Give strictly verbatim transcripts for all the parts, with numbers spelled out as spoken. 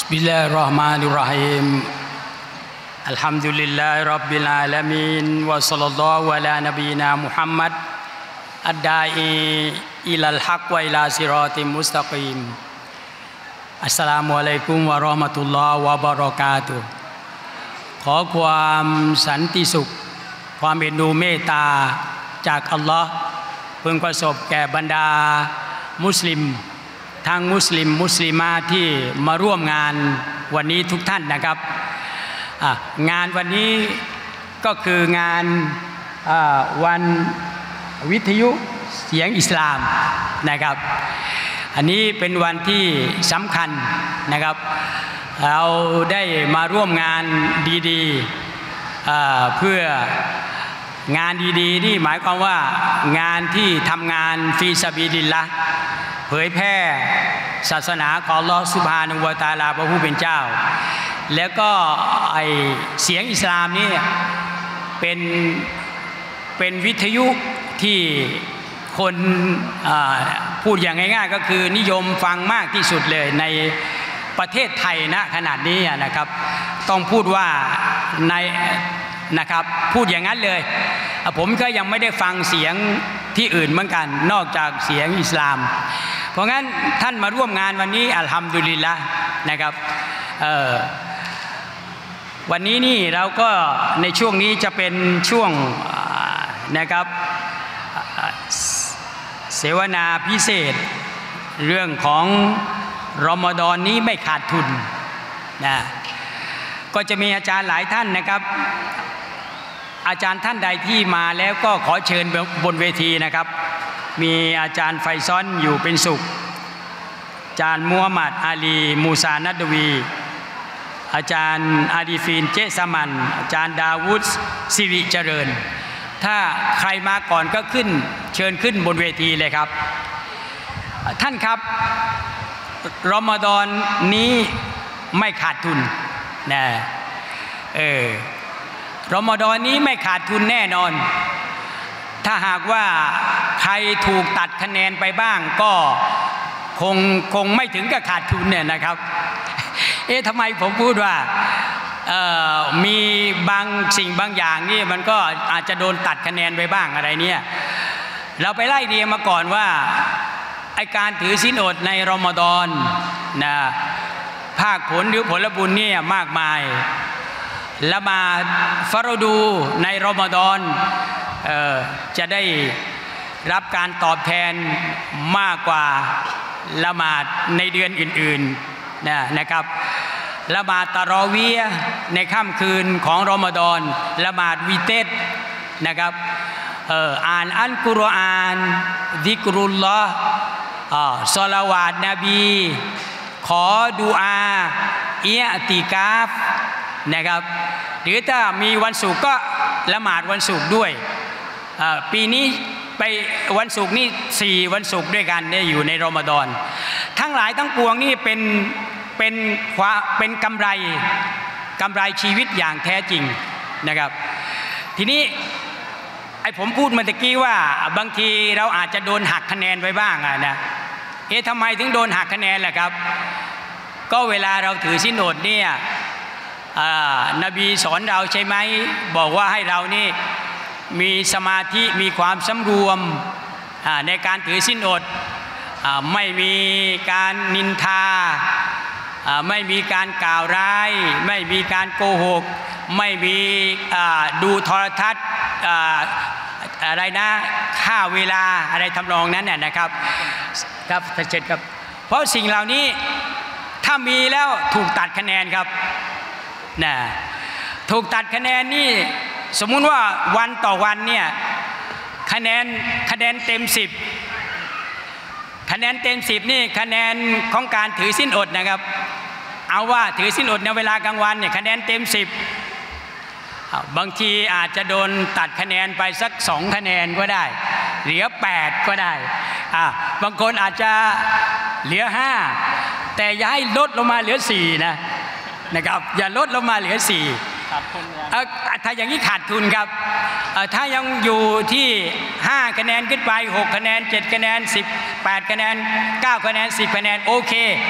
Bismillahirrahmanirrahim. Alhamdulillahirabbil alamin wa sallallahu ala nabiyyina Muhammad ad-da'i ilal haq wa ila siratim mustaqim. Assalamualaikum warahmatullahi wabarakatuh.ขอความสันติสุขความเอ็นดูเมตตาจากอัลลอฮ์พึงประสบแก่บรรดามุสลิมทั้งมุสลิมมุสลิมาที่มาร่วมงานวันนี้ทุกท่านนะครับงานวันนี้ก็คืองานวันวิทยุเสียงอิสลามนะครับอันนี้เป็นวันที่สำคัญนะครับเราได้มาร่วมงานดีๆเพื่องานดีๆนี่หมายความว่างานที่ทำงานฟีซาบิลิลละห์เผยแพร่ศาสนาของอัลเลาะห์ซุบฮานะฮูวะตะอาลาพระผู้เป็นเจ้าแล้วก็ไอเสียงอิสลามนี่เป็นเป็นวิทยุที่คนพูดอย่างง่ายๆก็คือนิยมฟังมากที่สุดเลยในประเทศไทยนะขนาดนี้นะครับต้องพูดว่าในนะครับพูดอย่างนั้นเลยผมก็ยังไม่ได้ฟังเสียงที่อื่นเหมือนกันนอกจากเสียงอิสลามเพราะงั้นท่านมาร่วมงานวันนี้อัลฮัมดุลิลละห์นะครับวันนี้นี่เราก็ในช่วงนี้จะเป็นช่วงนะครับเสวนาพิเศษเรื่องของรอมฎอนนี้ไม่ขาดทุนนะก็จะมีอาจารย์หลายท่านนะครับอาจารย์ท่านใดที่มาแล้วก็ขอเชิญบนเวทีนะครับมีอาจารย์ไฟซ้อนอยู่เป็นสุขอาจารย์มูฮัมหมัดอาลีมูซานัดวีอาจารย์อาดีฟีนเจสมันอาจารย์ดาวุฒสิริเจริญถ้าใครมาก่อนก็ขึ้นเชิญขึ้นบนเวทีเลยครับท่านครับรอมฎอนนี้ไม่ขาดทุนนะเออรอมฎอนนี้ไม่ขาดทุนแน่นอนถ้าหากว่าใครถูกตัดคะแนนไปบ้างก็คงคงไม่ถึงกับขาดทุนเนี่ยนะครับเอ๊ะทำไมผมพูดว่ามีบางสิ่งบางอย่างนี่มันก็อาจจะโดนตัดคะแนนไปบ้างอะไรเนี่ยเราไปไล่เรียงมาก่อนว่าไอการถือศีลอดในรอมฎอนนะภาคผลหรือผลบุญเนี่ยมากมายละหมาดฟารดูในรอมฎอนจะได้รับการตอบแทนมากกว่าละหมาดในเดือนอื่นๆนะนะครับละหมาดตะรอวียะห์ในค่ำคืนของรอมฎอนละหมาดวิเตรนะครับอ่านอัลกุรอานซิกรุลลอฮ์ศอลาวาตนบีขอดุอาอิอ์ติกาฟนะครับหรือถ้ามีวันศุกร์ก็ละหมาดวันศุกร์ด้วยปีนี้ไปวันศุกร์นี่สี่วันศุกร์ด้วยกันเนี่ยอยู่ในรอมฎอนทั้งหลายทั้งปวงนี่เป็นเป็นความเป็นกำไรกำไรชีวิตอย่างแท้จริงนะครับทีนี้ไอ้ผมพูดเมื่อกี้ว่าบางทีเราอาจจะโดนหักคะแนนไปบ้างอะนะเอ๊ะทำไมถึงโดนหักคะแนนล่ะครับก็เวลาเราถือศีลอดเนี่ยนบีสอนเราใช่ไหมบอกว่าให้เรานี่มีสมาธิมีความสำรวมในการถือศีลอดไม่มีการนินทาไม่มีการกล่าวร้ายไม่มีการโกหกไม่มีดูโทรทัศน์อะไรนะฆ่าเวลาอะไรทำนองนั้นเนี่ยนะครับครับเจ็ดครับเพราะสิ่งเหล่านี้ถ้ามีแล้วถูกตัดคะแนนครับนะถูกตัดคะแนนนี่สมมุติว่าวันต่อวันเนี่ยคะแนนคะแนนเต็มสิบคะแนนเต็มสิบนี่คะแนนของการถือศีลอดนะครับเอาว่าถือศีลอดในเวลากลางวันเนี่ยคะแนนเต็มสิบบางทีอาจจะโดนตัดคะแนนไปสักสองคะแนนก็ได้เหลือแปดก็ได้อ่าบางคนอาจจะเหลือห้าแต่อย่าให้ลดลงมาเหลือสี่นะนะครับอย่าลดลงมาเหลือสี่ถ้าอย่างนี้ขาดทุนครับถ้ายังอยู่ที่ห้าคะแนนขึ้นไปหกคะแนนเจ็ดคะแนนสิบแปดคะแนนเก้าคะแนนสิบคะแนนโอเค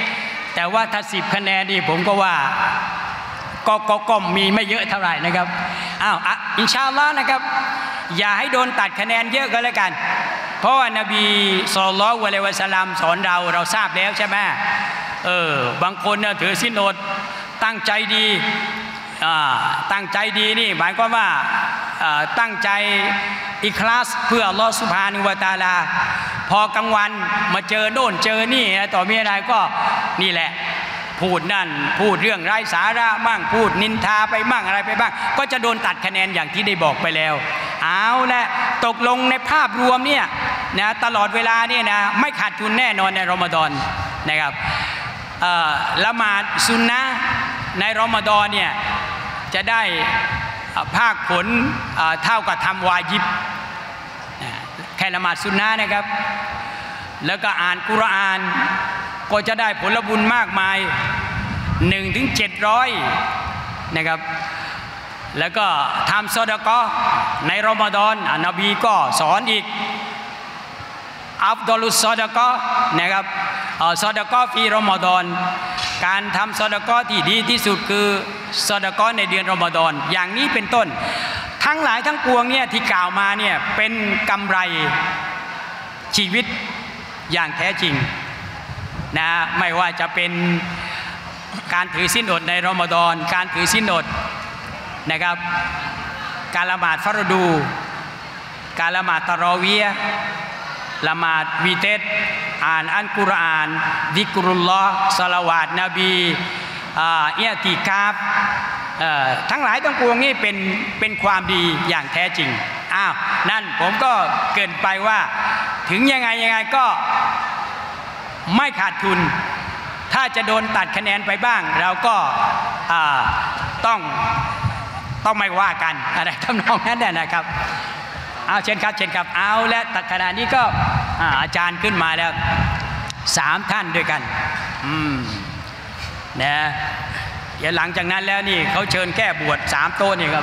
แต่ว่าถ้าสิบคะแนนนี่ผมก็ว่าก็ก็ก็มีไม่เยอะเท่าไหร่นะครับอ้าวอ่ะอินชาอัลลอฮ์นะครับอย่าให้โดนตัดคะแนนเยอะก็แล้วกันเพราะว่านบีศ็อลลัลลอฮุอะลัยฮิวะซัลลัมสอนเราเราทราบแล้วใช่ไหมเออบางคนเนี่ยถือศีลอดตั้งใจดีอ่าตั้งใจดีนี่หมายความว่าตั้งใจอิคลาสเพื่ออัลลอฮฺซุบฮานะฮูวะตะอาลาพอกลางวันมาเจอโน่นเจอนี่ต่อมีอะไรก็นี่แหละพูดนั่นพูดเรื่องไร้สาระบ้างพูดนินทาไปบ้างอะไรไปบ้างก็จะโดนตัดคะแนนอย่างที่ได้บอกไปแล้วเอาละตกลงในภาพรวมเนี่ยนะตลอดเวลาเนี่ยนะไม่ขาดทุนแน่นอนในรอมฎอนนะครับละหมาดซุนนะห์ในรอมฎอนเนี่ยจะได้ภาคผลเท่ากับทำวาญิบแค่ละหมาดซุนนะห์นะครับแล้วก็อ่านกุรอานก็จะได้ผลบุญมากมายหนึ่งถึงเจ็ดร้อยนะครับแล้วก็ทำซอดะกอฮ์ในรอมฎอนนบีก็สอนอีกอัฟฎอลุสซอดะกอฮ์นะครับซอดะกอฮ์ฟีรอมฎอนการทำซอดะกอฮ์ที่ดีที่สุดคือซอดะกอฮ์ในเดือนรอมฎอนอย่างนี้เป็นต้นทั้งหลายทั้งปวงเนี่ยที่กล่าวมาเนี่ยเป็นกำไรชีวิตอย่างแท้จริงนะไม่ว่าจะเป็นการถือศีลอดในรอมฎอนการถือศีลอดนะครับการละหมาดฟัรดูการละหมาดตะเราะวีห์ละหมาดวีเตรอ่านอัลกุรอานซิกรุลลอฮ์ศอลาวาตนบีอิอ์ติกาฟทั้งหลายทั้งปวงนี่เป็นเป็นความดีอย่างแท้จริงอ้าวนั่นผมก็เกินไปว่าถึงยังไงยังไงก็ไม่ขาดทุนถ้าจะโดนตัดคะแนนไปบ้างเราก็ต้องต้องไม่ว่ากันอะไรทำนองนั้นนะครับเอาเช่นครับเช่นครับเอาและตัดขณะนี้ก็อาจารย์ขึ้นมาแล้วสามท่านด้วยกันอืมนะเดี๋ยวหลังจากนั้นแล้วนี่เขาเชิญแก้บวชสามโต๊ะนี่ครับ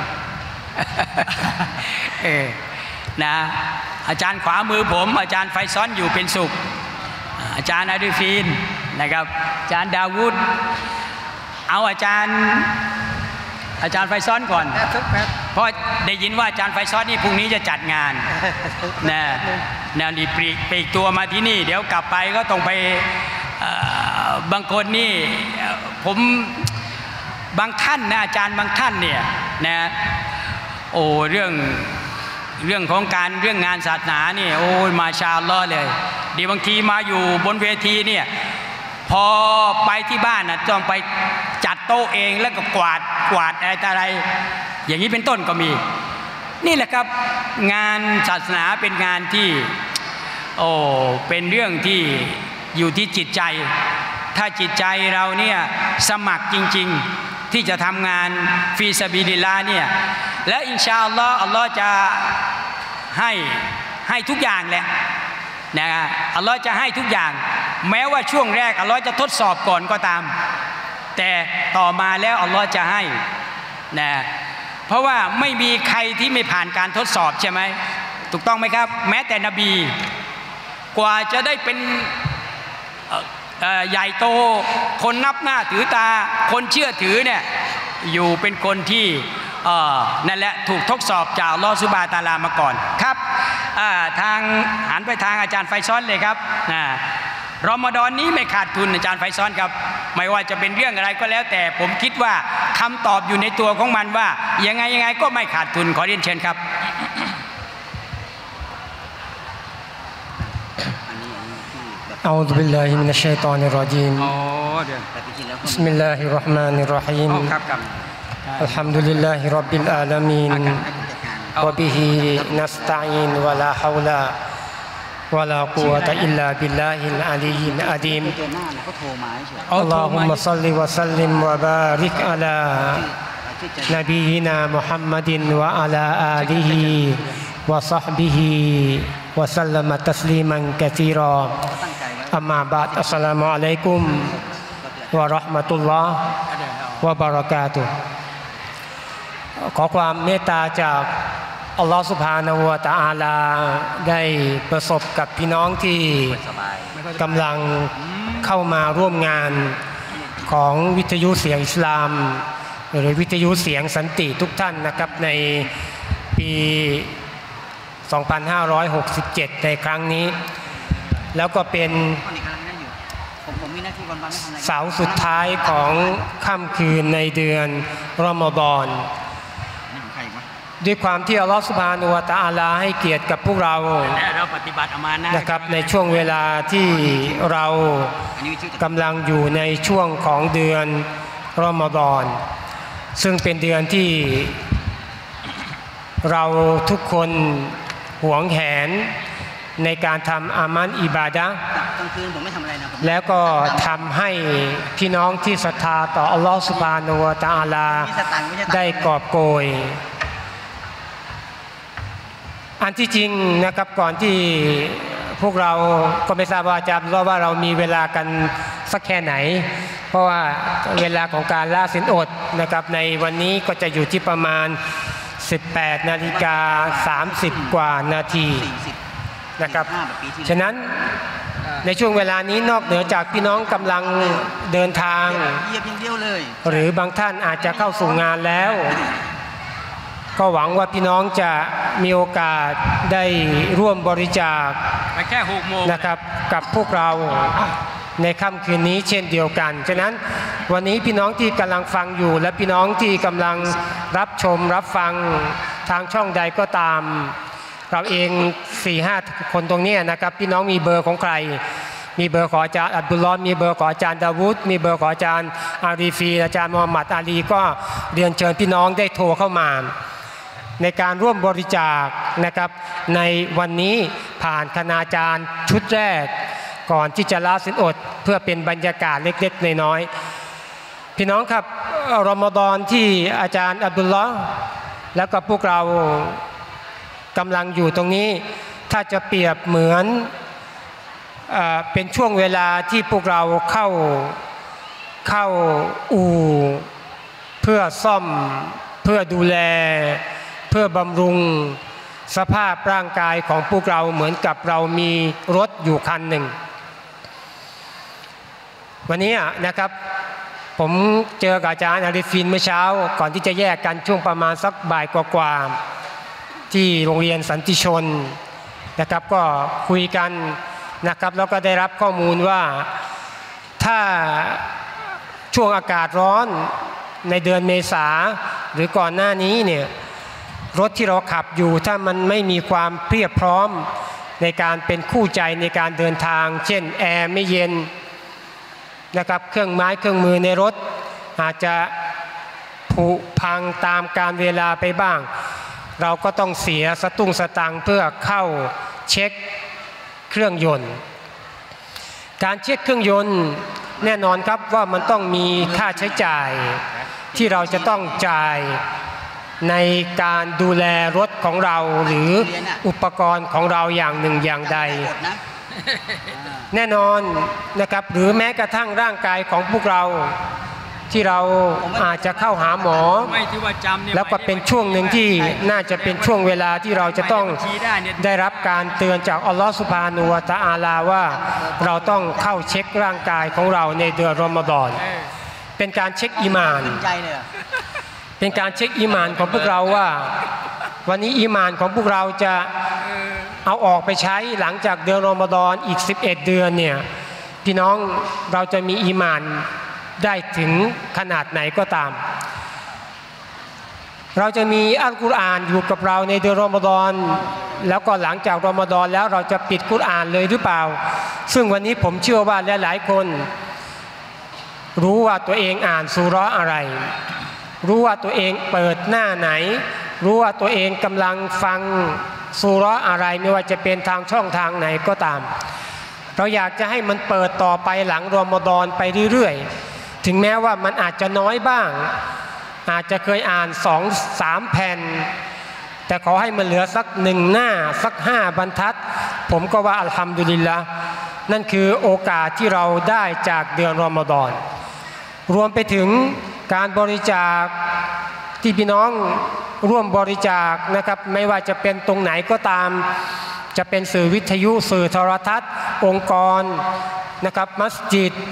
เออนะอาจารย์ขวามือผมอาจารย์ไฟซ้อนอยู่เป็นสุขอาจารย์อาริฟีนนะครับอาจารย์ดาวุฒเอาอาจารย์อาจารย์ไฟซ้อนก่อนเพราะได้ยินว่าอาจารย์ไฟซ้อนนี่พรุ่งนี้จะจัดงานนะนะนี่ปลีกปลีกตัวมาที่นี่เดี๋ยวกลับไปก็ต้องไปบางคนนี่ผมบางท่านนะอาจารย์บางท่านเนี่ยนะโอ้เรื่องเรื่องของการเรื่องงานศาสนานี่โอ้ยมาชาอัลลอฮ์เลยดีบางทีมาอยู่บนเวทีเนี่ยพอไปที่บ้านนะต้องไปจัดโต๊ะเองแล้วก็กวาดกวาดอะไรอะไรอย่างนี้เป็นต้นก็มีนี่แหละครับงานศาสนาเป็นงานที่โอ้เป็นเรื่องที่อยู่ที่จิตใจถ้าจิตใจเราเนี่ยสมัครจริงๆที่จะทำงานฟีซาบิลิลลาห์เนี่ยและอินชาอัลลอฮ์อัลลอฮ์จะให้ให้ทุกอย่างแหละนะอัลลอฮ์จะให้ทุกอย่างแม้ว่าช่วงแรกอัลลอฮ์จะทดสอบก่อนก็ตามแต่ต่อมาแล้วอัลลอฮ์จะให้นะเพราะว่าไม่มีใครที่ไม่ผ่านการทดสอบใช่ไหมถูกต้องไหมครับแม้แต่นบีกว่าจะได้เป็นใหญ่โตคนนับหน้าถือตาคนเชื่อถือเนี่ยอยู่เป็นคนที่นั่นแหละถูกทดสอบจากอัลเลาะห์ซุบฮานะฮูวะตะอาลามาก่อนครับทางหันไปทางอาจารย์ไฟซ้อนเลยครับรอมฎอนนี้ไม่ขาดทุนอาจารย์ไฟซ้อนครับไม่ว่าจะเป็นเรื่องอะไรก็แล้วแต่ผมคิดว่าคำตอบอยู่ในตัวของมันว่ายังไงยังไงก็ไม่ขาดทุนขอเรียนเชิญครับ أعوذ بالله من الشيطان الرجيم بسم الله الرحمن الرحيم الحمد لله رب العالمين وبه نستعين ولا حول ولا قوة إلا بالله العلي العظيم اللهم صل وسلم وبارك على نبينا محمد وعلى آله وصحبه وسلم تسليما كثيرا أما بعد السلام عليكم ورحمة الله وبركاته ขอความเมตตาจากอัลลอฮฺซุบฮานะฮูวะตะอาลาได้ประสบกับพี่น้องที่กำลังเข้ามาร่วมงานของวิทยุเสียงอิสลามหรือวิทยุเสียงสันติทุกท่านนะครับในปี สองพันห้าร้อยหกสิบเจ็ด ในครั้งนี้แล้วก็เป็นเสาร์สุดท้ายของค่ำคืนในเดือนรอมฎอนด้วยความที่อัลลอฮฺซุบฮานะฮูวะตะอาลาให้เกียรติกับพวกเราเราปฏิบัติอามานะห์นะครับในช่วงเวลาที่เรากำลังอยู่ในช่วงของเดือนรอมฎอนซึ่งเป็นเดือนที่เราทุกคนหวงแหนในการทำอามันอิบาดะห์กลางคืนผมไม่ทำอะไรนะแล้วก็ทำให้พี่น้องที่ศรัทธาต่ออัลลอฮฺซุบฮานะฮูวะตะอาลาได้กอบโกยอันที่จริงนะครับก่อนที่พวกเราก็ไม่ทราบว่าจะรู้ว่าเรามีเวลากันสักแค่ไหนเพราะว่าเวลาของการละศีลอดนะครับในวันนี้ก็จะอยู่ที่ประมาณสิบแปดนาฬิกาสามสิบกว่านาทีนะครับฉะนั้นในช่วงเวลานี้นอกเหนือจากพี่น้องกำลังเดินทางหรือบางท่านอาจจะเข้าสู่งานแล้วก็หวังว่าพี่น้องจะมีโอกาสได้ร่วมบริจาคแค่หกโมงนะครับกับพวกเราในค่ำคืนนี้เช่นเดียวกันฉะนั้นวันนี้พี่น้องที่กำลังฟังอยู่และพี่น้องที่กำลังรับชมรับฟังทางช่องใดก็ตามเราเอง สี่ห้า คนตรงนี้นะครับพี่น้องมีเบอร์ของใครมีเบอร์ของอาจารย์อับดุลลอฮ์มีเบอร์ของอาจารย์ดาวูดมีเบอร์ของอาจารย์อารีฟีอาจารย์มูฮัมหมัดอาลีก็เรียนเชิญพี่น้องได้โทรเข้ามาในการร่วมบริจาคนะครับในวันนี้ผ่านคณาจารย์ชุดแรกก่อนที่จะละศีลอดเพื่อเป็นบรรยากาศเล็กๆน้อยๆพี่น้องครับรอมฎอนที่อาจารย์อับดุลลอฮ์แล้วก็พวกเรากำลังอยู่ตรงนี้ถ้าจะเปรียบเหมือนเอ่อเป็นช่วงเวลาที่พวกเราเข้าเข้าอู่เพื่อซ่อมเพื่อดูแลเพื่อบำรุงสภาพร่างกายของพวกเราเหมือนกับเรามีรถอยู่คันหนึ่งวันนี้นะครับผมเจอกับอาจารย์อาริฟินเมื่อเช้าก่อนที่จะแยกกันช่วงประมาณสักบ่ายกว่าๆที่โรงเรียนสันติชนนะครับก็คุยกันนะครับแล้วก็ได้รับข้อมูลว่าถ้าช่วงอากาศร้อนในเดือนเมษาหรือก่อนหน้านี้เนี่ยรถที่เราขับอยู่ถ้ามันไม่มีความเพียบพร้อมในการเป็นคู่ใจในการเดินทางเช่นแอร์ไม่เย็นนะครับเครื่องไม้เครื่องมือในรถอาจจะผุพังตามกาลเวลาไปบ้างเราก็ต้องเสียสตุ้งสตังค์เพื่อเข้าเช็คเครื่องยนต์การเช็คเครื่องยนต์แน่นอนครับว่ามันต้องมีค่าใช้จ่ายที่เราจะต้องจ่ายในการดูแลรถของเราหรืออุปกรณ์ของเราอย่างหนึ่งอย่างใดแน่นอนนะครับหรือแม้กระทั่งร่างกายของพวกเราที่เราอาจจะเข้าหาหมอแล้วก็เป็นช่วงหนึ่งที่น่าจะเป็นช่วงเวลาที่เราจะต้องได้รับการเตือนจากอัลลอฮฺซุบฮานะฮูวะตะอาลาว่าเราต้องเข้าเช็คร่างกายของเราในเดือนรอมฎอนเป็นการเช็คอีหม่านเป็นการเช็คอีหม่านของพวกเราว่าวันนี้อีหม่านของพวกเราจะเอาออกไปใช้หลังจากเดือนรอมฎอนอีกสิบเอ็ดเดือนเนี่ยพี่น้องเราจะมีอีหม่านได้ถึงขนาดไหนก็ตามเราจะมีอัลกุรอานอยู่กับเราในเดือนรอมฎอนแล้วก็หลังจากรอมฎอนแล้วเราจะปิดกุรอานเลยหรือเปล่าซึ่งวันนี้ผมเชื่อว่าหลายๆคนรู้ว่าตัวเองอ่านซูเราะห์อะไรรู้ว่าตัวเองเปิดหน้าไหนรู้ว่าตัวเองกำลังฟังซูเราะห์อะไรไม่ว่าจะเป็นทางช่องทางไหนก็ตามเราอยากจะให้มันเปิดต่อไปหลังรอมฎอนไปเรื่อยๆถึงแม้ว่ามันอาจจะน้อยบ้างอาจจะเคยอ่านสองสามแผ่นแต่ขอให้มันเหลือสักหนึ่งหน้าสักห้าบรรทัดผมก็ว่าอัลฮัมดุลิลละห์นั่นคือโอกาสที่เราได้จากเดือนรอมฎอนรวมไปถึงการบริจาคที่พี่น้องร่วมบริจาคนะครับไม่ว่าจะเป็นตรงไหนก็ตามจะเป็นสื่อวิทยุสื่อโทรทัศน์องค์กรนะครับมัสยิด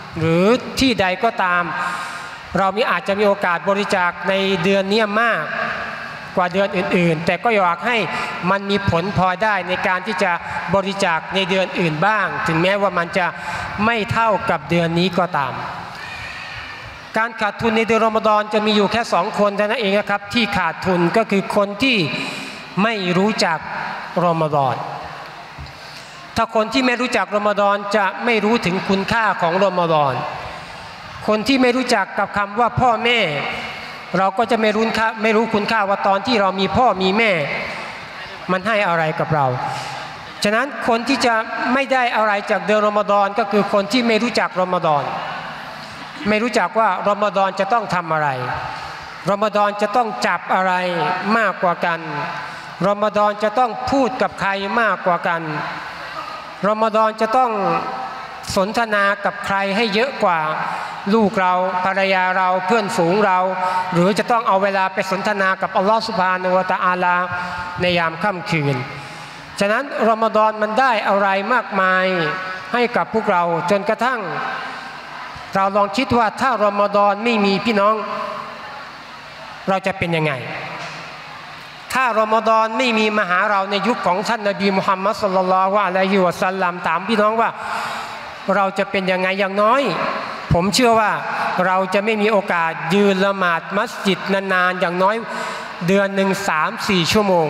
หรือที่ใดก็ตามเรามีอาจจะมีโอกาสบริจาคในเดือนนี้มากกว่าเดือนอื่นๆแต่ก็อยากให้มันมีผลพอได้ในการที่จะบริจาคในเดือนอื่นบ้างถึงแม้ว่ามันจะไม่เท่ากับเดือนนี้ก็ตามการขาดทุนในเดือนรอมฎอนจะมีอยู่แค่สองคนเท่านั้นเองนะครับที่ขาดทุนก็คือคนที่ไม่รู้จักรอมฎอนถ้าคนที่ไม่รู้จักรอมฎอนจะไม่รู้ถึงคุณค่าของรอมฎอนคนที่ไม่รู้จักกับคำว่าพ่อแม่เราก็จะไม่รู้ค่าไม่รู้คุณค่าว่าตอนที่เรามีพ่อมีแม่มันให้อะไรกับเราฉะนั้นคนที่จะไม่ได้อะไรจากเดือนรอมฎอนก็คือคนที่ไม่รู้จักรอมฎอนไม่รู้จักว่ารอมฎอนจะต้องทำอะไรรอมฎอนจะต้องจับอะไรมากกว่ากันรอมฎอนจะต้องพูดกับใครมากกว่ากันรอมฎอนจะต้องสนทนากับใครให้เยอะกว่าลูกเราภรรยาเราเพื่อนฝูงเราหรือจะต้องเอาเวลาไปสนทนากับอัลลอฮฺซุบฮานะฮูวะตะอาลาในยามค่ำคืนฉะนั้นรอมฎอนมันได้อะไรมากมายให้กับพวกเราจนกระทั่งเราลองคิดว่าถ้ารอมฎอนไม่มีพี่น้องเราจะเป็นยังไงถ้ารอมฎอนไม่มีมาหาเราในยุคของท่านนบีมุฮัมมัดศ็อลลัลลอฮุอะลัยฮิวะซัลลัมถามพี่น้องว่าเราจะเป็นยังไงอย่างน้อยผมเชื่อว่าเราจะไม่มีโอกาสยืนละหมาดมัสยิดนานๆอย่างน้อยเดือนหนึ่งสามสี่ชั่วโมง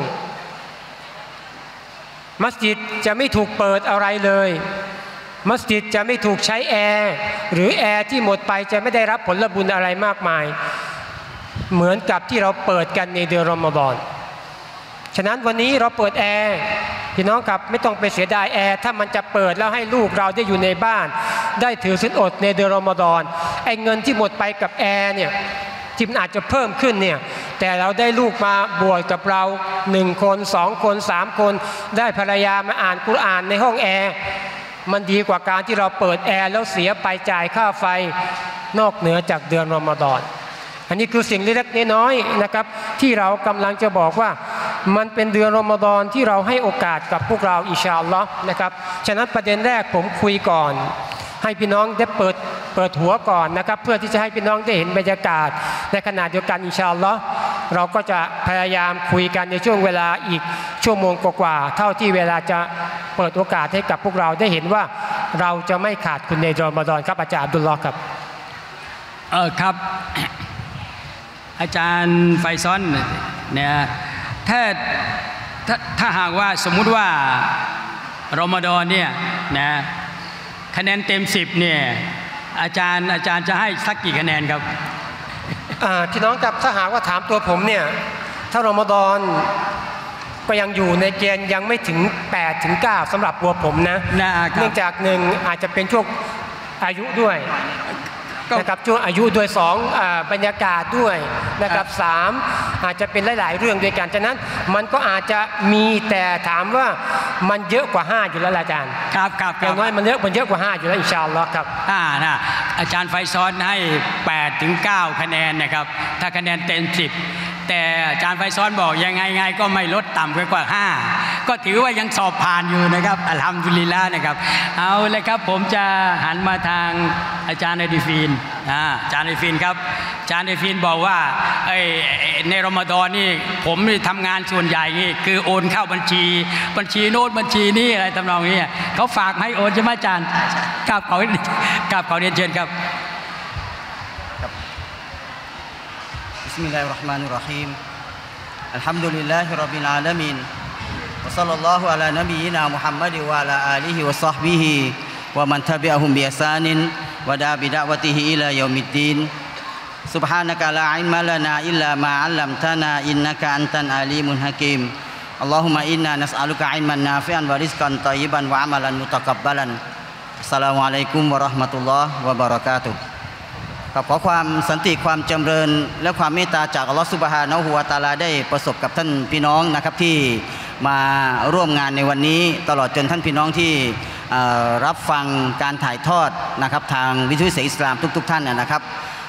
มัสยิดจะไม่ถูกเปิดอะไรเลยมัสยิดจะไม่ถูกใช้แอร์หรือแอร์ที่หมดไปจะไม่ได้รับผลบุญอะไรมากมายเหมือนกับที่เราเปิดกันในเดือนรอมฎอนฉะนั้นวันนี้เราเปิดแอร์พี่น้องครับไม่ต้องไปเสียดายแอร์ถ้ามันจะเปิดแล้วให้ลูกเราได้อยู่ในบ้านได้ถือศีลอดในเดือนรอมฎอนไอ้เงินที่หมดไปกับแอร์เนี่ยที่มันอาจจะเพิ่มขึ้นเนี่ยแต่เราได้ลูกมาบวชกับเราหนึ่งคนสองคนสามคนได้ภรรยามาอ่านกุรอานในห้องแอร์มันดีกว่าการที่เราเปิดแอร์แล้วเสียไปจ่ายค่าไฟนอกเหนือจากเดือนรอมฎอนอันนี้คือสิ่งเล็กๆน้อยๆนะครับที่เรากำลังจะบอกว่ามันเป็นเดือนรอมฎอนที่เราให้โอกาสกับพวกเราอินชาอัลลอฮ์นะครับฉะนั้นประเด็นแรกผมคุยก่อนให้พี่น้องได้เปิดเปิดหัวก่อนนะครับเพื่อที่จะให้พี่น้องได้เห็นบรรยากาศในขณะเดียวกันอินชาอัลลอฮ์เราก็จะพยายามคุยกันในช่วงเวลาอีกชั่วโมงกว่าๆเท่าที่เวลาจะเปิดโอกาสให้กับพวกเราได้เห็นว่าเราจะไม่ขาดคุณในรอมฎอนครับอาจารย์อับดุลลอฮ์ครับเออครับอาจารย์ไฟซอนเนี่ยถ้าถ้าถ้าหากว่าสมมุติว่ารอมฎอนเนี่ยนะคะแนนเต็มสิบเนี่ยอาจารย์อาจารย์จะให้สักกี่คะแนนครับพี่น้องครับถ้าหากว่าถามตัวผมเนี่ยถ้ารอมฎอนก็ยังอยู่ในเกณฑ์ยังไม่ถึงแปดถึงเก้าสำหรับตัวผมนะเนื่องจากหนึ่งอาจจะเป็นช่วงอายุด้วยนะครับช่วงอายุโดยสองบรรยากาศด้วยนะครับสามอาจจะเป็นหลายๆเรื่องด้วยกันฉะนั้นมันก็อาจจะมีแต่ถามว่ามันเยอะกว่าห้าอยู่แล้วอาจารย์ครับครับอย่างน้อยมันเยอะมันเยอะกว่าห้าอยู่แล้วอินชาอัลลอฮ์ครับอ่านะอาจารย์ไฟซ้อนให้แปดถึงเก้าคะแนนนะครับถ้าคะแนนเต็มสิบแต่อาจารย์ไฟซ้อนบอกยังไงไงก็ไม่ลดต่ำไปกว่าห้าก็ถือว่ายังสอบผ่านอยู่นะครับอัลฮัมดุลิลลาห์นะครับเอาเลยครับผมจะหันมาทางอาจารย์ไอดีฟีนอาจารย์ไอฟีนครับอาจารย์ไอฟีนบอกว่าในรอมฎอนนี่ผมทำงานส่วนใหญ่นี่คือโอนเข้าบัญชีบัญชีโน้ตบัญชีนี่อะไรทำนองนี้เขาฝากให้โอนใช่ไหมอาจารย์กราบขอกราบขอเรียนเชิญครับบิสมิลลาฮิรเราะห์มานิรเราะฮีมอัลฮัมดุลิลลาฮิร็อบบิลอาลามีนวะศ็อลลัลลอฮุอะลานะบียินามุฮัมมัดวะอะลาอาลิฮิวะศอฮบิฮิวะมันทะบิอะฮุมบิอิห์ซานินวะดาบิดะวะติฮิอิลายอมิดดีนซุบฮานะกะลาอิลมะลานาอิลลามาอัลลัมตานาอินนะกะอันตัลอาลีมุลฮะกีมอัลลอฮุมมะอินนานัสอะลุกะอิลมันนาฟิอันวะริซกันฏอยยิบันวะอะมัลันมุตะกับบะลันอัสสลามุอะลัยกุมวะเราะห์มะตุลลอฮ์วะบะเราะกาตุฮ์ขอความสันติความจำเริญและความเมตตาจากอัลลอฮฺซุบฮานะฮูวะตะอาลาได้ประสบกับท่านพี่น้องนะครับที่มาร่วมงานในวันนี้ตลอดจนท่านพี่น้องที่รับฟังการถ่ายทอดนะครับทางวิทยุเสียงอิสลามทุกๆท่านนะครับ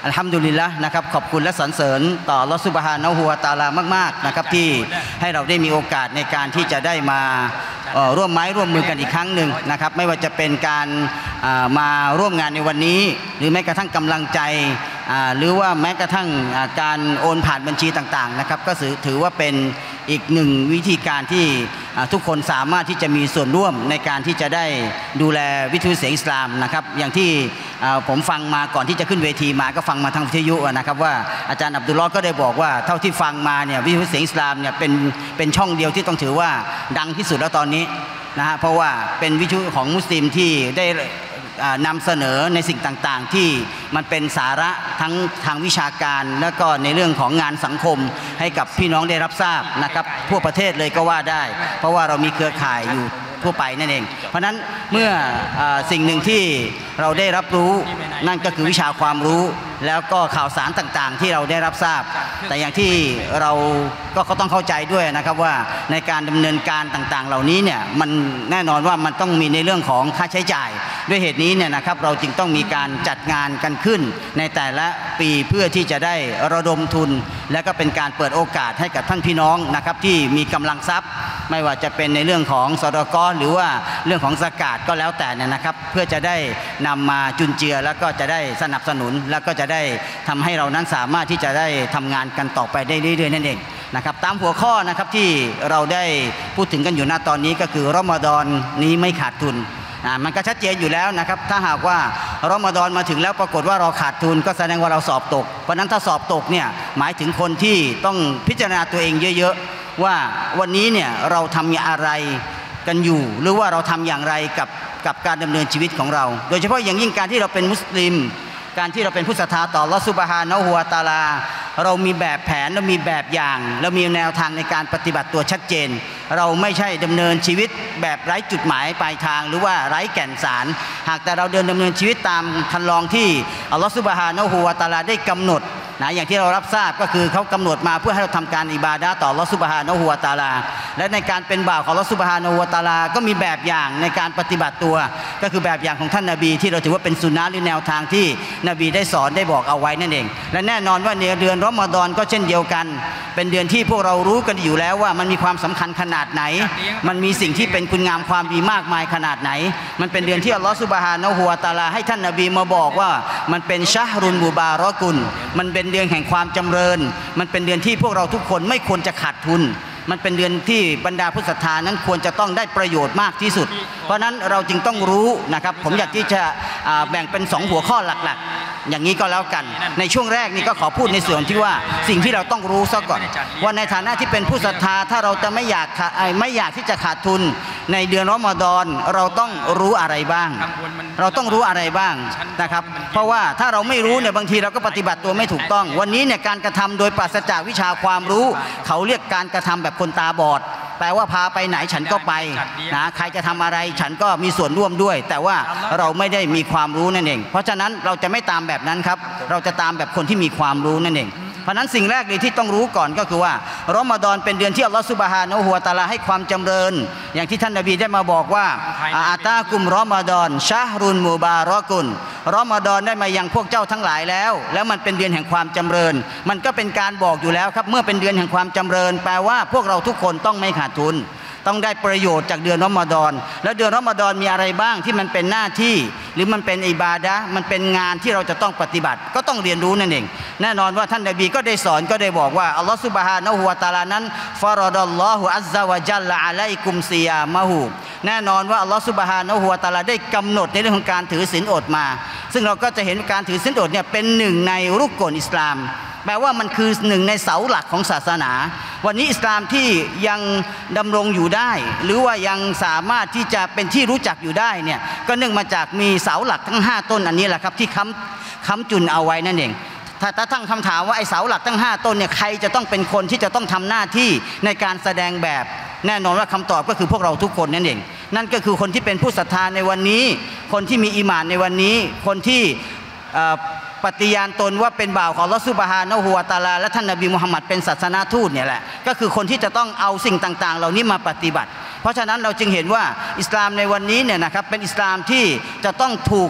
อัลฮัมดุลิลละห์นะครับขอบคุณและสรรเสริญต่ออัลเลาะห์ซุบฮานะฮูวะตะอาลามากๆนะครับที่ให้เราได้มีโอกาสในการที่จะได้มาร่วมไม้ร่วมมือกันอีกครั้งหนึ่งนะครับไม่ว่าจะเป็นการมาร่วมงานในวันนี้หรือแม้กระทั่งกำลังใจหรือว่าแม้กระทั่งการโอนผ่านบัญชีต่างๆนะครับก็ถือว่าเป็นอีกหนึ่งวิธีการที่ทุกคนสามารถที่จะมีส่วนร่วมในการที่จะได้ดูแลวิทยุเสียงอิสลามนะครับอย่างที่ผมฟังมาก่อนที่จะขึ้นเวทีมาก็ฟังมาทางวิทยุนะครับว่าอาจารย์อับดุลลอฮ์ก็ได้บอกว่าเท่าที่ฟังมาเนี่ยวิทยุเสียงอิสลามเนี่ยเป็นเป็นช่องเดียวที่ต้องถือว่าดังที่สุดแล้วตอนนี้นะฮะเพราะว่าเป็นวิทยุของมุสลิมที่ได้นำเสนอในสิ่งต่างๆที่มันเป็นสาระทั้งทางวิชาการและก็ในเรื่องของงานสังคมให้กับพี่น้องได้รับทราบนะครับทั่วประเทศเลยก็ว่าได้เพราะว่าเรามีเครือข่ายอยู่ทั่วไปนั่นเองเพราะนั้นเมื่ออสิ่งหนึ่งที่เราได้รับรู้นั่นก็คือวิชาความรู้แล้วก็ข่าวสารต่างๆที่เราได้รับทราบแต่อย่างที่เราก็ต้องเข้าใจด้วยนะครับว่าในการดำเนินการต่างๆเหล่านี้เนี่ยมันแน่นอนว่ามันต้องมีในเรื่องของค่าใช้จ่ายด้วยเหตุนี้เนี่ยนะครับเราจึงต้องมีการจัดงานกันขึ้นในแต่ละปีเพื่อที่จะได้ระดมทุนและก็เป็นการเปิดโอกาสให้กับท่านพี่น้องนะครับที่มีกำลังทรัพย์ไม่ว่าจะเป็นในเรื่องของซอดากอหรือว่าเรื่องของซะกาตก็แล้วแต่เนี่ยนะครับเพื่อจะได้นำมาจุนเจือแล้วก็จะได้สนับสนุนแล้วก็จะได้ทำให้เรานั้นสามารถที่จะได้ทำงานกันต่อไปได้เรื่อยๆนั่นเองนะครับตามหัวข้อนะครับที่เราได้พูดถึงกันอยู่ณตอนนี้ก็คือรอมฎอนนี้ไม่ขาดทุนมันก็ชัดเจนอยู่แล้วนะครับถ้าหากว่ารอมฎอนมาถึงแล้วปรากฏว่าเราขาดทุนก็แสดงว่าเราสอบตกเพราะนั้นถ้าสอบตกเนี่ยหมายถึงคนที่ต้องพิจารณาตัวเองเยอะๆว่าวันนี้เนี่ยเราทำอะไรกันอยู่หรือว่าเราทำอย่างไรกับกับการดำเนินชีวิตของเราโดยเฉพาะอย่างยิ่งการที่เราเป็นมุสลิมการที่เราเป็นผู้ศรัทธาต่ออัลเลาะห์ซุบฮานะฮูวะตะอาลาเรามีแบบแผนเรามีแบบอย่างเรามีแนวทางในการปฏิบัติตัวชัดเจนเราไม่ใช่ดำเนินชีวิตแบบไร้จุดหมายปลายทางหรือว่าไร้แก่นสารหากแต่เราเดินดำเนินชีวิตตามคันลองที่อัลเลาะห์ซุบฮานะฮูวะตะอาลาได้กำหนดนะอย่างที่เรารับทราบก็คือเขากำหนดมาเพื่อให้เราทำการอิบาดะห์ต่ออัลเลาะห์ซุบฮานะฮูวะตะอาลาและในการเป็นบ่าวของอัลเลาะห์ซุบฮานะฮูวะตะอาลาก็มีแบบอย่างในการปฏิบัติตัวก็คือแบบอย่างของท่านนบีที่เราถือว่าเป็นสุนนะหรือแนวทางที่นบีได้สอนได้บอกเอาไว้นั่นเองและแน่นอนว่าในเดือนรอมฎอนก็เช่นเดียวกันเป็นเดือนที่พวกเรารู้กันอยู่แล้วว่ามันมีความสำคัญขนาดไหนมันมีสิ่งที่เป็นคุณงามความดีมากมายขนาดไหนมันเป็นเดือนที่อัลเลาะห์ซุบฮานะฮูวะตะอาลาให้ท่านนบีมาบอกว่ามันเป็นชะฮรุนมุบารอกุนมันเป็นเดือนแห่งความจำเริญมันเป็นเดือนที่พวกเราทุกคนไม่ควรจะขาดทุนมันเป็นเดือนที่บรรดาผู้ศรัทธานั้นควรจะต้องได้ประโยชน์มากที่สุดเพราะนั้นเราจึงต้องรู้นะครับผมอยากที่จะแบ่งเป็นสองหัวข้อหลักๆอย่างนี้ก็แล้วกันในช่วงแรกนี่ก็ขอพูดในส่วนที่ว่าสิ่งที่เราต้องรู้ซะก่อนว่าในฐานะที่เป็นผู้ศรัทธาถ้าเราจะไม่อยากไม่อยากที่จะขาดทุนในเดือนรอมฎอนเราต้องรู้อะไรบ้างเราต้องรู้อะไรบ้างนะครับเพราะว่าถ้าเราไม่รู้เนี่ยบางทีเราก็ปฏิบัติตัวไม่ถูกต้องวันนี้เนี่ยการกระทำโดยปราศจากวิชาความรู้เขาเรียกการกระทำแบบคนตาบอดแปลว่าพาไปไหนฉันก็ไปนะใครจะทำอะไรฉันก็มีส่วนร่วมด้วยแต่ว่าเราไม่ได้มีความรู้นั่นเองเพราะฉะนั้นเราจะไม่ตามแบบนั้นครับเราจะตามแบบคนที่มีความรู้นั่นเองเพราะนั้นสิ่งแรกเลยที่ต้องรู้ก่อนก็คือว่ารอมฎอนเป็นเดือนที่อัลเลาะห์ซุบฮานะฮูวะตะอาลาให้ความจำเริญอย่างที่ท่านนบีได้มาบอกว่าอาตากุมรอมฎอนชะฮรุนมุบารอกุนรอมฎอนได้มายังพวกเจ้าทั้งหลายแล้วแล้วมันเป็นเดือนแห่งความจำเริญมันก็เป็นการบอกอยู่แล้วครับเมื่อเป็นเดือนแห่งความจำเริญแปลว่าพวกเราทุกคนต้องไม่ขาดทุนต้องได้ประโยชน์จากเดือนรอมฎอนแล้วเดือนรอมฎอนมีอะไรบ้างที่มันเป็นหน้าที่หรือมันเป็นอิบาดะห์มันเป็นงานที่เราจะต้องปฏิบัติก็ต้องเรียนรู้นั่นเองแน่นอนว่าท่านนบีก็ได้สอนก็ได้บอกว่าอัลลอฮฺซุบฮานะฮูวะตะอาลานั้นฟารดัลลอฮุอัซซะวะญัลละอะลัยกุมซิยามะฮูแน่นอนว่าอัลลอฮฺซุบฮานะฮูวะตะอาลาได้กำหนดในเรื่องของการถือศีลอดมาซึ่งเราก็จะเห็นการถือศีลอดเนี่ยเป็นหนึ่งในรุกนอิสลามแปลว่ามันคือหนึ่งในเสาหลักของศาสนาวันนี้อิสลามที่ยังดำรงอยู่ได้หรือว่ายังสามารถที่จะเป็นที่รู้จักอยู่ได้เนี่ยก็เนื่องมาจากมีเสาหลักทั้งห้าต้นอันนี้แหละครับที่ค้ำค้ำจุนเอาไว้นั่นเองถ้าถ้าตั้งคำถามว่าไอ้เสาหลักทั้งห้าต้นเนี่ยใครจะต้องเป็นคนที่จะต้องทำหน้าที่ในการแสดงแบบแน่นอนว่าคำตอบก็คือพวกเราทุกคนนั่นเองนั่นก็คือคนที่เป็นผู้ศรัทธาในวันนี้คนที่มีอีหม่านในวันนี้คนที่ปฏิญาณตนว่าเป็นบ่าวของอัลเลาะห์ซุบฮานะฮูวะตะอาลาและท่านนบีมุฮัมมัดเป็นศาสนาทูตเนี่ยแหละก็คือคนที่จะต้องเอาสิ่งต่างๆเหล่านี้มาปฏิบัติเพราะฉะนั้นเราจึงเห็นว่าอิสลามในวันนี้เนี่ยนะครับเป็นอิสลามที่จะต้องถูก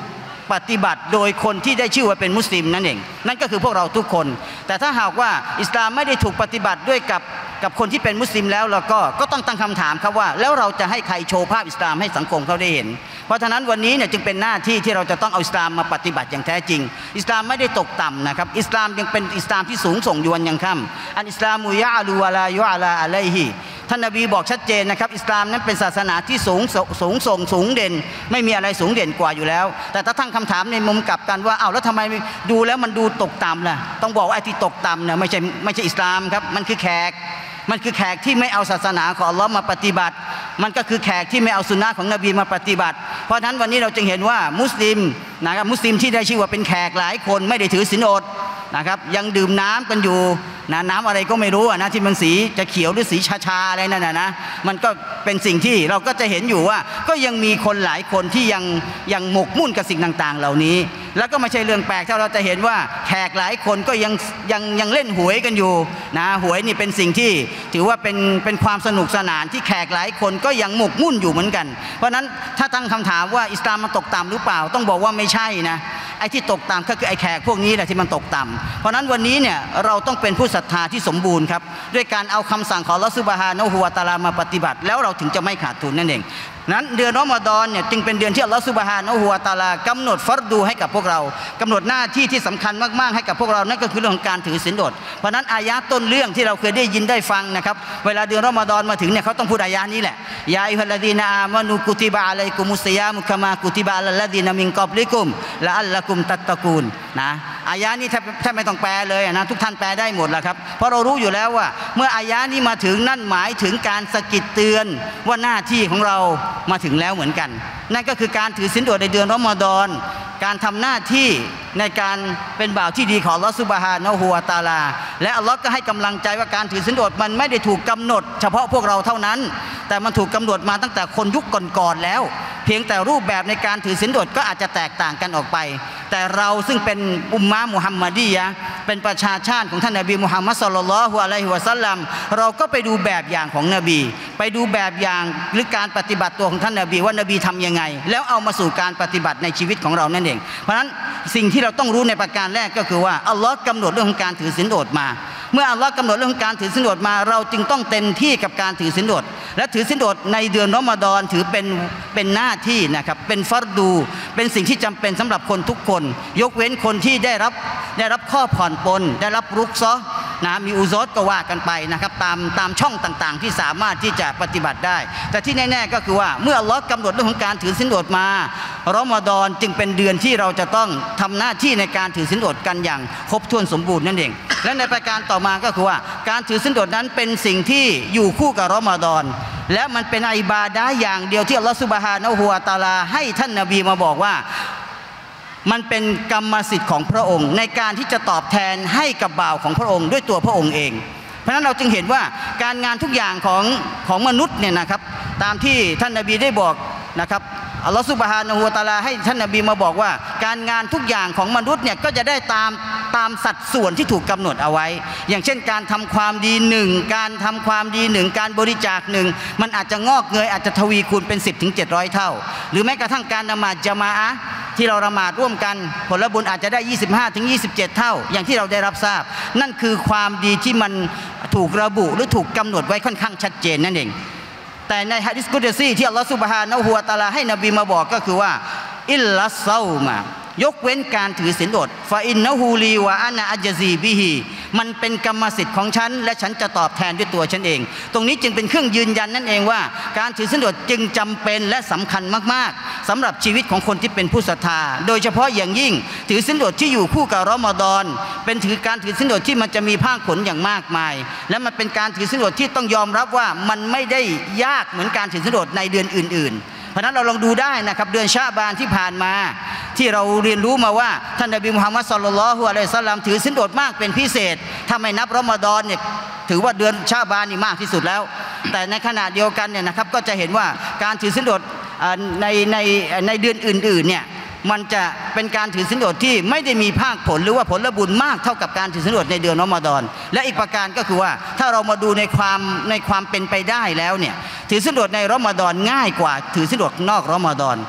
ปฏิบัติโดยคนที่ได้ชื่อว่าเป็นมุสลิมนั่นเองนั่นก็คือพวกเราทุกคนแต่ถ้าหากว่าอิสลามไม่ได้ถูกปฏิบัติด้วยกับกับคนที่เป็นมุสลิมแล้วเราก็ก็ต้องตั้งคำถามครับว่าแล้วเราจะให้ใครโชว์ภาพอิสลามให้สังคมเขาได้เห็นเพราะฉะนั้นวันนี้เนี่ยจึงเป็นหน้าที่ที่เราจะต้องเอาอิสลามมาปฏิบัติอย่างแท้จริงอิสลามไม่ได้ตกต่ำนะครับอิสลามยังเป็นอิสลามที่สูงส่งยวนยังค่ำอันอิสลามุยะลูวะลายุอะลาอะลัยฮิท่านนบีบอกชัดเจนนะครับอิสลามนั้นเป็นศาสนาที่สูงสูงส่งสูงเด่นไม่มีอะไรสูงเด่นกว่าอยู่แล้วแต่ถ้าตั้งคำถามในมุมกลับกันว่าอ้าวแล้วทำไมดูแล้วมันดูตกต่ำล่ะต้องบอกว่าไอ้ที่ตกต่ำเนี่ยไม่ใช่ไม่ใช่อิสลามครับมันคือแขกมันคือแขกที่ไม่เอาศาสนาของอัลลอฮ์มาปฏิบัติมันก็คือแขกที่ไม่เอาสุนนะของนบีมาปฏิบัติเพราะฉะนั้นวันนี้เราจึงเห็นว่ามุสลิมนะครับมุสลิมที่ได้ชื่อว่าเป็นแขกหลายคนไม่ได้ถือศีลอดนะครับยังดื่มน้ำกันอยู่นะน้ำอะไรก็ไม่รู้นะที่มันสีจะเขียวหรือสีชาๆอะไรนั่นนะนะมันก็เป็นสิ่งที่เราก็จะเห็นอยู่ว่าก็ยังมีคนหลายคนที่ยังยังหมกมุ่นกับสิ่งต่างๆเหล่านี้แล้วก็ไม่ใช่เรื่องแปลกถ้าเราจะเห็นว่าแขกหลายคนก็ยังยังยังเล่นหวยกันอยู่นะหวยนี่เป็นสิ่งที่ถือว่าเป็นเป็นความสนุกสนานที่แขกหลายคนก็ยังหมกมุ่นอยู่เหมือนกันเพราะฉะนั้นถ้าตั้งคำถามว่าอิสลามมันตกต่ำหรือเปล่าต้องบอกว่าไม่ใช่นะไอ้ที่ตกต่ำก็คือไอ้แขกพวกนี้แหละที่มันตกต่ำเพราะนั้นวันนี้เนี่ยเราต้องเป็นผู้ศรัทธาที่สมบูรณ์ครับด้วยการเอาคำสั่งของอัลเลาะห์ซุบฮานะฮูวะตะอาลามาปฏิบัติแล้วเราถึงจะไม่ขาดทุนนั่นเองนั้นเดือนรอมฎอนเนี่ยจึงเป็นเดือนที่อัลเลาะห์ซุบฮานะฮูวะตะอาลากำหนดฟัรดูให้กับพวกเรากำหนดหน้าที่ที่สำคัญมากๆให้กับพวกเรานั่นก็คือเรื่องของการถือศีลอดเพราะนั้นอายะห์ต้นเรื่องที่เราเคยได้ยินได้ฟังนะครับเวลาเดือนรอมฎอนมาถึงเนี่ยเขาต้องพูดอายะห์นี้แหละยาอัยฮัลลดีนาอามานูกุติบะอะลัยกุมุสซิยามุกะมากุติบะอะลัลลดีนามินกับลิกุมละอัลละกุมตัตตะกูนนะอายะห์นี้แทบแทบไม่ต้องแปลเลยนะทุกท่านแปลได้หมดแหละครับเพราะเรารู้อยู่แล้วว่าเมื่ออายะห์นี้มาถึงนั่นหมายถึงการสะกิดเตือนว่าหน้าที่ของเรามาถึงแล้วเหมือนกันนั่นก็คือการถือศีลอดในเดือนรอมฎอนการทำหน้าที่ในการเป็นบ่าวที่ดีของอัลเลาะห์ซุบฮานะฮูวะตะอาลาและอัลเลาะห์ก็ให้กำลังใจว่าการถือศีลอดมันไม่ได้ถูกกำหนดเฉพาะพวกเราเท่านั้นแต่มันถูกกำหนดมาตั้งแต่คนยุคก่อนๆแล้วเพียงแต่รูปแบบในการถือศีลอดก็อาจจะแตกต่างกันออกไปแต่เราซึ่งเป็นอุมมะห์มุฮัมมัดียะห์เป็นประชาชาติของท่านนบีมุฮัมมัดศ็อลลัลลอฮุอะลัยฮิวะซัลลัมเราก็ไปดูแบบอย่างของนบีไปดูแบบอย่างหรือการปฏิบัติตัวของท่านนบีว่านบีทำยังไงแล้วเอามาสู่การปฏิบัติในชีวิตของเรานั่นเองเพราะฉะนั้นสิ่งที่เราต้องรู้ในประการแรกก็คือว่าอัลลอฮ์กำหนดเรื่องของการถือศีลอดมาเมื่ออัลลอฮ์กำหนดเรื่องของการถือศีลอดมาเราจึงต้องเต็มที่กับการถือศีลอดและถือศีลอดในเดือนรอมฎอนถือเป็นเป็นหน้าที่นะครับเป็นฟัรดูเป็นสิ่งที่จำเป็นสำหรับคนทุกคนยกเว้นคนที่ได้รับได้รับข้อผ่อนปลนได้รับรุกซอนะมีอุซอรก็ว่ากันไปนะครับตามตามช่องต่างๆที่สามารถที่จะปฏิบัติได้แต่ที่แน่ๆก็คือว่าเมื่ออัลลอฮ์กำหนดเรื่องของการถือศีลอดมารอมฎอนจึงเป็นเดือนที่เราจะต้องทำหน้าที่ในการถือศีลอดกันอย่างครบถ้วนสมบูรณ์นั่นเองและในประการต่อมาก็คือว่าการถือศีลอดนั้นเป็นสิ่งที่อยู่คู่กับรอมฎอนและมันเป็นอิบาดะห์อย่างเดียวที่อัลลอฮ์ซุบฮานะฮูวะตะอาลาให้ท่านนบีมาบอกว่ามันเป็นกรรมสิทธิ์ของพระองค์ในการที่จะตอบแทนให้กับบ่าวของพระองค์ด้วยตัวพระองค์เองเพราะฉะนั้นเราจึงเห็นว่าการงานทุกอย่างของของมนุษย์เนี่ยนะครับตามที่ท่านนบีได้บอกนะครับอัลลอฮฺซุบฮานะฮูวะตะอาลาให้ท่านนบีมาบอกว่าการงานทุกอย่างของมนุษย์เนี่ยก็จะได้ตามตามสัดส่วนที่ถูกกำหนดเอาไว้อย่างเช่นการทำความดีหนึ่งการทำความดีหนึ่งการบริจาคหนึ่งมันอาจจะงอกเงยอาจจะทวีคูณเป็น สิบถึงเจ็ดร้อย เท่าหรือแม้กระทั่งการละหมาดญะมาอะห์ที่เราละหมาดร่วมกันผลบุญอาจจะได้ ยี่สิบห้าถึงยี่สิบเจ็ด เท่าอย่างที่เราได้รับทราบนั่นคือความดีที่มันถูกระบุหรือถูกกำหนดไว้ค่อนข้างชัดเจนนั่นเองแต่ในหะดีษกุดซีที่อัลลอฮฺซุบฮานะฮูวะตะอาลาให้นบีมาบอกก็คือว่าอิลลัสซอมายกเว้นการถือศีลอดฟาอินนะฮูลีวะอานะอัจซีบิฮิมันเป็นกรรมสิทธิ์ของฉันและฉันจะตอบแทนด้วยตัวฉันเองตรงนี้จึงเป็นเครื่องยืนยันนั่นเองว่าการถือศีลอดจึงจำเป็นและสำคัญมากๆสำหรับชีวิตของคนที่เป็นผู้ศรัทธาโดยเฉพาะอย่างยิ่งถือศีลอดที่อยู่คู่กับรอมฎอนเป็นถือการถือศีลอดที่มันจะมีภาคผลอย่างมากมายและมันเป็นการถือศีลอดที่ต้องยอมรับว่ามันไม่ได้ยากเหมือนการถือศีลอดในเดือนอื่นๆเพราะนั้นเราลองดูได้นะครับเดือนชะบานที่ผ่านมาที่เราเรียนรู้มาว่าท่านนบีมุฮัมมัดศ็อลลัลลอฮุอะลัยฮิวะซัลลัมถือศีลอดมากเป็นพิเศษถ้าไม่นับรอมฎอนเนี่ยถือว่าเดือนชะบานนี่มากที่สุดแล้วแต่ในขณะเดียวกันเนี่ยนะครับก็จะเห็นว่าการถือศีลอดในในในเดือนอื่นๆเนี่ยมันจะเป็นการถือศีลอดที่ไม่ได้มีภาคผลหรือว่าผลบุญมากเท่ากับการถือศีลอดในเดือนรอมฎอนและอีกประการก็คือว่าถ้าเรามาดูในความในความเป็นไปได้แล้วเนี่ยถือศีลอดในรอมฎอนง่ายกว่าถือศีลอดนอกรอมฎอน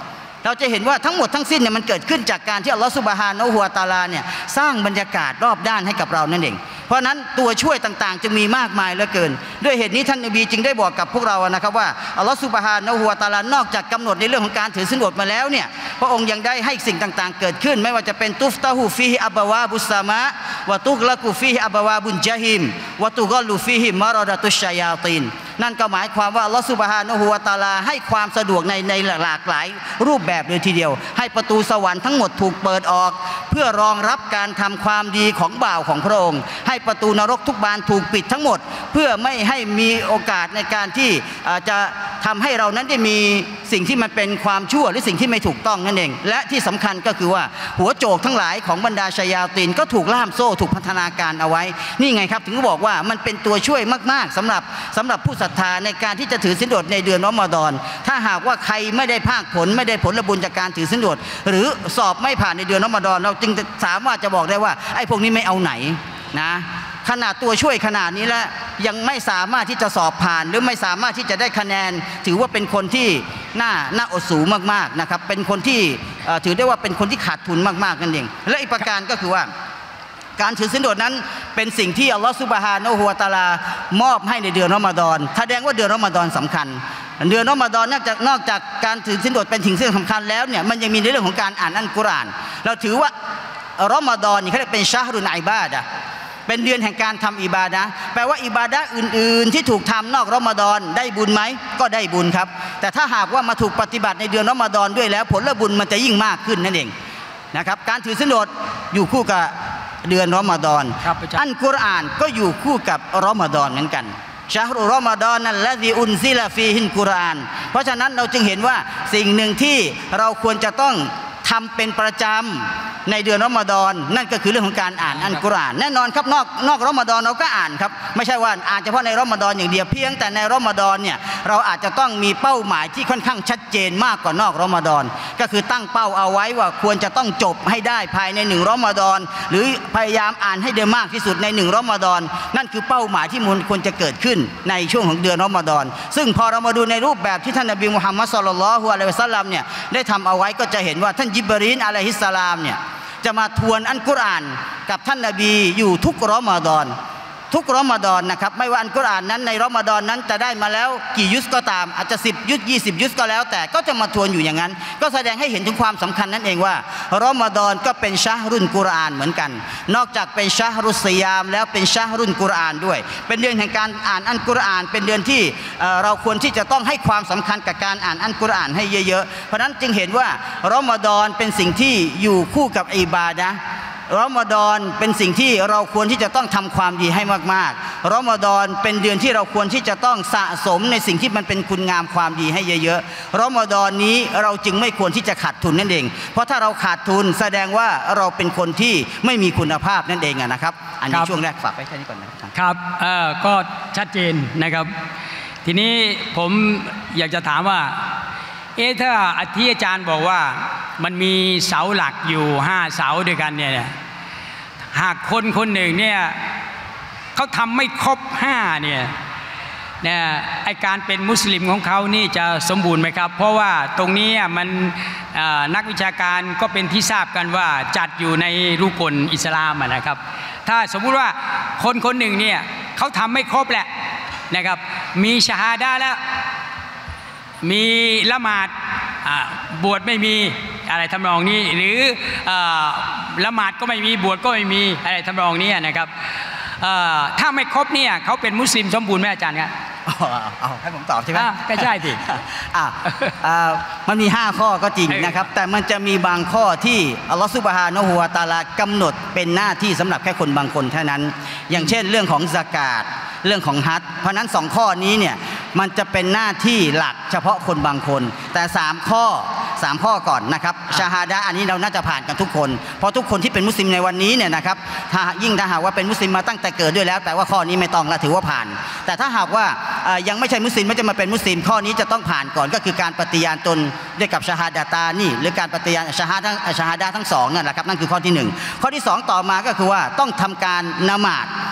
เราจะเห็นว่าทั้งหมดทั้งสิ้นเนี่ยมันเกิดขึ้นจากการที่อัลลอฮฺซุบฮานะฮูวะตะอาลาเนี่ยสร้างบรรยากาศรอบด้านให้กับเรานั่นเองเพราะนั้นตัวช่วยต่างๆจึงมีมากมายเหลือเกินด้วยเหตุนี้ท่านนบีจึงได้บอกกับพวกเรานะครับว่าอัลลอฮฺซุบฮานะฮูวะตะอาลานอกจากกำหนดในเรื่องของการถือศีลอดมาแล้วเนี่ยพระองค์ยังได้ให้สิ่งต่างๆเกิดขึ้นไม่ว่าจะเป็นตุฟตาฮูฟีฮิอับบาวาบุสซามะวะตุกละกูฟีฮิอับบาวาบุนญะฮิมวะตุกอลูฟีฮิมารอดะตุชชัยาตีนนั่นก็หมายความว่าอัลลอฮฺซุบฮานะฮูวะตะอาลาให้ความสะดวกในในหลากหลายรูปแบบเลยทีเดียวให้ประตูสวรรค์ทั้งหมดถูกเปิดออกเพื่อรองรับการทำความดีของบ่าวของพระองค์ให้ประตูนรกทุกบานถูกปิดทั้งหมดเพื่อไม่ให้มีโอกาสในการที่จะทำให้เรานั้นได้มีสิ่งที่มันเป็นความชั่วหรือสิ่งที่ไม่ถูกต้องนั่นเองและที่สำคัญก็คือว่าหัวโจกทั้งหลายของบรรดาชัยยาตีนก็ถูกล่ามโซ่ถูกพัฒนาการเอาไว้นี่ไงครับถึงบอกว่ามันเป็นตัวช่วยมากๆสำหรับสำหรับผู้ศรัทธาในการที่จะถือศีลอดในเดือนรอมฎอนถ้าหากว่าใครไม่ได้ภาคผลไม่ได้ผลบุญจากการถือศีลอดหรือสอบไม่ผ่านในเดือนรอมฎอนเราจึงสามารถจะบอกได้ว่าไอ้พวกนี้ไม่เอาไหนนะขนาดตัวช่วยขนาดนี้แล้วยังไม่สามารถที่จะสอบผ่านหรือไม่สามารถที่จะได้คะแนนถือว่าเป็นคนที่น่าน่าอดสูงมากๆนะครับเป็นคนที่ถือได้ว่าเป็นคนที่ขาดทุนมากๆนั่นเองและอีกประการก็คือว่าการถือศีลอดนั้นเป็นสิ่งที่อัลลอฮฺซุบฮานะฮูวะตะอาลามอบให้ในเดือนรอมฎอนแสดงว่าเดือนรอมฎอนสำคัญเดือนรอมฎอนนอกจากนอกจากการถือศีลอดเป็นสิ่งที่สำคัญแล้วเนี่ยมันยังมีในเรื่องของการอ่านอัลกุรอานเราถือว่ารอมฎอนนี่เขาเรียกเป็นชะฮรุนอิบาดะห์เป็นเดือนแห่งการทำอิบาดะห์แปลว่าอิบาดะห์อื่นๆที่ถูกทำนอกรอมฎอนได้บุญไหมก็ได้บุญครับแต่ถ้าหากว่ามาถูกปฏิบัติในเดือนรอมฎอนด้วยแล้วผลบุญมันจะยิ่งมากขึ้นนั่นเองนะครับการถือศีลอดอยู่คู่กับเดือนรอมฎอนอัลกุรอานก็อยู่คู่กับรอมฎอนเหมือนกันชะฮรุรอมฎอนนัลลซีอุนซิลาฟีฮิลกุรอานเพราะฉะนั้นเราจึงเห็นว่าสิ่งหนึ่งที่เราควรจะต้องทำเป็นประจำในเดือนรอมฎอนนั่นก็คือเรื่องของการอ่านอัลกุรอานแน่นอนครับนอกนอกรอมฎอนเราก็อ่านครับไม่ใช่ว่าอ่านเฉพาะในรอมฎอนอย่างเดียวเพียงแต่ในรอมฎอนเนี่ยเราอาจจะต้องมีเป้าหมายที่ค่อนข้างชัดเจนมากกว่านอกรอมฎอนก็คือตั้งเป้าเอาไว้ว่าควรจะต้องจบให้ได้ภายในหนึ่งรอมฎอนหรือพยายามอ่านให้ได้มากที่สุดในหนึ่งรอมฎอนนั่นคือเป้าหมายที่มันควรจะเกิดขึ้นในช่วงของเดือนรอมฎอนซึ่งพอเรามาดูในรูปแบบที่ท่านนบีมุฮัมมัดศ็อลลัลลอฮุอะลัยฮิวะซัลลัมเนี่ยได้ทำเอาไว้ก็จะเห็นว่าท่านญิบรีลอะลัยฮิสสลามเนี่ยจะมาทวนอัลกุรอานกับท่านนบีอยู่ทุกรอมฎอนทุกรอมฎอนนะครับไม่ว่าอัลกุรอานนั้นในรอมฎอนนั้นจะได้มาแล้วกี่ยุสก็ตามอาจจะสิบยุสยี่สิบยุสก็แล้วแต่ก็จะมาทวนอยู่อย่างนั้นก็แสดงให้เห็นถึงความสำคัญนั่นเองว่ารอมฎอนก็เป็นชะฮรุนกุรอานเหมือนกันนอกจากเป็นชะฮรุศยามแล้วเป็นชะฮรุนกุรอานด้วยเป็นเดือนแห่งการอ่านอัลกุรอานเป็นเดือนที่เราควรที่จะต้องให้ความสำคัญกับการอ่านอัลกุรอานให้เยอะๆเพราะนั้นจึงเห็นว่ารอมฎอนเป็นสิ่งที่อยู่คู่กับอิบาดะห์รอมฎอนเป็นสิ่งที่เราควรที่จะต้องทำความดีให้มากๆรอมฎอนเป็นเดือนที่เราควรที่จะต้องสะสมในสิ่งที่มันเป็นคุณงามความดีให้เยอะๆรอมฎอนนี้เราจึงไม่ควรที่จะขาดทุนนั่นเองเพราะถ้าเราขาดทุนแสดงว่าเราเป็นคนที่ไม่มีคุณภาพนั่นเองนะครับอันนี้ช่วงแรกฝากไว้แค่นี้ก่อนนะครับครับเอ่อก็ชัดเจนนะครับทีนี้ผมอยากจะถามว่าเอ๊ะถ้าที่อาจารย์บอกว่ามันมีเสาหลักอยู่ห้าเสาด้วยกันเนี่ยหากคนคนหนึ่งเนี่ยเขาทำไม่ครบห้าเนี่ยเนี่ยไอการเป็นมุสลิมของเขานี่จะสมบูรณ์ไหมครับเพราะว่าตรงนี้มันนักวิชาการก็เป็นที่ทราบกันว่าจัดอยู่ในรุกลอิสลามนะครับถ้าสมมุติว่าคนคนหนึ่งเนี่ยเขาทำไม่ครบแหละนะครับมีชะฮาดะห์แล้วมีละหมาดบวชไม่มีอะไรทำนองนี้หรือละหมาดก็ไม่มีบวชก็ไม่มีอะไรทำนองนี้นะครับถ้าไม่ครบเนี่ยเขาเป็นมุสลิมสมบูรณ์ไหมอาจารย์ครับเอาให้ผมตอบใช่ไหมก็ใช่สิมันมีห้าข้อก็จริงนะครับแต่มันจะมีบางข้อที่อัลลอฮฺซุบฮานะฮูวะตะอาลากำหนดเป็นหน้าที่สำหรับแค่คนบางคนเท่านั้นอย่างเช่นเรื่องของซะกาตเรื่องของฮัจญ์เพราะนั้นสองข้อนี้เนี่ยมันจะเป็นหน้าที่หลักเฉพาะคนบางคนแต่สามข้อสามข้อก่อนนะครับชาฮาดะห์อันนี้เราน่าจะผ่านกันทุกคนเพราะทุกคนที่เป็นมุสลิมในวันนี้เนี่ยนะครับถ้ายิ่งถ้าหากว่าเป็นมุสลิมมาตั้งแต่เกิดด้วยแล้วแต่ว่าข้อนี้ไม่ต้องละถือว่าผ่านแต่ถ้าหากว่ายังไม่ใช่มุสลิมไม่จะมาเป็นมุสลิมข้อนี้จะต้องผ่านก่อนก็คือการปฏิญาณตนด้วยกับชาฮาดะตานี่หรือการปฏิญาณชาฮาดะห์ชาฮาดะห์ทั้งสองนั่นแหละครับนั่นคือข้อที่หนึ่งข้อที่สองต่อมาก็คือว่าต้องทำการละหมาด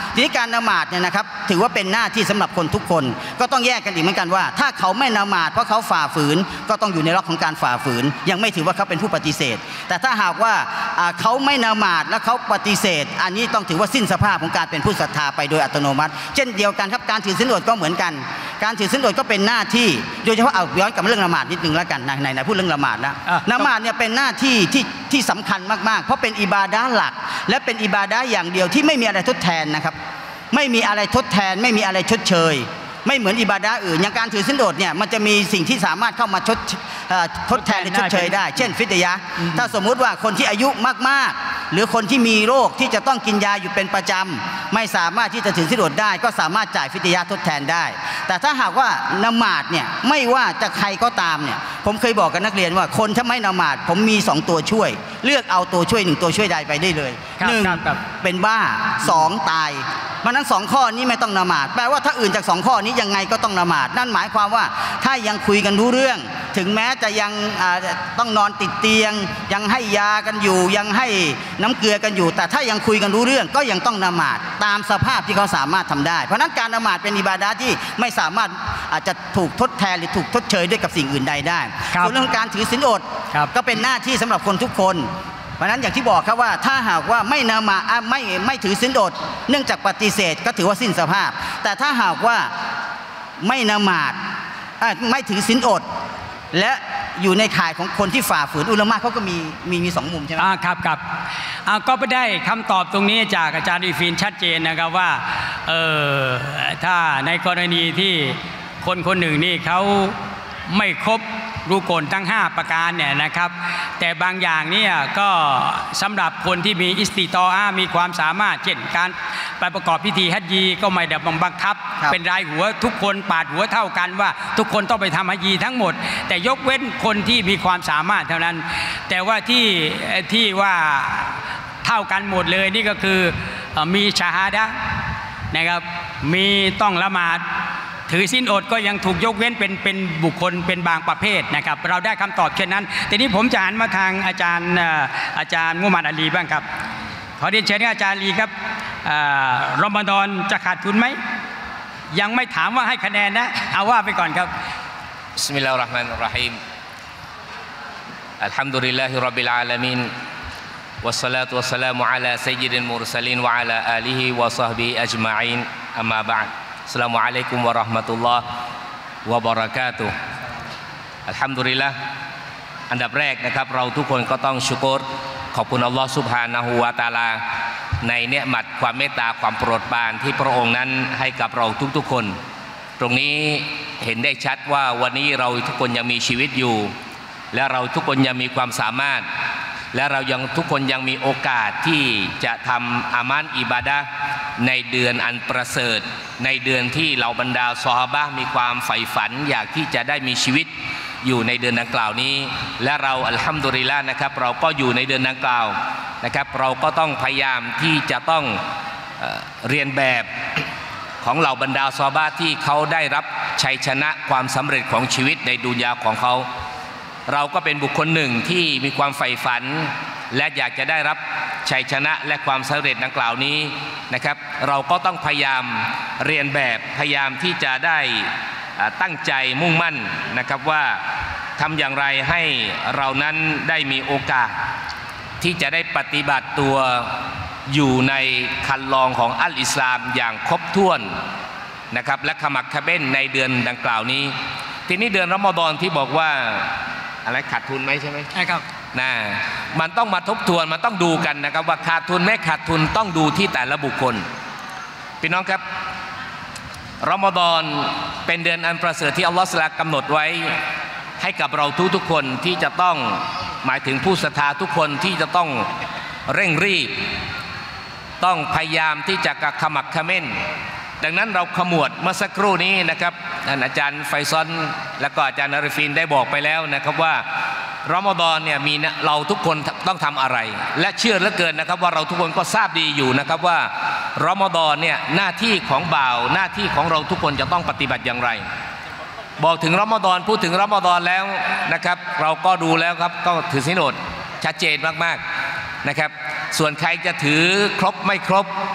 ทีนี้การละหมาดเนี่ยนะครับถือว่าเป็นหน้าที่สำหรับคนทุกคนก็ต้องแยกกันอีกเหมือนกันว่าถ้าเขาไม่ละหมาดเพราะเขาฝ่าฝืนก็ต้องอยู่ในล็อกของการฝ่าฝืนยังไม่ถือว่าเขาเป็นผู้ปฏิเสธแต่ถ้าหากว่าเขาไม่ละหมาดและเขาปฏิเสธอันนี้ต้องถือว่าสิ้นสภาพของการเป็นผู้ศรัทธาไปโดยอัตโนมัติเช่นเดียวกันครับการถือศีลอดก็เหมือนกันการถือศีลอดก็เป็นหน้าที่โดยเฉพาะเอาย้อนกลับมาเรื่องละหมาดนิดนึงแล้วกันในในพูดเรื่องละหมาดแล้วละหมาดเนี่ยเป็นหน้าที่ที่ที่สำคัญมากๆเพราะเป็นอิบาดะห์หลักและเป็นอิบาดะห์อย่างเดียวที่ไม่มีอะไรทดแทนนะครับไม่มีอะไรทดแทนไม่มีอะไรชดเชยไม่เหมือนอิบาดะห์อื่นอย่างการถือศีลอดเนี่ยมันจะมีสิ่งที่สามารถเข้ามาชดทดแทนหรือชดเชยได้เช่นฟิดยะห์ถ้าสมมุติว่าคนที่อายุมากๆหรือคนที่มีโรคที่จะต้องกินยาอยู่เป็นประจำไม่สามารถที่จะถือศีลอดได้ก็สามารถจ่ายฟิดยะห์ทดแทนได้แต่ถ้าหากว่าละหมาดเนี่ยไม่ว่าจะใครก็ตามเนี่ยผมเคยบอกกับนักเรียนว่าคนถ้าไม่ละหมาดผมมีสองตัวช่วยเลือกเอาตัวช่วยหนึ่งตัวช่วยใดไปได้เลยหนึ่งเป็นบ้าสองตายเพราะนั้นสองข้อนี้ไม่ต้องละหมาดแปลว่าถ้าอื่นจากสองข้อนี้ยังไงก็ต้องละหมาดนั่นหมายความว่าถ้ายังคุยกันรู้เรื่องถึงแม้จะยังต้องนอนติดเตียงยังให้ยากันอยู่ยังให้น้ำเกลือกันอยู่แต่ถ้ายังคุยกันรู้เรื่องก็ยังต้องละหมาดตามสภาพที่เขาสามารถทำได้เพราะนั้นการละหมาดเป็นอิบาดะห์ที่ไม่สามารถอาจจะถูกทดแทนหรือถูกทดเชยด้วยกับสิ่งอื่นใดได้ส่วนเรื่องการถือศีลอดก็เป็นหน้าที่สำหรับคนทุกคนเพราะนั้นอย่างที่บอกครับว่าถ้าหากว่าไม่ละหมาดไม่ไม่ถือศีลอดเนื่องจากปฏิเสธก็ถือว่าสิ้นสภาพแต่ถ้าหากว่าไม่ละหมาดไม่ถือศีลอดและอยู่ในข่ายของคนที่ฝ่าฝืนอุลามะเขาก็มีมีมีสองมุมใช่ไหมครับครับก็ไปได้คำตอบตรงนี้จากอาจารย์อีฟินชัดเจนนะครับว่าเออถ้าในกรณีที่คนคนหนึ่งนี่เขาไม่ครบรูกลทั้งห้าประการเนี่ยนะครับแต่บางอย่างเนี่ยก็สำหรับคนที่มีอิสติตออามีความสามารถเช่นการไปประกอบพิธีฮัจญีก็ไม่ได้บังคับเป็นรายหัวทุกคนปาดหัวเท่ากันว่าทุกคนต้องไปทำฮัจญีทั้งหมดแต่ยกเว้นคนที่มีความสามารถเท่านั้นแต่ว่าที่ที่ว่าเท่ากันหมดเลยนี่ก็คือมีชาฮาดะห์นะครับมีต้องละหมาดถือศีลอดก็ยังถูกยกเว้นเป็นเป็นบุคคลเป็นบางประเภทนะครับเราได้คำตอบเช่นนั้นทีนี้ผมจะหันมาทางอาจารย์อาจารย์มุฮัมมัดอาลีบ้างครับขอเรียนเชิญอาจารย์อาลีครับรอมฎอนจะขาดทุนไหมยังไม่ถามว่าให้คะแนนนะเอาว่าไปก่อนครับบิสมิลลาฮิรเราะห์มานิรเราะฮีมอัลฮัมดุลิลลาฮิร็อบบิลอาลามีนวัสศอลาตุวัสสลามุอะลาซัยยิดิลมุรสลีนวะอะลาอาลิฮิวะศอฮบิฮิอัจมะอีนอัมมาบะอ์อัสสลามุอะลัยกุมวะเราะห์มะตุลลอฮ์วะบะเราะกาตุฮ์อัลฮัมดุลิลลาห์อันดับแรกนะครับเราทุกคนก็ต้องชุกรขอบคุณอัลลอฮ์ซุบฮานะฮูวะตะอาลาในเนืหมัดความเมตตาความโปรดปรานที่พระองค์นั้นให้กับเราทุกๆคนตรงนี้เห็นได้ชัดว่าวันนี้เราทุกคนยังมีชีวิตอยู่และเราทุกคนยังมีความสามารถและเรายังทุกคนยังมีโอกาสที่จะทำอามันอิบาดะห์ในเดือนอันประเสริฐในเดือนที่เหล่าบรรดาซอฮาบะห์มีความใฝ่ฝันอยากที่จะได้มีชีวิตอยู่ในเดือนดังกล่าวนี้และเราอัลฮัมดุลิลละห์นะครับเราก็อยู่ในเดือนดังกล่าวนะครับเราก็ต้องพยายามที่จะต้องเอ่อเรียนแบบของเหล่าบรรดาซอฮาบะห์ที่เขาได้รับชัยชนะความสำเร็จของชีวิตในดุนยาของเขาเราก็เป็นบุคคลหนึ่งที่มีความใฝ่ฝันและอยากจะได้รับชัยชนะและความสำเร็จดังกล่าวนี้นะครับเราก็ต้องพยายามเรียนแบบพยายามที่จะได้ตั้งใจมุ่งมั่นนะครับว่าทำอย่างไรให้เรานั้นได้มีโอกาสที่จะได้ปฏิบัติตัวอยู่ในคันลองของอัลอิสลามอย่างครบถ้วนนะครับและขมักเขม้นในเดือนดังกล่าวนี้ทีนี้เดือนรอมฎอนที่บอกว่าอะไรขาดทุนไหมใช่ไหมใช่ครับนะมันต้องมาทบทวนมันต้องดูกันนะครับว่าขาดทุนไม่ขาดทุนต้องดูที่แต่ละบุคคลพี่น้องครับรอมฎอนเป็นเดือนอันประเสริฐที่อัลลอฮฺทรงกำหนดไว้ให้กับเราทุกๆคนที่จะต้องหมายถึงผู้ศรัทธาทุกคนที่จะต้องเร่งรีบต้องพยายามที่จะกระขมักเขม้นดังนั้นเราขมวดเมื่อสักครู่นี้นะครับอาจารย์ไฟซอนและก็อาจารย์อาริฟินได้บอกไปแล้วนะครับว่ารอมฎอนเนี่ยมีเราทุกคนต้องทำอะไรและเชื่อเหลือเกินนะครับว่าเราทุกคนก็ทราบดีอยู่นะครับว่ารอมฎอนเนี่ยหน้าที่ของบ่าวหน้าที่ของเราทุกคนจะต้องปฏิบัติอย่างไรบอกถึงรอมฎอนพูดถึงรอมฎอนแล้วนะครับเราก็ดูแล้วครับก็ถือศีลอดชัดเจนมากๆนะครับส่วนใครจะถือครบไม่ครบ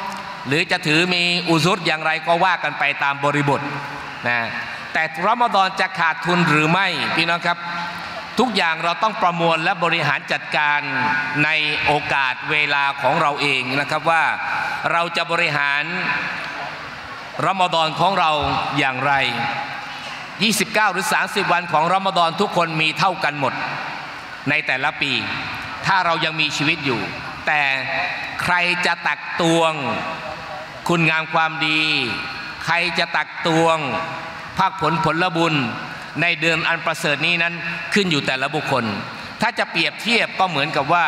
หรือจะถือมีอุซุรอย่างไรก็ว่ากันไปตามบริบทนะแต่รอมฎอนจะขาดทุนหรือไม่พี่น้องครับทุกอย่างเราต้องประมวลและบริหารจัดการในโอกาสเวลาของเราเองนะครับว่าเราจะบริหารรอมฎอนของเราอย่างไรยี่สิบเก้าหรือสามสิบวันของรอมฎอนทุกคนมีเท่ากันหมดในแต่ละปีถ้าเรายังมีชีวิตอยู่แต่ใครจะตักตวงคุณงามความดีใครจะตักตวงภาคผลผลบุญในเดือนอันประเสริฐนี้นั้นขึ้นอยู่แต่ละบุคคลถ้าจะเปรียบเทียบก็เหมือนกับว่า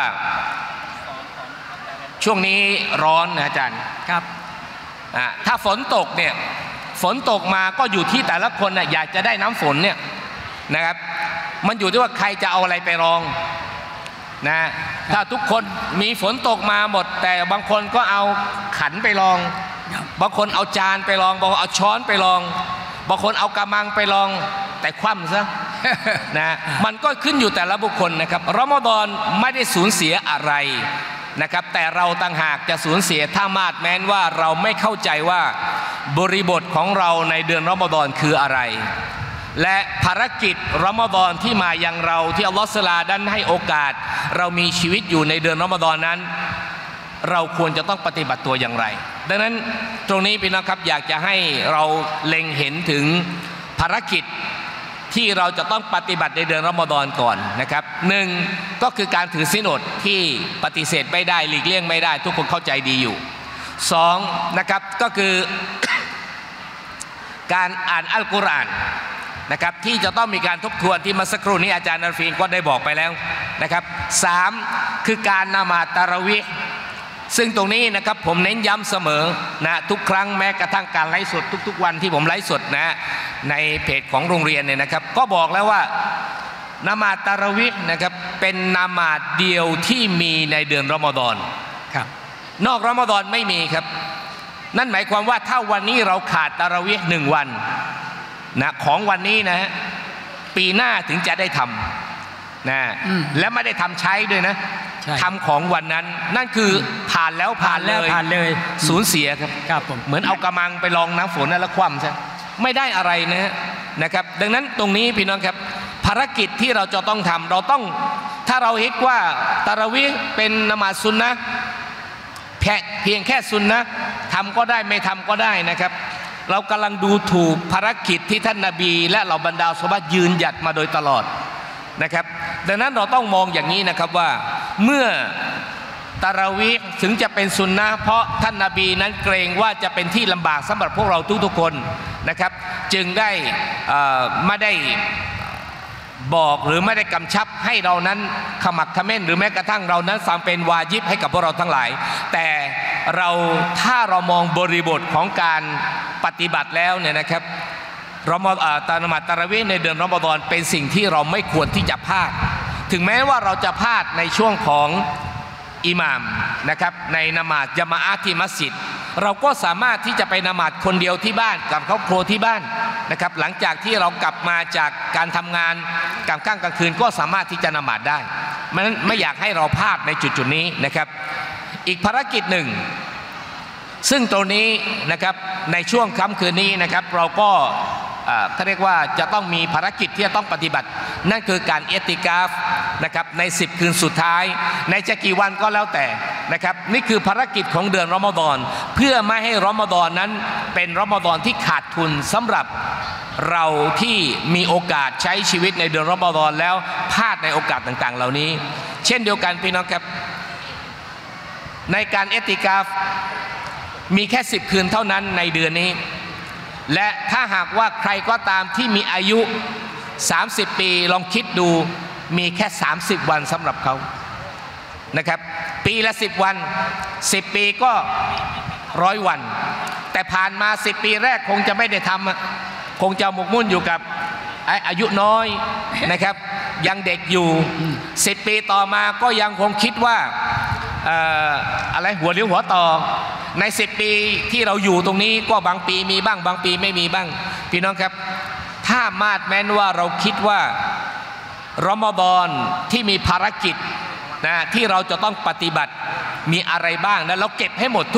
ช่วงนี้ร้อนนะอาจารย์ครับถ้าฝนตกเนี่ยฝนตกมาก็อยู่ที่แต่ละคนนะอยากจะได้น้ำฝนเนี่ยนะครับมันอยู่ที่ว่าใครจะเอาอะไรไปรองนะถ้าทุกคนมีฝนตกมาหมดแต่บางคนก็เอาขันไปรองบางคนเอาจานไปรองบางคนเอาช้อนไปรองบางคนเอากระมังไปรองแต่คว่ำซะนะมันก็ขึ้นอยู่แต่ละบุคคลนะครับรอมฎอนไม่ได้สูญเสียอะไรนะครับแต่เราต่างหากจะสูญเสียถ้ามาดแม้นว่าเราไม่เข้าใจว่าบริบทของเราในเดือนรอมฎอนคืออะไรและภารกิจรอมฎอนที่มายังเราที่อัลลอฮฺซุบฮานะฮูวะตะอาลาได้ให้โอกาสเรามีชีวิตอยู่ในเดือนรอมฎอนนั้นเราควรจะต้องปฏิบัติตัวอย่างไรดังนั้นตรงนี้พี่น้องครับอยากจะให้เราเล็งเห็นถึงภารกิจที่เราจะต้องปฏิบัติในเดือนรอมฎอนก่อนนะครับหนึ่งก็คือการถือศีลอดที่ปฏิเสธไม่ได้หลีกเลี่ยงไม่ได้ทุกคนเข้าใจดีอยู่สองนะครับก็คือ การอ่านอัลกุรอานนะครับที่จะต้องมีการทบทวนที่มาสักครู่นี้อาจารย์อัลฟีนก็ได้บอกไปแล้วนะครับสามคือการละหมาดตะเราะวีห์ซึ่งตรงนี้นะครับผมเน้นย้ำเสมอนะทุกครั้งแม้กระทั่งการไลฟ์สดทุกๆวันที่ผมไลฟ์สดนะในเพจของโรงเรียนเนี่ยนะครับก็บอกแล้วว่าละหมาดตะเราะวีห์นะครับเป็นละหมาดเดียวที่มีในเดือนรอมฎอนครับนอกรอมฎอนไม่มีครับนั่นหมายความว่าถ้าวันนี้เราขาดตะเราะวีห์หนึ่งวันนะของวันนี้นะปีหน้าถึงจะได้ทำนะและไม่ได้ทำใช้ด้วยนะทำของวันนั้นนั่นคือผ่านแล้วผ่านเลยผ่านเลยสูญเสียครับครับผมเหมือนเอากระมังไปลองน้ำฝนแล้วคว่ำใช่ไม่ได้อะไรนะนะครับดังนั้นตรงนี้พี่น้องครับภารกิจที่เราจะต้องทำเราต้องถ้าเราเห็นว่าตะเราะวีห์เป็นละหมาดซุนนะห์เพียงแค่ซุนนะห์ทำก็ได้ไม่ทำก็ได้นะครับเรากำลังดูถูกภารกิจที่ท่านนบีและเหล่าบรรดาซอฮาบะห์ยืนหยัดมาโดยตลอดนะครับดังนั้นเราต้องมองอย่างนี้นะครับว่าเมื่อตะเราะวีห์ถึงจะเป็นซุนนะห์เพราะท่านนบีนั้นเกรงว่าจะเป็นที่ลำบากสำหรับพวกเราทุกๆคนนะครับจึงได้ไม่ได้บอกหรือไม่ได้กำชับให้เรานั้นขมักเขม้นหรือแม้กระทั่งเรานั้นฟังเป็นวาญิบให้กับพวกเราทั้งหลายแต่เราถ้าเรามองบริบทของการปฏิบัติแล้วเนี่ยนะครับรอมฎอนตะละหมาดตะเราะวีห์ในเดือนรอมฎอนเป็นสิ่งที่เราไม่ควรที่จะพลาดถึงแม้ว่าเราจะพลาดในช่วงของอิหม่ามนะครับในละหมาดญะมาอะห์ที่มัสยิดเราก็สามารถที่จะไปละหมาดคนเดียวที่บ้านกับครอบครัวที่บ้านนะครับหลังจากที่เรากลับมาจากการทำงานกลางค่ำกลางคืนก็สามารถที่จะละหมาดได้ไม่ไม่อยากให้เราพลาดในจุดจุดนี้นะครับอีกภารกิจหนึ่งซึ่งตรงนี้นะครับในช่วงค่ำคืนนี้นะครับเราก็เขาเรียกว่าจะต้องมีภารกิจที่จะต้องปฏิบัตินั่นคือการอิอ์ติกาฟนะครับในสิบคืนสุดท้ายในจะกี่วันก็แล้วแต่นะครับนี่คือภารกิจของเดือนรอมฎอนเพื่อไม่ให้รอมฎอนนั้นเป็นรอมฎอนที่ขาดทุนสำหรับเราที่มีโอกาสใช้ชีวิตในเดือนรอมฎอนแล้วพลาดในโอกาสต่างๆเหล่านี้เช่นเดียวกันพี่น้องครับในการอิอ์ติกาฟมีแค่สิบคืนเท่านั้นในเดือนนี้และถ้าหากว่าใครก็ตามที่มีอายุสามสิบปีลองคิดดูมีแค่สามสิบวันสำหรับเขานะครับปีละสิบวันสิบปีก็ร้อยวันแต่ผ่านมาสิบปีแรกคงจะไม่ได้ทำคงจะหมกมุ่นอยู่กับอายุน้อยนะครับยังเด็กอยู่สิบปีต่อมาก็ยังคงคิดว่าอะไรหัวเลี้ยวหัวต่อในสิบปีที่เราอยู่ตรงนี้ก็บางปีมีบ้างบางปีไม่มีบ้างพี่น้องครับถ้ามาดแม้นว่าเราคิดว่ารอมฎอนที่มีภารกิจนะที่เราจะต้องปฏิบัติมีอะไรบ้างนะเราเก็บให้หมดทุก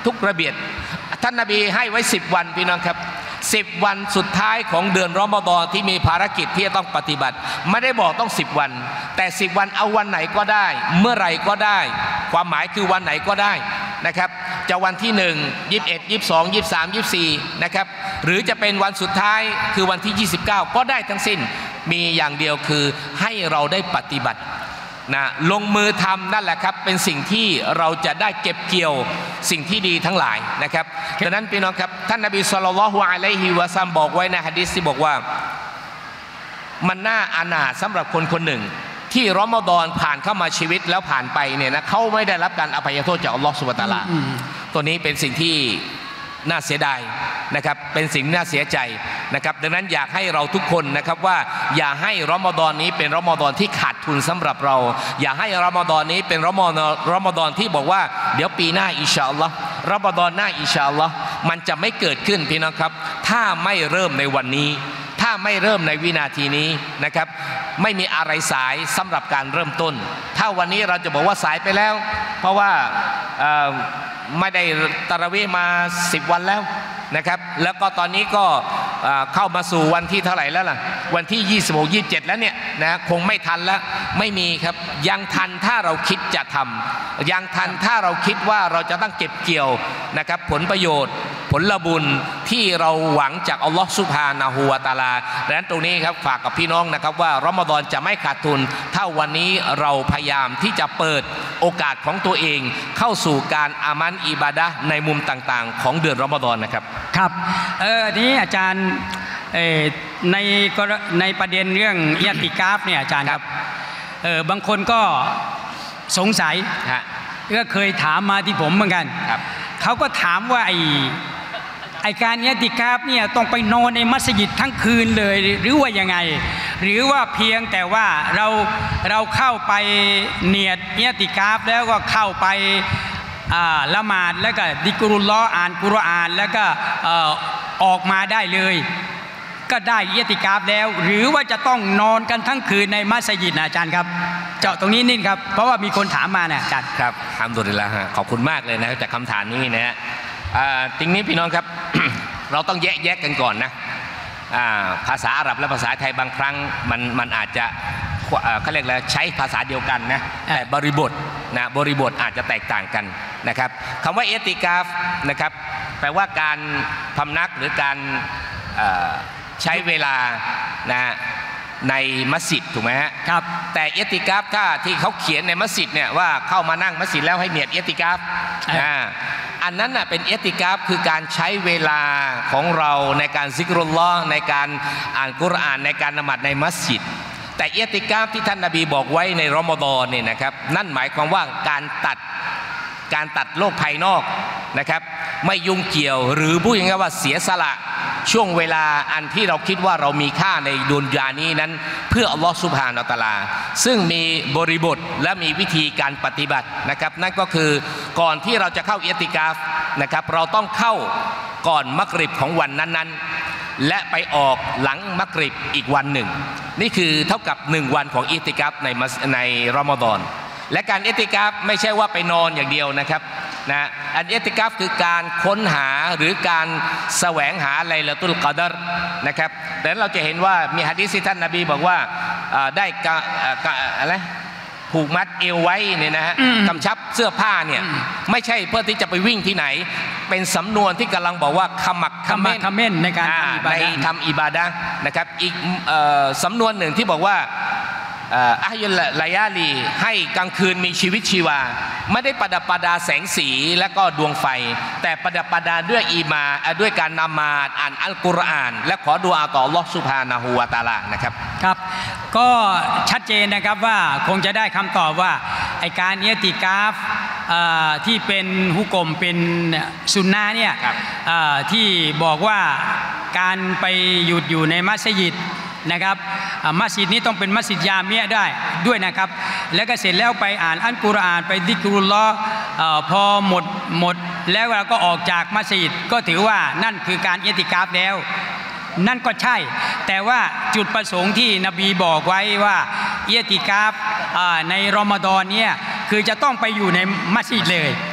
ทุกระเบียบท่านนบีให้ไว้สิบวันพี่น้องครับสิบวันสุดท้ายของเดือนรอมฎอนที่มีภารกิจที่จะต้องปฏิบัติไม่ได้บอกต้องสิบวันแต่สิบวันเอาวันไหนก็ได้เมื่อไหร่ก็ได้ความหมายคือวันไหนก็ได้นะครับจะวันที่หนึ่ง ยี่สิบเอ็ด ยี่สิบสอง ยี่สิบสาม ยี่สิบสี่นะครับหรือจะเป็นวันสุดท้ายคือวันที่ยี่สิบเก้าก็ได้ทั้งสิ้นมีอย่างเดียวคือให้เราได้ปฏิบัตินะลงมือทำนั่นแหละครับเป็นสิ่งที่เราจะได้เก็บเกี่ยวสิ่งที่ดีทั้งหลายนะครับดังนั้นพี่น้องครับท่านนบีศ็อลลัลลอฮุอะลัยฮิวะซัลลัมบอกไว้ในหะดีษที่บอกว่ามันน่าอานาถสำหรับคนคนหนึ่งที่รอมฎอนผ่านเข้ามาชีวิตแล้วผ่านไปเนี่ยนะเขาไม่ได้รับการอภัยโทษจากอัลลอฮฺซุบฮานะฮูวะตะอาลาตัวนี้เป็นสิ่งที่น่าเสียดายนะครับเป็นสิ่งน่าเสียใจนะครับดังนั้นอยากให้เราทุกคนนะครับว่าอย่าให้รอมฎอนนี้เป็นรอมฎอนที่ขาดทุนสำหรับเราอย่าให้รอมฎอนนี้เป็นรอมฎอนรอมฎอนที่บอกว่าเดี๋ยวปีหน้าอินชาอัลลอฮ์รอมฎอนหน้าอินชาอัลลอฮ์มันจะไม่เกิดขึ้นพี่น้องครับถ้าไม่เริ่มในวันนี้ถ้าไม่เริ่มในวินาทีนี้นะครับไม่มีอะไรสายสำหรับการเริ่มต้นถ้าวันนี้เราจะบอกว่าสายไปแล้วเพราะว่าไม่ได้ตะเราะวีห์มาสิบวันแล้วนะครับแล้วก็ตอนนี้ก็เข้ามาสู่วันที่เท่าไหร่แล้วล่ะวันที่ยี่สิบหก ยี่สิบเจ็ดแล้วเนี่ยนะคงไม่ทันแล้วไม่มีครับยังทันถ้าเราคิดจะทำยังทันถ้าเราคิดว่าเราจะต้องเก็บเกี่ยวนะครับผลประโยชน์ผลบุญที่เราหวังจากอัลลอฮฺซุบฮานะฮูวะตะอาลาดังนั้นตรงนี้ครับฝากกับพี่น้องนะครับว่ารอมฎอนจะไม่ขาดทุนถ้าวันนี้เราพยายามที่จะเปิดโอกาสของตัวเองเข้าสู่การอามันอิบาดะห์ในมุมต่างๆของเดือนรอมฎอนนะครับครับเออนี้อาจารย์ในในประเด็นเรื่องอิอ์ติกาฟเนี่ยอาจารย์ครับเออบางคนก็สงสัยก็เคยถามมาที่ผมเหมือนกันเขาก็ถามว่าไอไอการอิอ์ติกาฟเนี่ยต้องไปนอนในมัสยิดทั้งคืนเลยหรือว่ายังไงหรือว่าเพียงแต่ว่าเราเราเข้าไปเนียดอิอ์ติกาฟแล้วก็เข้าไปละหมาดแล้วก็ดิกรุลลอฮ์อ่านกุรอานแล้วก็ออกมาได้เลยก็ได้อิอ์ติกาฟแล้วหรือว่าจะต้องนอนกันทั้งคืนในมัสยิดนะอาจารย์ครับเจาะตรงนี้นิดครับเพราะว่ามีคนถามมานะอาจารย์ครับอัลฮัมดุลิลละฮ์ขอบคุณมากเลยนะจากคำถามนี้นะฮะทีนี้พี่น้องครับ เราต้องแยกแยกกันก่อนนะภาษาอาหรับและภาษาไทยบางครั้งมันมันอาจจะเขาเรียกอะไรใช้ภาษาเดียวกันนะแต่บริบทนะบริบทอาจจะแตกต่างกันนะครับคำว่าอิอ์ติกาฟนะครับแปลว่าการพำนักหรือการใช้เวลานะในมัสยิดถูกไหมฮะครับแต่อิอ์ติกาฟถ้าที่เขาเขียนในมัสยิดเนี่ยว่าเข้ามานั่งมัสยิดแล้วให้เนียดอิอ์ติกาฟอ่าอันนั้นน่ะเป็นอิอ์ติกาฟคือการใช้เวลาของเราในการซิกรุลลอฮ์ในการอ่านกุรอานในการละหมาดในมัสยิดแต่อิอ์ติกาฟที่ท่านนบีบอกไว้ในรอมฎอนเนี่ยนะครับนั่นหมายความว่าการตัดการตัดโลกภายนอกนะครับไม่ยุ่งเกี่ยวหรือพูดง่ายๆว่าเสียสละช่วงเวลาอันที่เราคิดว่าเรามีค่าในดุนยานี้นั้นเพื่ออัลลอฮฺซุบฮานะฮูวะตะอาลาซึ่งมีบริบทและมีวิธีการปฏิบัตินะครับนั่นก็คือก่อนที่เราจะเข้าอิอ์ติกาฟนะครับเราต้องเข้าก่อนมักริบของวันนั้นๆและไปออกหลังมักริบอีกวันหนึ่งนี่คือเท่ากับหนึ่งวันของอิอ์ติกาฟในในรอมฎอนและการอิอ์ติกาฟไม่ใช่ว่าไปนอนอย่างเดียวนะครับนะอันอิอ์ติกาฟคือการค้นหาหรือการแสวงหาไลลาตุลกอดรนะครับแต่เราจะเห็นว่ามีหะดีษที่ท่านนบีบอกว่าได้กะกะอะไรผูกมัดเอวไว้เนี่ยนะฮะกำชับเสื้อผ้าเนี่ยไม่ใช่เพื่อที่จะไปวิ่งที่ไหนเป็นสำนวนที่กำลังบอกว่าขมักขม้นในการทำอิบาดะห์นะครับอีกสำนวนหนึ่งที่บอกว่าอายุลลายาลีให้กลางคืนมีชีวิตชีวาไม่ได้ประดับประดาแสงสีและก็ดวงไฟแต่ประดับประดาด้วยอีมาด้วยการนมาดอ่านอัลกุรอานและขอดุอาต่ออัลลอฮฺซุบฮานะฮูวะตะอาลานะครับครับก็ชัดเจนนะครับว่าคงจะได้คำตอบว่าไอการอิอ์ติกาฟที่เป็นฮุกมเป็นซุนนะห์เนี่ยที่บอกว่าการไปหยุดอยู่ในมัสยิดนะครับมัสยิดนี้ต้องเป็นมัสยิดยาเมียได้ด้วยนะครับแล้วก็เสร็จแล้วไปอ่านอัลกุรอานไปดิกรุลลอฮ์พอหมดหมดแล้วเราก็ออกจากมัสยิดก็ถือว่านั่นคือการอิอ์ติกาฟแล้วนั่นก็ใช่แต่ว่าจุดประสงค์ที่นบีบอกไว้ว่าอิอ์ติกาฟในรอมฎอนเนี่ยคือจะต้องไปอยู่ในมัสยิดเลย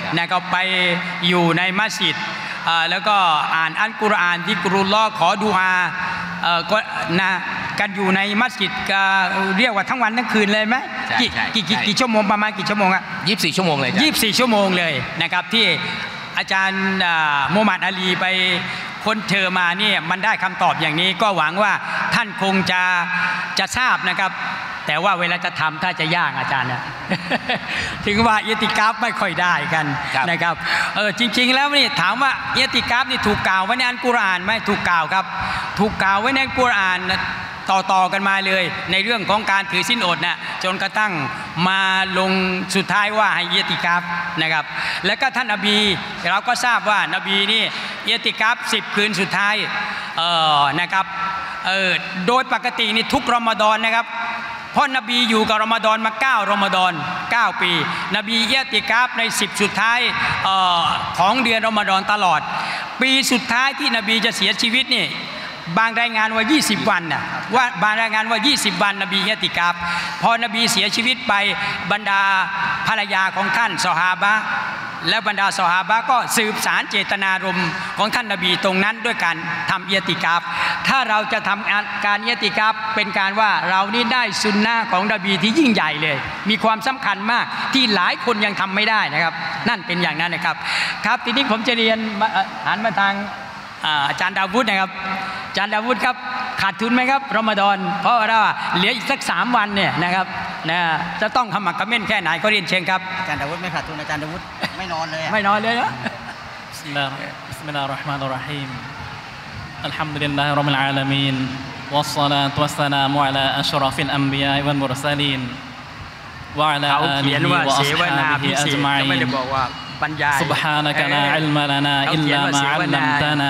นะก็ไปอยู่ในมัสยิดแล้วก็อ่านอัลกุรอานที่กุรุลลอฮ์ขอดุอาก็นะกันอยู่ในมัสยิดก็เรียกว่าทั้งวันทั้งคืนเลยไหมกี่กี่กี่ชั่วโมงประมาณกี่ชั่วโมงอะยี่สิบสี่ชั่วโมงเลยยี่สิบสี่ชั่วโมงเลยนะครับที่อาจารย์มูฮัมหมัดอาลีไปค้นเจอมาเนี่ยมันได้คำตอบอย่างนี้ก็หวังว่าท่านคงจะจะทราบนะครับแต่ว่าเวลาจะทำถ้าจะยากอาจารย์นะ ถึงว่าอิติกาฟไม่ค่อยได้กันนะครับเออจริงๆแล้วนี่ถามว่าอิติกาฟนี่ถูกกล่าวไว้ในอัลกุรอานไหมถูกกล่าวครับถูกกล่าวไว้ในอัลกุรอานต่อๆกันมาเลยในเรื่องของการถือศีลอดนะจนกระทั่งมาลงสุดท้ายว่าให้อิติกาฟนะครับแล้วก็ท่านนบีเราก็ทราบว่านบีนี่อิติกาฟสิบคืนสุดท้ายเออนะครับเออโดยปกตินี่ทุกรอมฎอนนะครับเพราะนบีอยู่กับรอมฎอนมาเก้ารอมฎอนเก้าปีนบีอิติกาฟในสิบสุดท้ายเอ่อของเดือนรอมฎอนตลอดปีสุดท้ายที่นบีจะเสียชีวิตนี่บางรายงานว่ายี่สิบวันนะว่าบางรายงานว่ายี่สิบวันนบีอิติกาฟพอนบีเสียชีวิตไปบรรดาภรรยาของท่านซอฮาบะห์และบรรดาซอฮาบะห์ก็สืบสารเจตนารมณ์ของท่านนบีตรงนั้นด้วยการทำอิติกาฟถ้าเราจะทำการอิติกาฟเป็นการว่าเรานี่ได้ซุนนะห์ของนบีที่ยิ่งใหญ่เลยมีความสำคัญมากที่หลายคนยังทำไม่ได้นะครับนั่นเป็นอย่างนั้นนะครับครับทีนี้ผมจะเรียนหันมาทางอาจารย์ดาวุฒินะครับอาจารย์ดาวุฒิครับขาดทุนไหมครับรอมฎอนเพราะว่าเหลืออีกสักสามวันเนี่ยนะครับนะจะต้องขมักเขม้นแค่ไหนก็เรียนเชิญครับอาจารย์ดาวุฒิไม่ขาดทุนอาจารย์ดาวุฒิไม่นอนเลยไม่นอนเลยนะบิสมิลลาห์บิสมิลลาฮิรเราะห์มานิรเราะฮีมอัลฮัมดุลิลลาฮิร็อบบิลอาลามีนวัสศอลาตุวัสสลามุอะลาอัชรอฟิลอัมบิยาวัลมุรซะลีนวะอะลาอาลีฮิวะอัศฮาบิฮิอัจมาอีนไม่ได้บอกว่าบรรยาย سبحانك لا علم لنا إلا ما علمتنا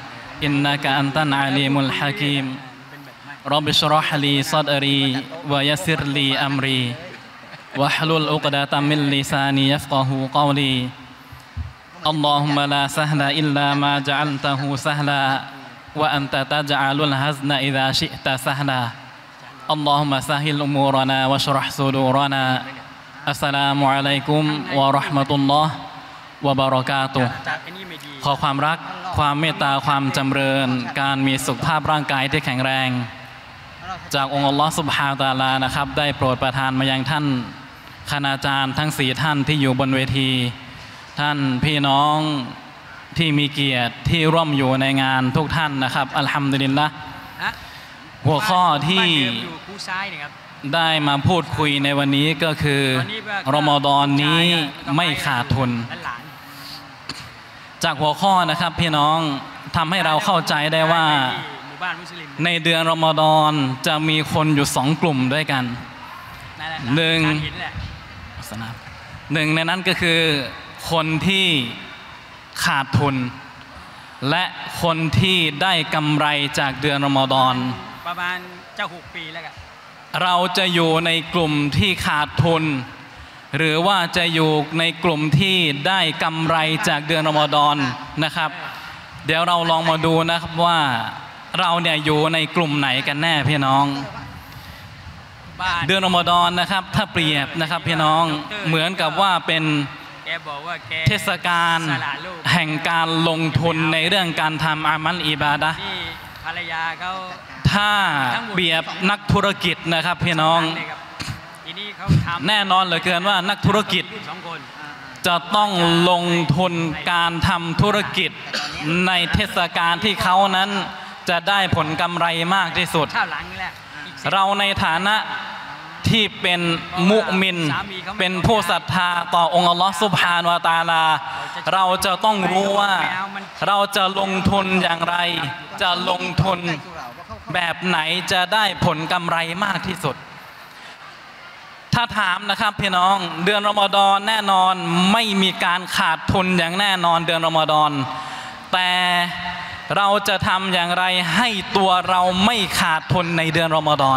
إنك أنت العليم الحكيم رب اشرح لي صدري ويسر لي أمري واحلل عقدة من لساني يفقه قولي اللهم لا سهل إلا ما جعلته سهلا وأنت تجعل الحزن إذا شئت سهلا اللهم سهل أمورنا واشرح صدورنا السلام عليكم ورحمة اللهวะบารอกาตุฮ์ขอความรักความเมตตาความจำเริญการมีสุขภาพร่างกายที่แข็งแรงจากองค์อัลลอฮฺซุบฮานะฮูวะตะอาลานะครับได้โปรดประทานมายังท่านคณาจารย์ทั้งสี่ท่านที่อยู่บนเวทีท่านพี่น้องที่มีเกียรติที่ร่วมอยู่ในงานทุกท่านนะครับอัลฮัมดุลิลละห์หัวข้อที่ได้มาพูดคุยในวันนี้ก็คือรอมฎอนนี้ไม่ขาดทุนจากหัวข้อนะครับพี่น้องทำให้เราเข้าใจได้ว่าในเดือนรอมฎอนจะมีคนอยู่สองกลุ่มด้วยกันหนึ่งหนึ่งในนั้นก็คือคนที่ขาดทุนและคนที่ได้กำไรจากเดือนรอมฎอนประมาณจะหกปีแล้วกันเราจะอยู่ในกลุ่มที่ขาดทุนหรือว่าจะอยู่ในกลุ่มที่ได้กำไรจากเดือนรอมฎอนนะครับเดี๋ยวเราลองมาดูนะครับว่าเราเนี่ยอยู่ในกลุ่มไหนกันแน่พี่น้องเดือนรอมฎอนนะครับถ้าเปรียบนะครับพี่น้องเหมือนกับว่าเป็นเทศกาลแห่งการลงทุนในเรื่องการทำอามัลอิบาดะห์ภรรยาเขาถ้าเปรียบนักธุรกิจนะครับพี่น้องแน่นอนเหลือเกินว่านักธุรกิจจะต้องลงทุนการทำธุรกิจในเทศกาลที่เขานั้นจะได้ผลกำไรมากที่สุดเราในฐานะที่เป็นมุมินเป็นผู้ศรัทธาต่อองค์อัลลอฮฺซุบฮานะฮูวะตะอาลาเราจะต้องรู้ว่าเราจะลงทุนอย่างไรจะลงทุนแบบไหนจะได้ผลกำไรมากที่สุดถ้าถามนะครับพี่น้องเดือนรอมฎอนแน่นอนไม่มีการขาดทุนอย่างแน่นอนเดือนรอมฎอนแต่เราจะทำอย่างไรให้ตัวเราไม่ขาดทุนในเดือนรอมฎอน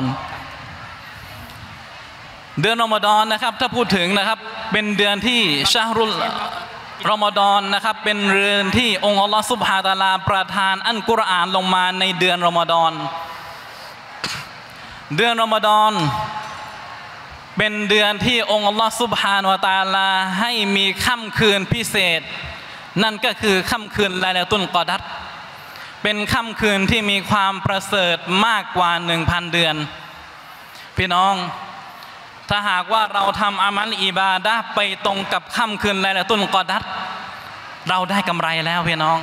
เดือนรอมฎอนนะครับถ้าพูดถึงนะครับเป็นเดือนที่ชะฮรุลรอมฎอนนะครับเป็นเดือนที่องค์อัลลอฮฺซุบฮานะฮูวะตะอาลาประทานอัลกุรอานลงมาในเดือนรอมฎอนเดือนรอมฎอนเป็นเดือนที่องค์อัลลอฮฺซุบฮานะฮูวะตะอาลาให้มีค่ำคืนพิเศษนั่นก็คือค่ำคืนไลลาตุลกอดรเป็นค่ำคืนที่มีความประเสริฐมากกว่า หนึ่งพัน เดือนพี่น้องถ้าหากว่าเราทำอามัลอิบาดะห์ไปตรงกับค่ำคืนไลลาตุลกอดรเราได้กำไรแล้วพี่น้อง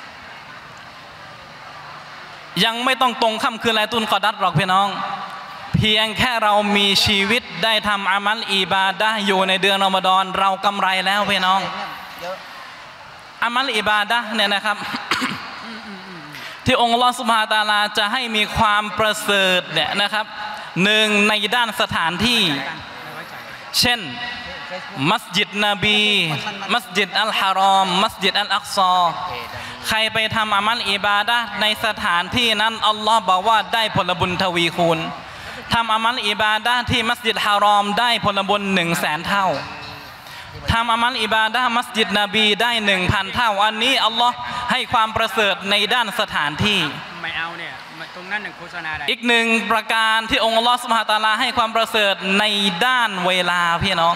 ยังไม่ต้องตรงค่ำคืนไลลาตุลกอดรหรอกพี่น้องเพียงแค่เรามีชีวิตได้ทำอามัลอิบาดะห์อยู่ในเดือนรอมฎอนเรากำไรแล้วพี่น้องอามัลอิบาดะห์เนี่ยนะครับ ที่องค์อัลลอฮฺซุบฮานะฮูวะตะอาลาจะให้มีความประเสริฐเนี่ยนะครับหนึ่งในด้านสถานที่เช่นมัสยิดนบีมัสยิดอัลฮารอมมัสยิดอัลอักซอใครไปทำอามัลอิบาดะห์ในสถานที่นั้นอัลลอฮ์บอกว่าได้ผลบุญทวีคูณทำอามัลอิบาดะห์ที่มัสยิดฮารอมได้ผลบุญหนึ่งแสนเท่าทำอามัลอิบาดะห์มัสยิดนบีได้หนึ่งพันเท่าอันนี้อัลลอฮ์ให้ความประเสริฐในด้านสถานที่ไม่เอาเนี่ยตรงนั้นหนึ่งโฆษณาได้อีกหนึ่งประการที่องค์อัลลอฮ์ซุบฮานะฮูวะตะอาลาให้ความประเสริฐในด้านเวลาพี่น้อง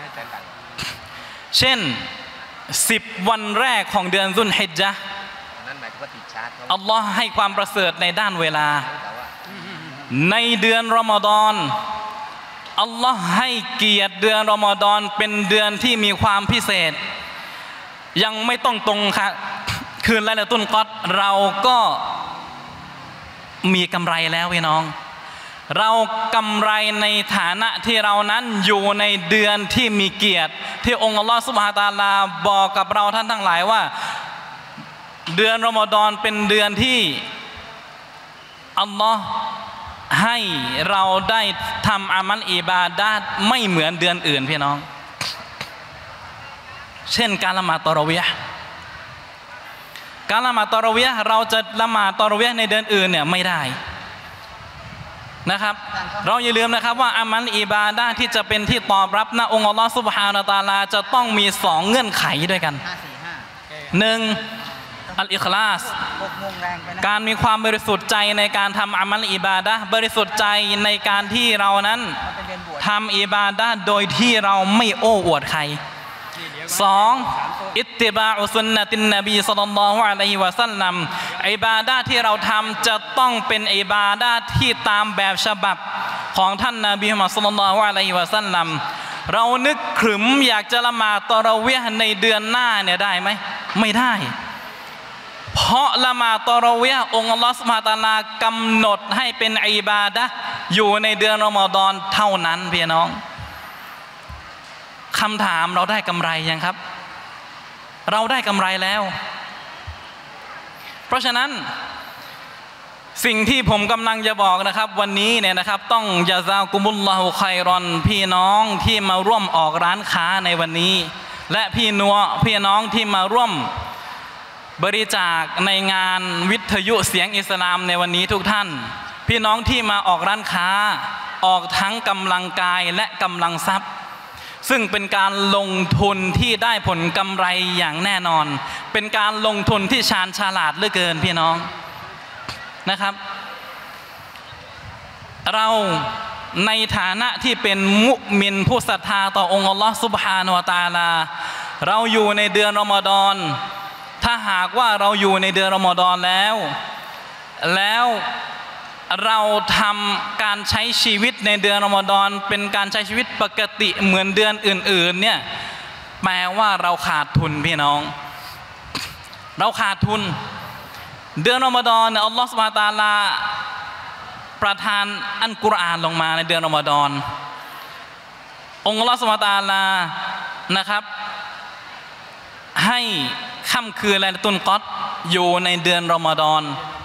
เช่นสิบวันแรกของเดือนซุลฮิจญะห์อัลลอฮ์ให้ความประเสริฐในด้านเวลาในเดือนรอมฎอนอัลลอฮ์ให้เกียรติเดือนรอมฎอนเป็นเดือนที่มีความพิเศษยังไม่ต้องตรงค่ะคืนไลลาตุลกอดรเราก็มีกำไรแล้วพี่น้องเรากำไรในฐานะที่เรานั้นอยู่ในเดือนที่มีเกียรติที่องค์อัลลอฮฺซุบฮานะฮูวะตะอาลาบอกกับเราท่านทั้งหลายว่าเดือนรอมฎอนเป็นเดือนที่อัลลอฮ์ให้เราได้ทำอามัลอิบาดะห์ไม่เหมือนเดือนอื่นพี่น้องเช่นการละหมาดตะเราะวีห์การละหมาดตะเราะวีห์เราจะละหมาดตะเราะวีห์ในเดือนอื่นเนี่ยไม่ได้นะครับเราอย่าลืมนะครับว่าอามัลอิบาดะห์ที่จะเป็นที่ตอบรับนะองค์อัลลอฮฺซุบฮานะฮูวะตะอาลาจะต้องมีสองเงื่อนไขด้วยกันหนึ่งอัลอิคลาสการมีความบริสุทธิ์ใจในการทำอามัลอิบาดะห์บริสุทธิ์ใจในการที่เรานั้นทำอิบาดะห์โดยที่เราไม่โอ้อวดใครสองอิตติบาอุซุนนะตินนบีศ็อลลัลลอฮุอะลัยฮิวะซัลลัมอิบาดะห์ที่เราทำจะต้องเป็นอิบาดะห์ที่ตามแบบฉบับของท่านนบีมุฮัมมัดศ็อลลัลลอฮุอะลัยฮิวะซัลลัมเรานึกขรึมอยากจะละหมาดตะเราะวีห์ในเดือนหน้าเนี่ยได้ไหมไม่ได้เพราะละหมาดตะเราะวีห์องค์อัลลอฮฺซุบฮานะฮูวะตะอาลากำหนดให้เป็นอิบาดะห์อยู่ในเดือนรอมฎอนเท่านั้นพี่น้องคำถามเราได้กำไรยังครับเราได้กำไรแล้วเพราะฉะนั้นสิ่งที่ผมกำลังจะบอกนะครับวันนี้เนี่ยนะครับต้องยะซากุมุลลอฮุค็อยรอนพี่น้องที่มาร่วมออกร้านค้าในวันนี้และพี่นัวพี่น้องที่มาร่วมบริจาคในงานวิทยุเสียงอิสลามในวันนี้ทุกท่านพี่น้องที่มาออกร้านค้าออกทั้งกำลังกายและกำลังทรัพย์ซึ่งเป็นการลงทุนที่ได้ผลกำไรอย่างแน่นอนเป็นการลงทุนที่ชาญฉลาดเหลือเกินพี่น้องนะครับเราในฐานะที่เป็นมุมินผู้ศรัทธาต่อองค์อัลลอฮฺซุบฮานะฮูวะตะอาลาเราอยู่ในเดือนรอมฎอนถ้าหากว่าเราอยู่ในเดือนรอมฎอนแล้วแล้วเราทำการใช้ชีวิตในเดือนรอมฎอนเป็นการใช้ชีวิตปกติเหมือนเดือนอื่นๆเนี่ยแปลว่าเราขาดทุนพี่น้องเราขาดทุนเดือนรอมฎอนเนี่ยอัลลอฮฺซุบฮานะฮูวะตะอาลาประทานอัลกุรอานลงมาในเดือนรอมฎอนองค์อัลลอฮฺซุบฮานะฮูวะตะอาลานะครับให้ค่ำคืนไลลาตุลกอดรอยู่ในเดือนรอมฎอน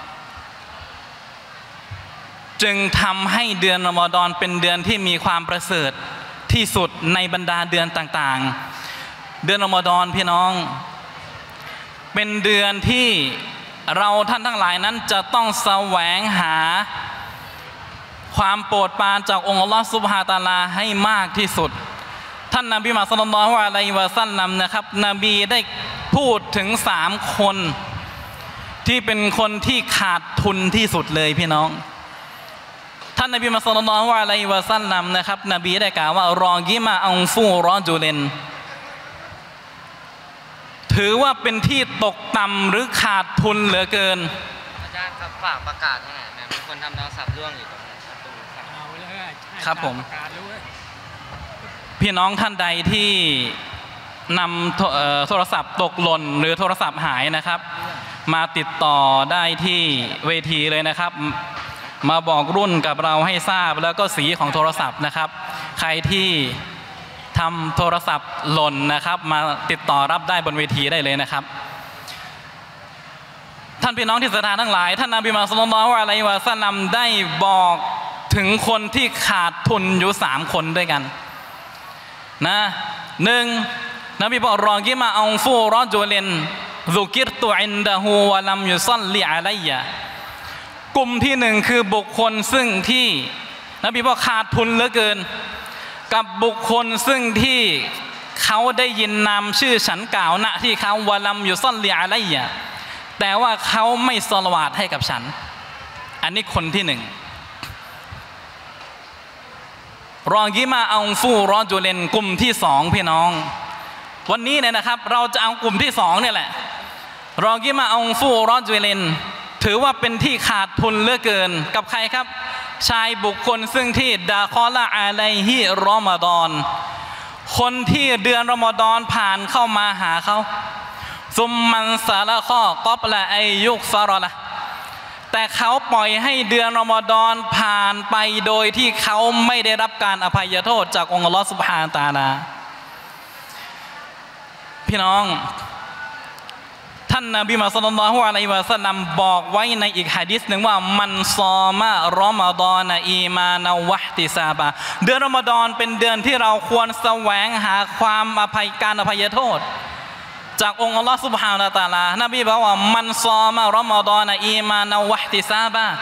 จึงทำให้เดือนรอมฎอนเป็นเดือนที่มีความประเสริฐที่สุดในบรรดาเดือนต่างๆเดือนรอมฎอนพี่น้องเป็นเดือนที่เราท่านทั้งหลายนั้นจะต้องแสวงหาความโปรดปรานจากองค์อัลลอฮฺซุบฮานะฮูวะตะอาลาให้มากที่สุดท่านนบีมุฮัมมัดศ็อลลัลลอฮุอะลัยฮิวะซัลลัมนะครับนบีได้พูดถึงสามคนที่เป็นคนที่ขาดทุนที่สุดเลยพี่น้องท่านานนบีมุฮัมมัดศ็อลลัลลอฮุอะลัยฮิวะซัลลัมนะครับนบีได้กล่าวว่ารอกิมาอังฟูรอจูเลนถือว่าเป็นที่ตกต่ำหรือขาดทุนเหลือเกินอาจารย์ครับฝากประกาศให้หน่อยนะมีคนทำโทรศัพท์ร่วงอยู่ตรงนั้นประตูครับผมพี่น้องท่านใดที่นำโทรศัพท์ตกหล่นหรือโทรศัพท์หายนะครับมาติดต่อได้ที่เวทีเลยนะครับมาบอกรุ่นกับเราให้ทราบแล้วก็สีของโทรศัพท์นะครับใครที่ทำโทรศัพท์หล่นนะครับมาติดต่อรับได้บนเวทีได้เลยนะครับท่านพี่น้องที่ศรัทธาทั้งหลายท่านนบีมุฮัมมัดศ็อลลัลลอฮุอะลัยฮิวะซัลลัมได้บอกถึงคนที่ขาดทุนอยู่สามคนด้วยกันนะหนึ่งนบีบอกรอกิมาอังฟูรอจูลินซุกิรตุอินดะฮูวะลัมยุซัลลิอะลัยยะกลุ่มที่หนึ่งคือบุคคลซึ่งที่นบีบอกขาดทุนเหลือเกินกับบุคคลซึ่งที่เขาได้ยินนามชื่อฉันกล่าวณที่เขาวะลัมยุซัลลิอะลัยยะแต่ว่าเขาไม่ศอลาวาตให้กับฉันอันนี้คนที่หนึ่งรอกิมาอังฟูรอจูเลนกลุ่มที่สองพี่น้องวันนี้เนี่ยนะครับเราจะเอากลุ่มที่สองเนี่ยแหละรอกิมาอังฟูรอจูเลนถือว่าเป็นที่ขาดทุนเหลือเกินกับใครครับชายบุคคลซึ่งที่ดาคอละอะลัยฮิรอมฎอนคนที่เดือนรอมฎอนผ่านเข้ามาหาเขาซุมมันซาละข้อกอบละอายุกฟารอละแต่เขาปล่อยให้เดือนรอมฎอนผ่านไปโดยที่เขาไม่ได้รับการอภัยโทษจากองค์อัลลอฮฺซุบฮานะฮูวะตะอาลาพี่น้องท่านนบีมุฮัมมัดศ็อลลัลลอฮุอะลัยฮิวะซัลลัมบอกไว้ในอีกหะดีษหนึ่งว่ามันซอมะรอมฎอนอีมานะวะห์ติซาบะเดือนรอมฎอนเป็นเดือนที่เราควรแสวงหาความอภัยการอภัยโทษจากองค์อัลลอฮฺซุบฮานะฮูวะตะอาลานบีบอกว่ามันซอมะรอมฎอนอีมานะวะห์ติซาบะ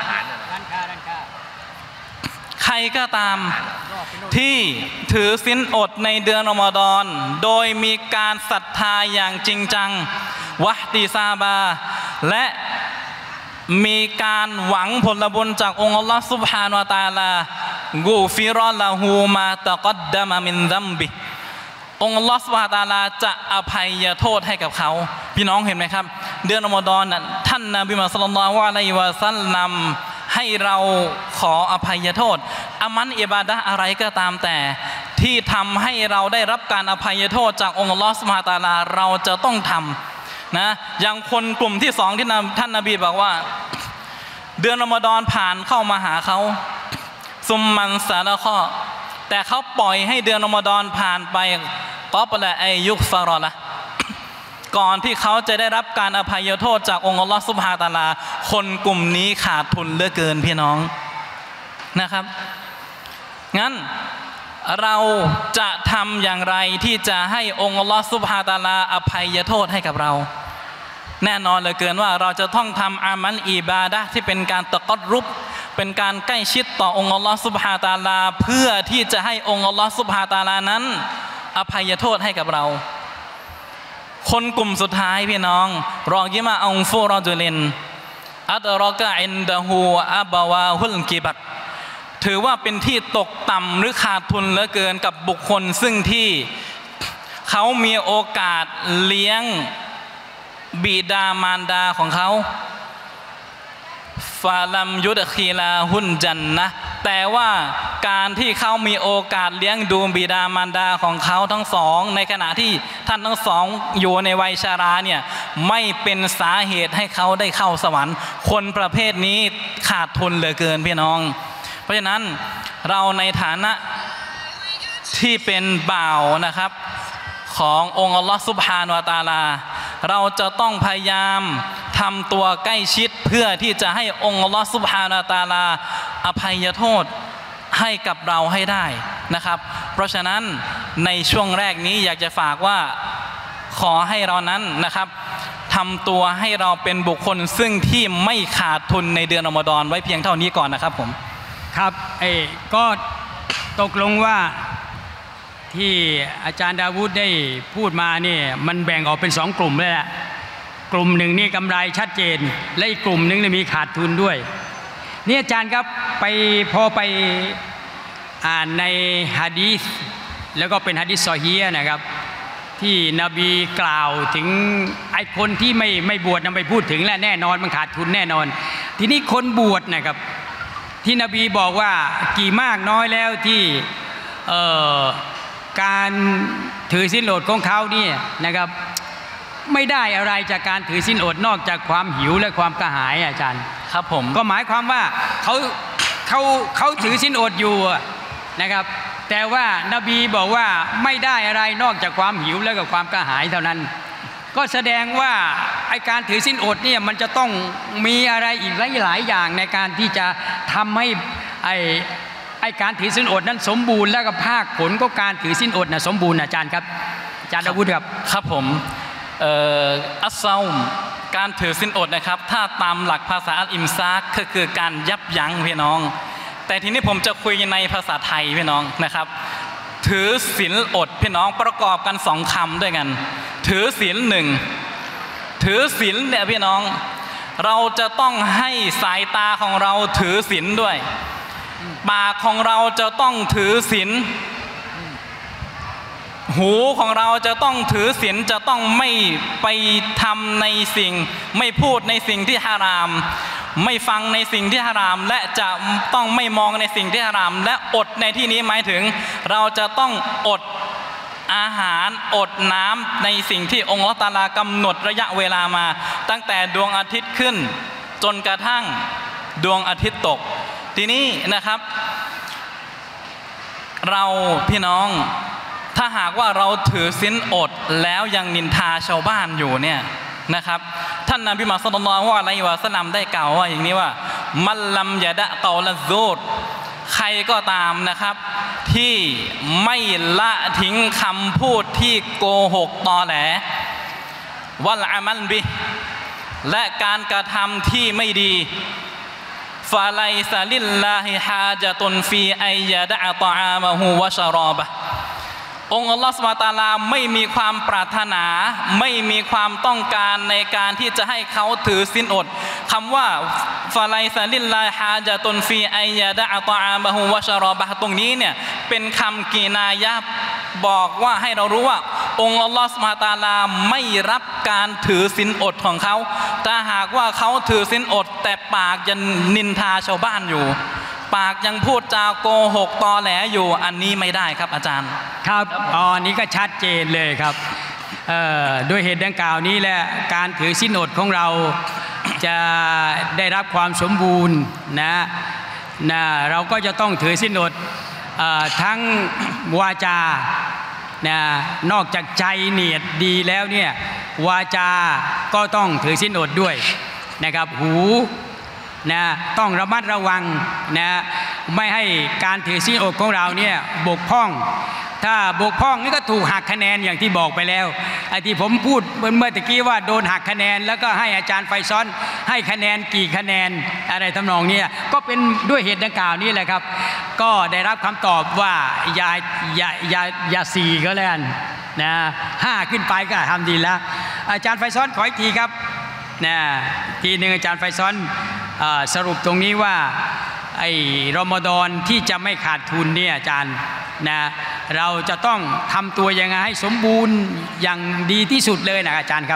ใครก็ตามที่ถือศีลอดในเดือนรอมฎอนโดยมีการศรัทธาอย่างจริงจังวะห์ติซาบะและมีการหวังผลบุญจากองค์อัลลอฮฺซุบฮานะฮูวะตะอาลากูฟิรอละฮูมาตะกัดดะมะมินซัมบิองค์อัลลอฮฺซุบฮานะฮูวะตะอาลาจะอภัยโทษให้กับเขาพี่น้องเห็นไหมครับเดือนรอมฎอนนั้นท่านนบีมุฮัมมัดศ็อลลัลลอฮุอะลัยฮิวะซัลลัมให้เราขออภัยโทษอามันอิบาดะห์อะไรก็ตามแต่ที่ทำให้เราได้รับการอภัยโทษจากองค์อัลลอฮฺซุบฮานะฮูวะตะอาลาเราจะต้องทำนะอย่างคนกลุ่มที่สองที่ท่านนบีบอกว่าเดือนรอมฎอนผ่านเข้ามาหาเขาซุมมันซาละข้อแต่เขาปล่อยให้เดือนรอมฎอนผ่านไปกอบละอายุกฟารอละก่อนที่เขาจะได้รับการอภัยโทษจากองค์อัลลอฮฺซุบฮานะฮูวะตะอาลาคนกลุ่มนี้ขาดทุนเหลือเกินพี่น้องนะครับงั้นเราจะทำอย่างไรที่จะให้องค์อัลลอฮฺซุบฮานะฮูวะตะอาลาอภัยโทษให้กับเราแน่นอนเหลือเกินว่าเราจะต้องทำอามันอิบาดะห์ที่เป็นการตะกัรรุบเป็นการใกล้ชิดต่อองค์อัลลอฮฺซุบฮานะฮูวะตะอาลาเพื่อที่จะให้องค์อัลลอฮฺซุบฮานะฮูวะตะอาลานั้นอภัยโทษให้กับเราคนกลุ่มสุดท้ายพี่น้องรอกิมาอังฟูรอจูลินอัตรอกะอินดะฮูอับวาฮุลกิบัตถือว่าเป็นที่ตกต่ำหรือขาดทุนเหลือเกินกับบุคคลซึ่งที่เขามีโอกาสเลี้ยงบิดามารดาของเขาฟาลัมยุดคีลาหุนจันนะแต่ว่าการที่เขามีโอกาสเลี้ยงดูบิดามารดาของเขาทั้งสองในขณะที่ท่านทั้งสองอยู่ในวัยชราเนี่ยไม่เป็นสาเหตุให้เขาได้เข้าสวรรค์คนประเภทนี้ขาดทุนเหลือเกินพี่น้องเพราะฉะนั้นเราในฐานะที่เป็นบ่าวนะครับขององค์อัลลอฮฺซุบฮานะฮูวะตะอาลาเราจะต้องพยายามทำตัวใกล้ชิดเพื่อที่จะให้องค์อัลลอฮฺซุบฮานะฮูวะตะอาลาอภัยโทษให้กับเราให้ได้นะครับเพราะฉะนั้นในช่วงแรกนี้อยากจะฝากว่าขอให้เรานั้นนะครับทำตัวให้เราเป็นบุคคลซึ่งที่ไม่ขาดทุนในเดือนรอมฎอนไว้เพียงเท่านี้ก่อนนะครับผมครับเอ้ก็ตกลงว่าที่อาจารย์ดาวูดได้พูดมาเนี่ยมันแบ่งออกเป็นสองกลุ่มเลยแหละกลุ่มหนึ่งนี่กำไรชัดเจนและอีกกลุ่มหนึ่งเนี่ยมีขาดทุนด้วยนี่อาจารย์ครับไปพอไปอ่านในหะดีษแล้วก็เป็นหะดีษซอฮีฮ์นะครับที่นบีกล่าวถึงไอ้คนที่ไม่ไม่บวชนำไปพูดถึงและแน่นอนมันขาดทุนแน่นอนทีนี้คนบวชนะครับที่นบีบอกว่ากี่มากน้อยแล้วที่การถือศีลอดของเขาเนี่ยนะครับไม่ได้อะไรจากการถือศีลอดนอกจากความหิวและความกระหายอาจารย์ครับผมก็หมายความว่าเขาเขาเขาถือศีลอดอยู่นะครับแต่ว่านบีบอกว่าไม่ได้อะไรนอกจากความหิวและกับความกระหายเท่านั้นก็แสดงว่าไอการถือศีลอดเนี่ยมันจะต้องมีอะไรอีกหลายๆอย่างในการที่จะทำให้ไอไอการถือศีลอดนั้นสมบูรณ์และกับภาคผลก็การถือศีลอดนะสมบูรณ์อาจารย์ครับอาจารย์อาวุธครับครับผมเอ่ออัสซาม์การถือศีลอดนะครับถ้าตามหลักภาษาอัลอิมซากก็คือการยับยั้งพี่น้องแต่ทีนี้ผมจะคุยในภาษาไทยพี่น้องนะครับถือศีลอดพี่น้องประกอบกันสองคำด้วยกันถือศีลหนึ่งถือศีลเนี่ยพี่น้องเราจะต้องให้สายตาของเราถือศีลด้วยปากของเราจะต้องถือศีลหูของเราจะต้องถือศีลจะต้องไม่ไปทำในสิ่งไม่พูดในสิ่งที่ฮารามไม่ฟังในสิ่งที่ฮารามและจะต้องไม่มองในสิ่งที่ฮารามและอดในที่นี้หมายถึงเราจะต้องอดอาหารอดน้ำในสิ่งที่องค์อัลเลาะห์ตะอาลากำหนดระยะเวลามาตั้งแต่ดวงอาทิตย์ขึ้นจนกระทั่งดวงอาทิตย์ตกทีนี้นะครับเราพี่น้องถ้าหากว่าเราถือศีลอดแล้วยังนินทาชาวบ้านอยู่เนี่ยนะครับท่านนบีมุฮัมมัดศ็อลลัลลอฮุอะลัยฮิวะซัลลัมได้กล่าวว่าอย่างนี้ว่ามัลลัมยะดะกอละซูรใครก็ตามนะครับที่ไม่ละทิ้งคำพูดที่โกหกตอแหลวัลอามัลบิและการกระทำที่ไม่ดีฟะไลซะลิลลาฮิฮาญะตุนฟีอัยยะดะตออามะฮูวะชะรอบะองค์อัลลอฮฺซุบฮานะฮูวะตะอาลาไม่มีความปรารถนาไม่มีความต้องการในการที่จะให้เขาถือศีลอดคำว่าฟะไลซะลิลลาฮิฮาญะตุนฟีอัยยะดะตออามะฮูวะชะรอบะตรงนี้เนี่ยเป็นคำกีนายะห์บอกว่าให้เรารู้ว่าองค์อัลลอฮฺซุบฮานะฮูวะตะอาลาไม่รับการถือศีลอดของเขาถ้าหากว่าเขาถือศีลอดแต่ปากยังนินทาชาวบ้านอยู่ปากยังพูดจาโกหกตอแหลอยู่อันนี้ไม่ได้ครับอาจารย์ครับอ๋อนี้ก็ชัดเจนเลยครับด้วยเหตุดังกล่าวนี้แหละการถือศีลอดของเราจะได้รับความสมบูรณ์นะนะเราก็จะต้องถือศีลอดทั้งวาจานะนอกจากใจเนียดดีแล้วเนี่ยวาจาก็ต้องถือศีลอดด้วยนะครับหูนะต้องระมัดระวังนะไม่ให้การถือศีลอดของเราเนี่ยบกพร่องถ้าบกพร่องนี่ก็ถูกหักคะแนนอย่างที่บอกไปแล้วไอ้ที่ผมพูดเมื่อตะกี้ว่าโดนหักคะแนนแล้วก็ให้อาจารย์ไฟซ้อนให้คะแนนกี่คะแนนอะไรทำนองนี้ก็เป็นด้วยเหตุดังกล่าวนี้แหละครับก็ได้รับคำตอบว่าอย่าอย่าอย่าอย่าสี่ก็แล้วกันนะห้าขึ้นไปก็ทำดีแล้วอาจารย์ไฟซ้อนขออีกทีครับนะทีหนึ่งอาจารย์ไฟซ้อนสรุปตรงนี้ว่าไอ้รอมฎอนที่จะไม่ขาดทุนเนี่ยอาจารย์นะเราจะต้องทำตัวยังไงให้สมบูรณ์อย่างดีที่สุดเลยนะอาจารย์ครับ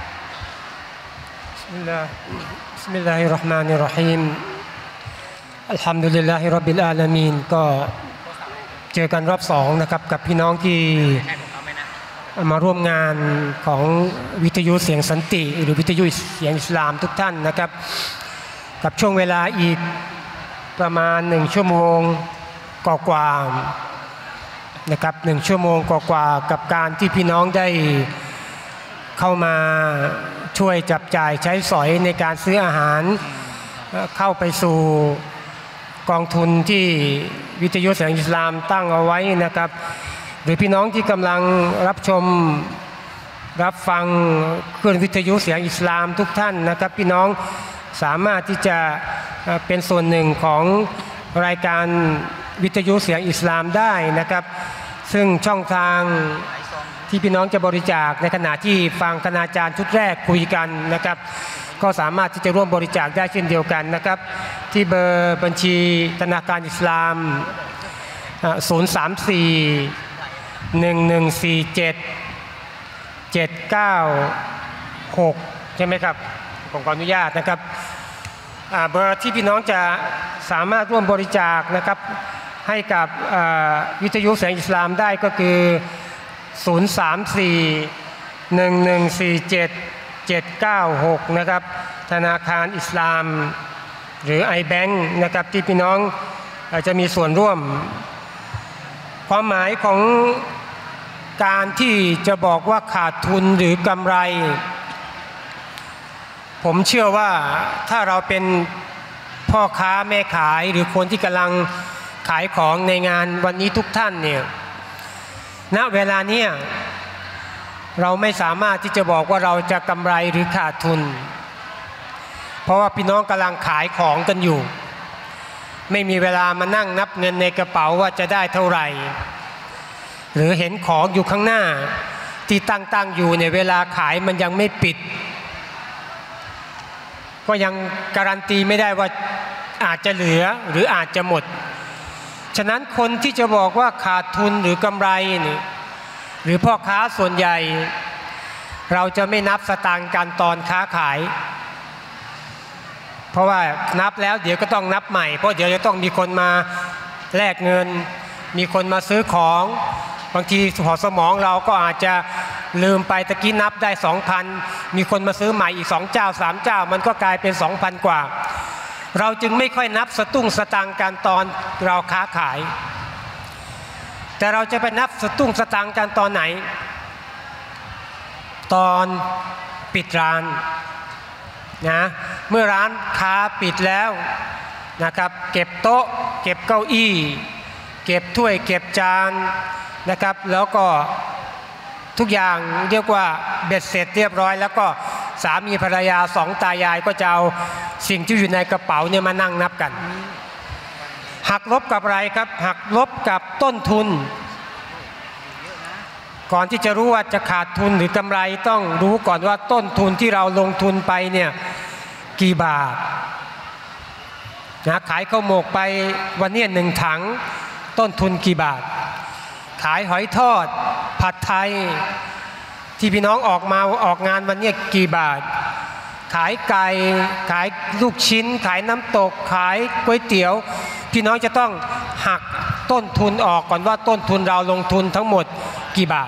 บิสมิลลาห์บิสมิลลาฮิรเราะห์มานิรเราะฮีมอัลฮัมดุลิลลาฮิร็อบบิลอาลามีนก็เจอกันรอบสองนะครับกับพี่น้องที่มาร่วมงานของวิทยุเสียงสันติหรือวิทยุเสียงอิสลามทุกท่านนะครับกับช่วงเวลาอีกประมาณหนึ่งชั่วโมงกว่าๆนะครับหนึ่งชั่วโมงกว่าๆกับการที่พี่น้องได้เข้ามาช่วยจับจ่ายใช้สอยในการซื้ออาหารเข้าไปสู่กองทุนที่วิทยุเสียงอิสลามตั้งเอาไว้นะครับหรือพี่น้องที่กำลังรับชมรับฟังคลื่นวิทยุเสียงอิสลามทุกท่านนะครับพี่น้องสามารถที่จะเป็นส่วนหนึ่งของรายการวิทยุเสียงอิสลามได้นะครับซึ่งช่องทางทที่พี่น้องจะบริจาคในขณะที่ฟังคณาจารย์ชุดแรกคุยกันนะครับก็สามารถที่จะร่วมบริจาคได้เช่นเดียวกันนะครับที่เบอร์บัญชีธนาคารอิสลามศูนย์ สาม สี่ หนึ่ง หนึ่ง สี่ เจ็ด เจ็ด เก้า หกใช่ไหมครับผมขออนุญาตนะครับเบอร์ที่พี่น้องจะสามารถร่วมบริจาคนะครับให้กับวิทยุเสียงอิสลามได้ก็คือศูนย์ สาม สี่ หนึ่ง หนึ่ง สี่ เจ็ด เจ็ด เก้า หกนะครับธนาคารอิสลามหรือ ไอ แบงก์ นะครับที่พี่น้องจะมีส่วนร่วมความหมายของการที่จะบอกว่าขาดทุนหรือกำไรผมเชื่อว่าถ้าเราเป็นพ่อค้าแม่ขายหรือคนที่กำลังขายของในงานวันนี้ทุกท่านเนี่ยณเวลาเนี้ยเราไม่สามารถที่จะบอกว่าเราจะกำไรหรือขาดทุนเพราะว่าพี่น้องกำลังขายของกันอยู่ไม่มีเวลามานั่งนับเงินในกระเป๋าว่าจะได้เท่าไหร่หรือเห็นของอยู่ข้างหน้าที่ตั้งๆอยู่ในเวลาขายมันยังไม่ปิดก็ยังการันตีไม่ได้ว่าอาจจะเหลือหรืออาจจะหมดฉะนั้นคนที่จะบอกว่าขาดทุนหรือกำไรนี่หรือพ่อค้าส่วนใหญ่เราจะไม่นับสตางค์กันตอนค้าขายเพราะว่านับแล้วเดี๋ยวก็ต้องนับใหม่เพราะเดี๋ยวจะต้องมีคนมาแลกเงินมีคนมาซื้อของบางทีหัวสมองเราก็อาจจะลืมไปตะกี้นับได้ สองพัน มีคนมาซื้อใหม่อีกสองเจ้าสามเจ้ามันก็กลายเป็น สองพัน กว่าเราจึงไม่ค่อยนับสตุ้งสตางค์กันตอนเราค้าขายแต่เราจะไปนับสตุ้งสตางค์กันตอนไหนตอนปิดร้านนะเมื่อร้านค้าปิดแล้วนะครับเก็บโต๊ะเก็บเก้าอี้เก็บถ้วยเก็บจานนะครับแล้วก็ทุกอย่างเรียกว่าเบ็ดเสร็จเรียบร้อยแล้วก็สามีภรรยาสองตายายก็จะเอาสิ่งที่อยู่ในกระเป๋าเนี่ยมานั่งนับกันหักลบกับอะไรครับหักลบกับต้นทุนก่อนที่จะรู้ว่าจะขาดทุนหรือกำไรต้องรู้ก่อนว่าต้นทุนที่เราลงทุนไปเนี่ยกี่บาทนะขายข้าวหมกไปวันนี้หนึ่งถังต้นทุนกี่บาทขายหอยทอดผัดไทยที่พี่น้องออกมาออกงานวันนี้กี่บาทขายไก่ขายลูกชิ้นขายน้ำตกขายก๋วยเตี๋ยวพี่น้องจะต้องหักต้นทุนออกก่อนว่าต้นทุนเราลงทุนทั้งหมดกี่บาท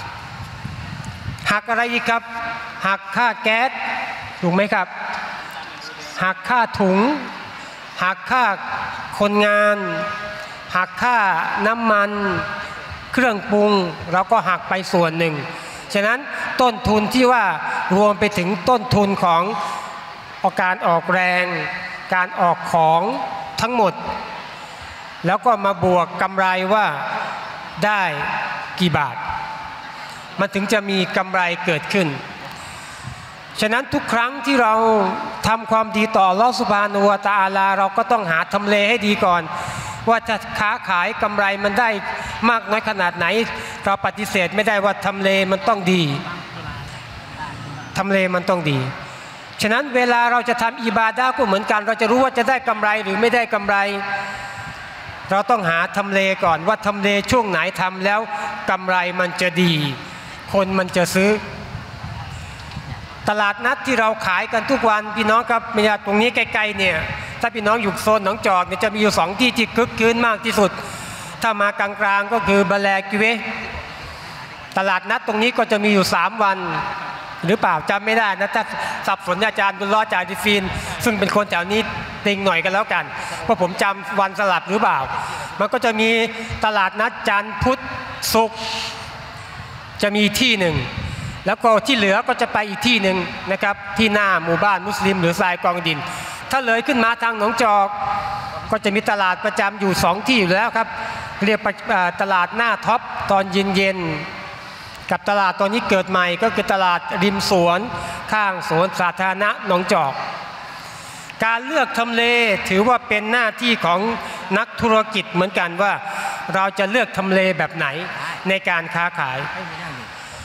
หักอะไรอีกครับหักค่าแก๊สถูกไหมครับหักค่าถุงหักค่าคนงานหักค่าน้ำมันเครื่องปรุงเราก็หักไปส่วนหนึ่งฉะนั้นต้นทุนที่ว่ารวมไปถึงต้นทุนของการออกแรงการออกของทั้งหมดแล้วก็มาบวกกำไรว่าได้กี่บาทมันถึงจะมีกำไรเกิดขึ้นฉะนั้นทุกครั้งที่เราทำความดีต่ออัลเลาะห์ซุบฮานะฮูวะตะอาลาเราก็ต้องหาทำเลให้ดีก่อนว่าจะค้าขายกำไรมันได้มากน้อยขนาดไหนเราปฏิเสธไม่ได้ว่าทำเลมันต้องดีทำเลมันต้องดีฉะนั้นเวลาเราจะทำอิบาดะห์ก็เหมือนกันเราจะรู้ว่าจะได้กำไรหรือไม่ได้กำไรเราต้องหาทำเลก่อนว่าทำเลช่วงไหนทำแล้วกำไรมันจะดีคนมันจะซื้อตลาดนัดที่เราขายกันทุกวันพี่น้องครับมีตรงนี้ใกล้ๆเนี่ยถ้าพี่น้องอยู่โซนหนองจอกเนี่ยจะมีอยู่สองที่ที่คึกคืนมากที่สุดถ้ามากลางๆก็คือบาแลกิเวตลาดนัดตรงนี้ก็จะมีอยู่สามวันหรือเปล่าจำไม่ได้นะถ้าสับสนอาจารย์บุญรอดจาดิฟีนซึ่งเป็นคนแถวนี้ติงหน่อยกันแล้วกันเพราะผมจำวันสลับหรือเปล่ามันก็จะมีตลาดนัดจันทร์พุธศุกร์จะมีที่หนึ่งแล้วก็ที่เหลือก็จะไปอีกที่หนึ่งนะครับที่หน้าหมู่บ้านมุสลิมหรือทรายกองดินถ้าเลยขึ้นมาทางหนองจอกก็จะมีตลาดประจำอยู่สองที่อยู่แล้วครับเรียกตลาดหน้าท็อปตอนเย็นๆกับตลาดตอนนี้เกิดใหม่ก็คือตลาดริมสวนข้างสวนสาธารณะหนองจอกการเลือกทำเลถือว่าเป็นหน้าที่ของนักธุรกิจเหมือนกันว่าเราจะเลือกทำเลแบบไหนในการค้าขาย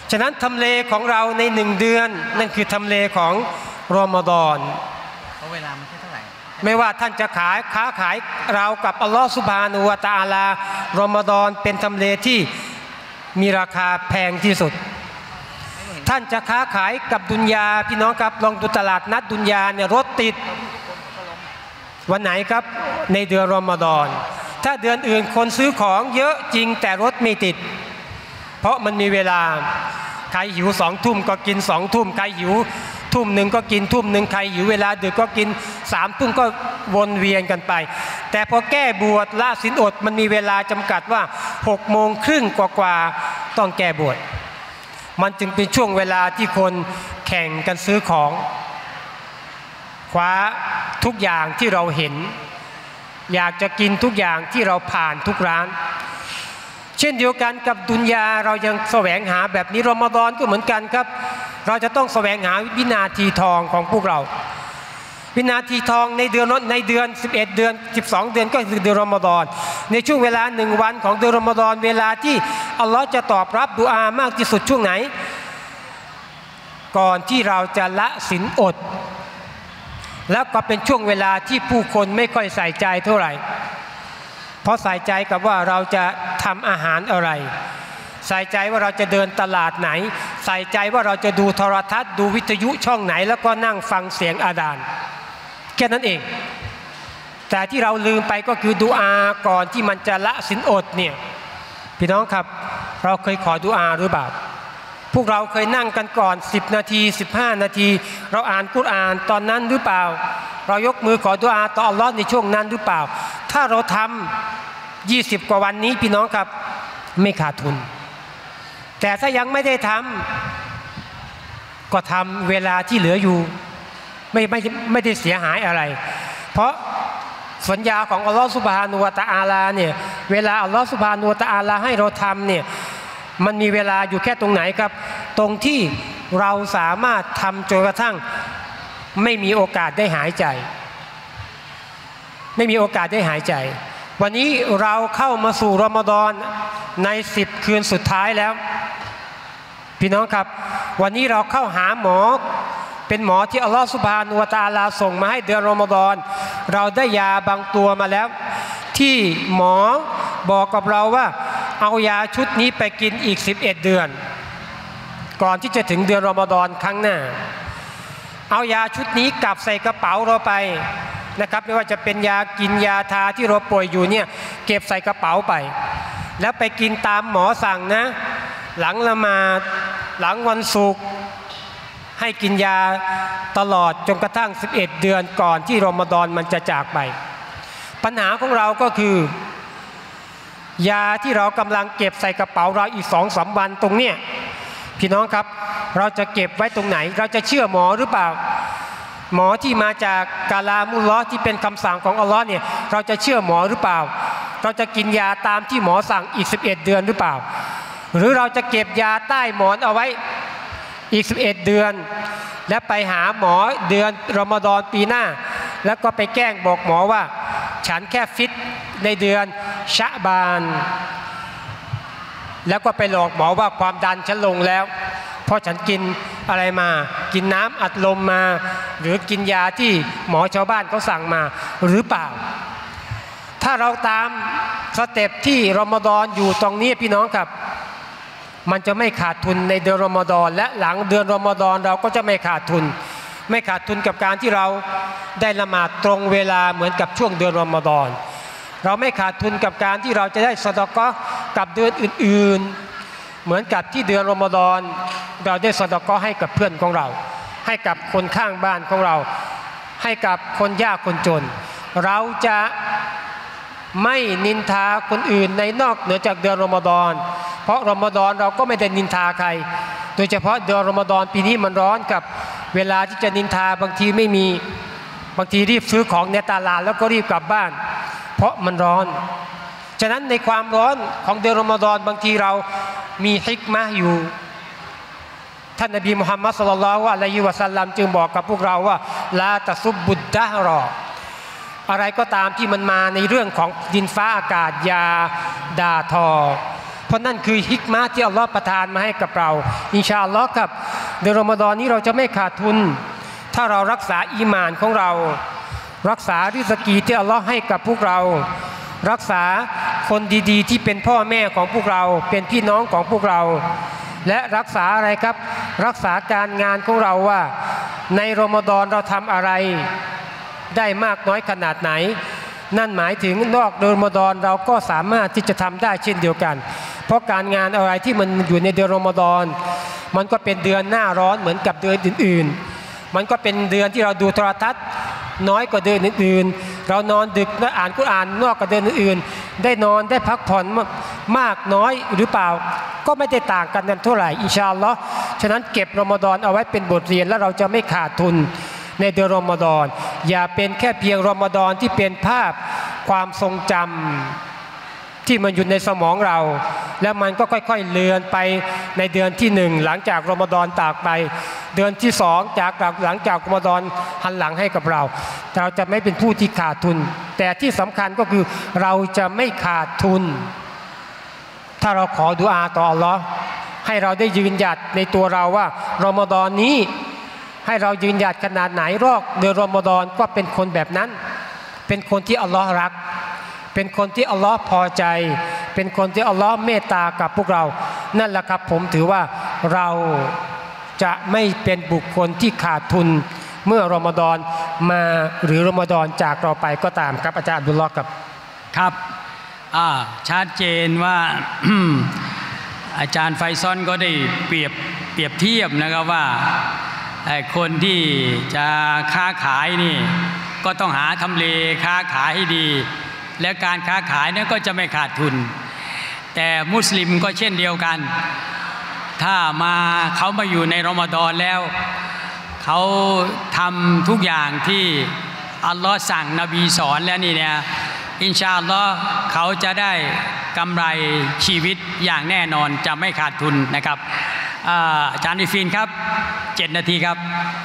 ฉะนั้นทำเลของเราในหนึ่งเดือนนั่นคือทำเลของรอมฎอนเวลามันแค่เท่าไหร่ไม่ว่าท่านจะขายค้าขายเรากับอัลลอฮฺซุบฮานะฮูวะตะอาลารอมฎอนเป็นทำเลที่มีราคาแพงที่สุดท่านจะค้าขายกับดุนยาพี่น้องครับลองดูตลาดนัดดุนยาเนี่ยรถติดวันไหนครับในเดือนรอมฎอนถ้าเดือนอื่นคนซื้อของเยอะจริงแต่รถไม่ติดเพราะมันมีเวลาใครหิวสองทุ่มก็กินสองทุ่มใครหิวทุ่มหนึ่งก็กินทุ่มหนึ่งใครหิวเวลาดึกก็กินสามทุ่มก็วนเวียนกันไปแต่พอแก้บวชละศีลอดมันมีเวลาจำกัดว่าหกโมงครึ่งกว่าๆต้องแก้บวชมันจึงเป็นช่วงเวลาที่คนแข่งกันซื้อของคว้าทุกอย่างที่เราเห็นอยากจะกินทุกอย่างที่เราผ่านทุกร้านเช่นเดียวกันกับดุนยาเรายังแสวงหาแบบนี้รอมฎอนก็เหมือนกันครับเราจะต้องแสวงหาวินาทีทองของพวกเราวินาทีทองในเดือนในเดือนสิบเอ็ดเดือนสิบสองเดือนก็คือเดือนรอมฎอนในช่วงเวลาหนึ่งวันของเดือนรอมฎอนเวลาที่อัลลอฮ์จะตอบรับดุอามากที่สุดช่วงไหนก่อนที่เราจะละศีลอดแล้วก็เป็นช่วงเวลาที่ผู้คนไม่ค่อยใส่ใจเท่าไหร่เพราะใส่ใจกับว่าเราจะทำอาหารอะไรใส่ใจว่าเราจะเดินตลาดไหนใส่ใจว่าเราจะดูโทรทัศน์ดูวิทยุช่องไหนแล้วก็นั่งฟังเสียงอาดานแค่นั้นเองแต่ที่เราลืมไปก็คือดุอาก่อนที่มันจะละศีลอดเนี่ยพี่น้องครับเราเคยขอดุอาหรือเปล่าพวกเราเคยนั่งกันก่อนสิบนาทีสิบห้านาทีเราอ่านกุรอานตอนนั้นหรือเปล่าเรายกมือขอดุอาต่ออัลลอฮ์ในช่วงนั้นหรือเปล่าถ้าเราทำยี่สิบกว่าวันนี้พี่น้องครับไม่ขาดทุนแต่ถ้ายังไม่ได้ทำก็ทำเวลาที่เหลืออยู่ไม่ไม่ไม่ได้เสียหายอะไรเพราะสัญญาของอัลลอฮฺซุบฮานะฮูวะตะอาลาเนี่ยเวลาอัลลอฮฺซุบฮานะฮูวะตะอาลาให้เราทำเนี่ยมันมีเวลาอยู่แค่ตรงไหนครับตรงที่เราสามารถทำจนกระทั่งไม่มีโอกาสได้หายใจไม่มีโอกาสได้หายใจวันนี้เราเข้ามาสู่รอมฎอนในสิบคืนสุดท้ายแล้วพี่น้องครับวันนี้เราเข้าหาหมอเป็นหมอที่อัลลอฮฺซุบฮานะฮูวะตะอาลาส่งมาให้เดือนรอมฎอนเราได้ยาบางตัวมาแล้วที่หมอบอกกับเราว่าเอายาชุดนี้ไปกินอีกสิบเอ็ดเดือนก่อนที่จะถึงเดือนรอมฎอนครั้งหน้าเอายาชุดนี้กลับใส่กระเป๋าเราไปนะครับไม่ว่าจะเป็นยากินยาทาที่เราป่วยอยู่เนี่ยเก็บใส่กระเป๋าไปแล้วไปกินตามหมอสั่งนะหลังละหมาดหลังวันศุกร์ให้กินยาตลอดจนกระทั่งสิบเอ็ดเดือนก่อนที่รอมฎอนมันจะจากไปปัญหาของเราก็คือยาที่เรากำลังเก็บใส่กระเป๋าเราอีกสองสามวันตรงเนี้ยพี่น้องครับเราจะเก็บไว้ตรงไหนเราจะเชื่อหมอหรือเปล่าหมอที่มาจากกาลามุลลอฮ์ที่เป็นคำสั่งของอัลลอฮ์เนี่ยเราจะเชื่อหมอหรือเปล่าเราจะกินยาตามที่หมอสั่งอีกสิบเอ็ดเดือนหรือเปล่าหรือเราจะเก็บยาใต้หมอนเอาไว้อีกสิบเอ็ดเดือนและไปหาหมอเดือนรอมฎอนปีหน้าแล้วก็ไปแกล้งบอกหมอว่าฉันแค่ฟิตในเดือนชะบานแล้วก็ไปหลอกหมอว่าความดันฉันลงแล้วเพราะฉันกินอะไรมากินน้ำอัดลมมาหรือกินยาที่หมอชาวบ้านเขาสั่งมาหรือเปล่าถ้าเราตามสเต็ปที่รอมฎอนอยู่ตรงนี้พี่น้องครับมันจะไม่ขาดทุนในเดือนรอมฎอนและหลังเดือนรอมฎอนเราก็จะไม่ขาดทุนไม่ขาดทุนกับการที่เราได้ละหมาดตรงเวลาเหมือนกับช่วงเดือนรอมฎอนเราไม่ขาดทุนกับการที่เราจะได้ซอดาเกาะห์กับเดือนอื่นๆเหมือนกับที่เดือนรอมฎอนเราได้ซอดาเกาะห์ให้กับเพื่อนของเราให้กับคนข้างบ้านของเราให้กับคนยากคนจนเราจะไม่นินทาคนอื่นในนอกเหนือจากเดือนรอมฎอนเพราะรอมฎอนเราก็ไม่ได้นินทาใครโดยเฉพาะเดือนรอมฎอนปีนี้มันร้อนกับเวลาที่จะนินทาบางทีไม่มีบางทีรีบซื้อของในตลาดแล้วก็รีบกลับบ้านเพราะมันร้อนฉะนั้นในความร้อนของเดือนรอมฎอนบางทีเรามีฮิกมะห์อยู่ท่านนบีมุฮัมมัดศ็อลลัลลอฮุอะลัยฮิวะซัลลัมจึงบอกกับพวกเราว่าลาตะซุบบุดดะฮรออะไรก็ตามที่มันมาในเรื่องของดินฟ้าอากาศอย่าด่าทอราะนั่นคือฮิกมะห์ที่อัลลอฮ์ประทานมาให้กับเราอินชาอัลลอฮ์ครับในรอมฎอนนี้เราจะไม่ขาดทุนถ้าเรารักษาอีหม่านของเรารักษาริสกีที่อัลลอฮ์ให้กับพวกเรารักษาคนดีๆที่เป็นพ่อแม่ของพวกเราเป็นพี่น้องของพวกเราและรักษาอะไรครับรักษาการงานของเราว่าในรอมฎอนเราทำอะไรได้มากน้อยขนาดไหนนั่นหมายถึงนอกเดือนรอมฎอนเราก็สามารถที่จะทำได้เช่นเดียวกันเพราะการงานอะไรที่มันอยู่ในเดือนรอมฎอนมันก็เป็นเดือนหน้าร้อนเหมือนกับเดือนอื่นๆมันก็เป็นเดือนที่เราดูโทรทัศน์น้อยกว่าเดือนอื่นๆเรานอนดึกและอ่านกุรอานนอกกว่าเดือนอื่นๆได้นอนได้พักผ่อนมากน้อยหรือเปล่าก็ไม่ได้ต่างกันนั้นเท่าไหร่อินชาอัลลอฮ์ฉะนั้นเก็บรอมฎอนเอาไว้เป็นบทเรียนแล้วเราจะไม่ขาดทุนในเดือนรอมฎอนอย่าเป็นแค่เพียงรอมฎอนที่เป็นภาพความทรงจำที่มันอยู่ในสมองเราแล้วมันก็ค่อยๆเลือนไปในเดือนที่หนึ่งหลังจากรอมฎอนตากไปเดือนที่สองจากหลังจากรอมฎอนหันหลังให้กับเราเราจะไม่เป็นผู้ที่ขาดทุนแต่ที่สำคัญก็คือเราจะไม่ขาดทุนถ้าเราขอดุอาต่ออัลลอฮ์ให้เราได้ยืนหยัดในตัวเราว่ารอมฎอนนี้ให้เรายืนหยัดขนาดไหนรอกเดือนรอมฎอนก็เป็นคนแบบนั้นเป็นคนที่อัลลอฮ์รักเป็นคนที่อัลลอฮ์พอใจเป็นคนที่อัลลอฮ์เมตตากับพวกเรานั่นแหละครับผมถือว่าเราจะไม่เป็นบุคคลที่ขาดทุนเมื่อรอมฎอนมาหรือรอมฎอนจากเราไปก็ตามครับอาจารย์อับดุลลอฮ์ครับครับอ่าชัดเจนว่า อาจารย์ไฟซอนก็ได้เปรียบเปรียบเทียบนะครับว่าคนที่จะค้าขายนี่ก็ต้องหาทำเลค้าขายให้ดีและการค้าขายนั้นก็จะไม่ขาดทุนแต่มุสลิมก็เช่นเดียวกันถ้ามาเขามาอยู่ในรอมฎอนแล้วเขาทำทุกอย่างที่อัลลอฮ์สั่งนบีสอนแล้วนี่เนี่ยอินชาอัลลอฮ์เขาจะได้กำไรชีวิตอย่างแน่นอนจะไม่ขาดทุนนะครับอาจารย์อิฟินครับเจ็ดนาทีครับ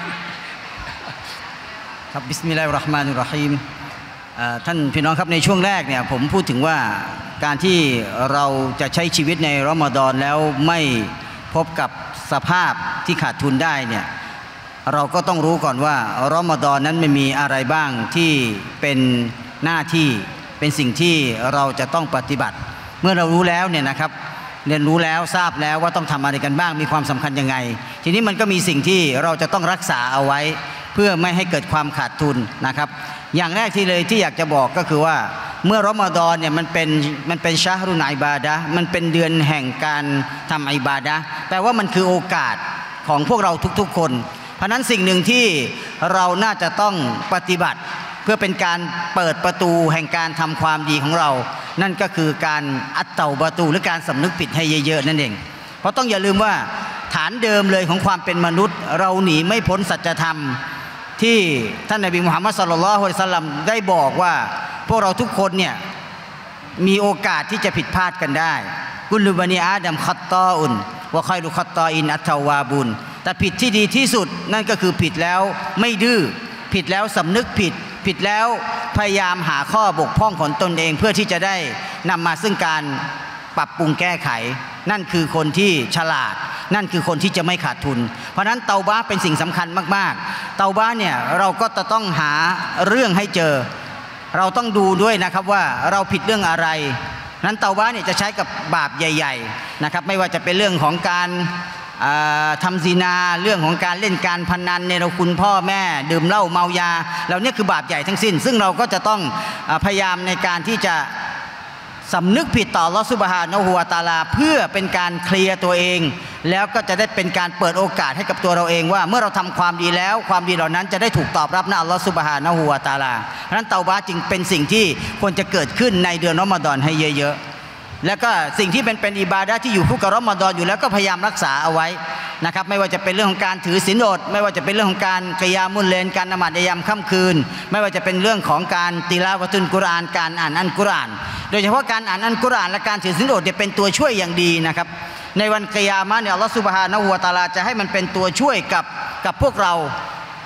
ครับบิสมิลลาฮิรเราะห์มานิรเราะฮีมท่านพี่น้องครับในช่วงแรกเนี่ยผมพูดถึงว่าการที่เราจะใช้ชีวิตในรอมฎอนแล้วไม่พบกับสภาพที่ขาดทุนได้เนี่ยเราก็ต้องรู้ก่อนว่ารอมฎอนนั้นมันมีอะไรบ้างที่เป็นหน้าที่เป็นสิ่งที่เราจะต้องปฏิบัติเมื่อเรารู้แล้วเนี่ยนะครับเรียนรู้แล้วทราบแล้วว่าต้องทำอะไรกันบ้างมีความสำคัญยังไงทีนี้มันก็มีสิ่งที่เราจะต้องรักษาเอาไว้เพื่อไม่ให้เกิดความขาดทุนนะครับอย่างแรกที่เลยที่อยากจะบอกก็คือว่าเมื่อรอมฎอนเนี่ยมันเป็นมันเป็นชะฮรุนอิบาดะห์มันเป็นเดือนแห่งการทำอิบาดะห์แปลว่ามันคือโอกาสของพวกเราทุกๆคนเพราะนั้นสิ่งหนึ่งที่เราน่าจะต้องปฏิบัติเพื่อเป็นการเปิดประตูแห่งการทำความดีของเรานั่นก็คือการอัตเตาบะตูหรือการสำนึกผิดให้เยอะๆนั่นเองเพราะต้องอย่าลืมว่าฐานเดิมเลยของความเป็นมนุษย์เราหนีไม่พ้นสัจธรรมที่ท่านนบีมุฮัมมัดศ็อลลัลลอฮุอะลัยฮิวะซัลลัมได้บอกว่าพวกเราทุกคนเนี่ยมีโอกาสที่จะผิดพลาดกันได้กุลบันีอาดัมคัตตออุนวะค็อยรุคัตตออินอัตตาวาบุนแต่ผิดที่ดีที่สุดนั่นก็คือผิดแล้วไม่ดื้อผิดแล้วสำนึกผิดผิดแล้วพยายามหาข้อบกพร่องของตนเองเพื่อที่จะได้นำมาซึ่งการปรับปรุงแก้ไขนั่นคือคนที่ฉลาดนั่นคือคนที่จะไม่ขาดทุนเพราะนั้นเตาบะห์เป็นสิ่งสำคัญมากๆเตาบะห์เนี่ยเราก็จะต้องหาเรื่องให้เจอเราต้องดูด้วยนะครับว่าเราผิดเรื่องอะไรนั้นเตาบะห์เนี่ยจะใช้กับบาปใหญ่ๆนะครับไม่ว่าจะเป็นเรื่องของการทำซินาเรื่องของการเล่นการพนันเนรคุณพ่อแม่ดื่มเหล้าเมายาเหล่านี้คือบาปใหญ่ทั้งสิ้นซึ่งเราก็จะต้องพยายามในการที่จะสำนึกผิดต่ออัลเลาะห์ซุบฮานะฮูวะตะอาลาเพื่อเป็นการเคลียร์ตัวเองแล้วก็จะได้เป็นการเปิดโอกาสให้กับตัวเราเองว่าเมื่อเราทำความดีแล้วความดีเหล่านั้นจะได้ถูกตอบรับณอัลเลาะห์ซุบฮานะฮูวะตะอาลาเพราะฉะนั้นเตาบะห์จึงเป็นสิ่งที่ควรจะเกิดขึ้นในเดือนรอมฎอนให้เยอะๆแล้วก็สิ่งที่เป็นเป็นอิบาดะห์ที่อยู่คู่กับรอมฎอนอยู่แล้วก็พยายามรักษาเอาไว้นะครับไม่ว่าจะเป็นเรื่องของการถือศีลอดไม่ว่าจะเป็นเรื่องของการกิยามุลเลนการละหมาดในยามค่ำคืนไม่ว่าจะเป็นเรื่องของการติลาวะตุลกุรอานการอ่านอัลกุรอานโดยเฉพาะการอ่านอัลกุรอานและการถือศีลอดเนี่ยเป็นตัวช่วยอย่างดีนะครับในวันกิยามะห์เนี่ยอัลเลาะห์ซุบฮานะฮูวะตะอาลาจะให้มันเป็นตัวช่วยกับกับพวกเรา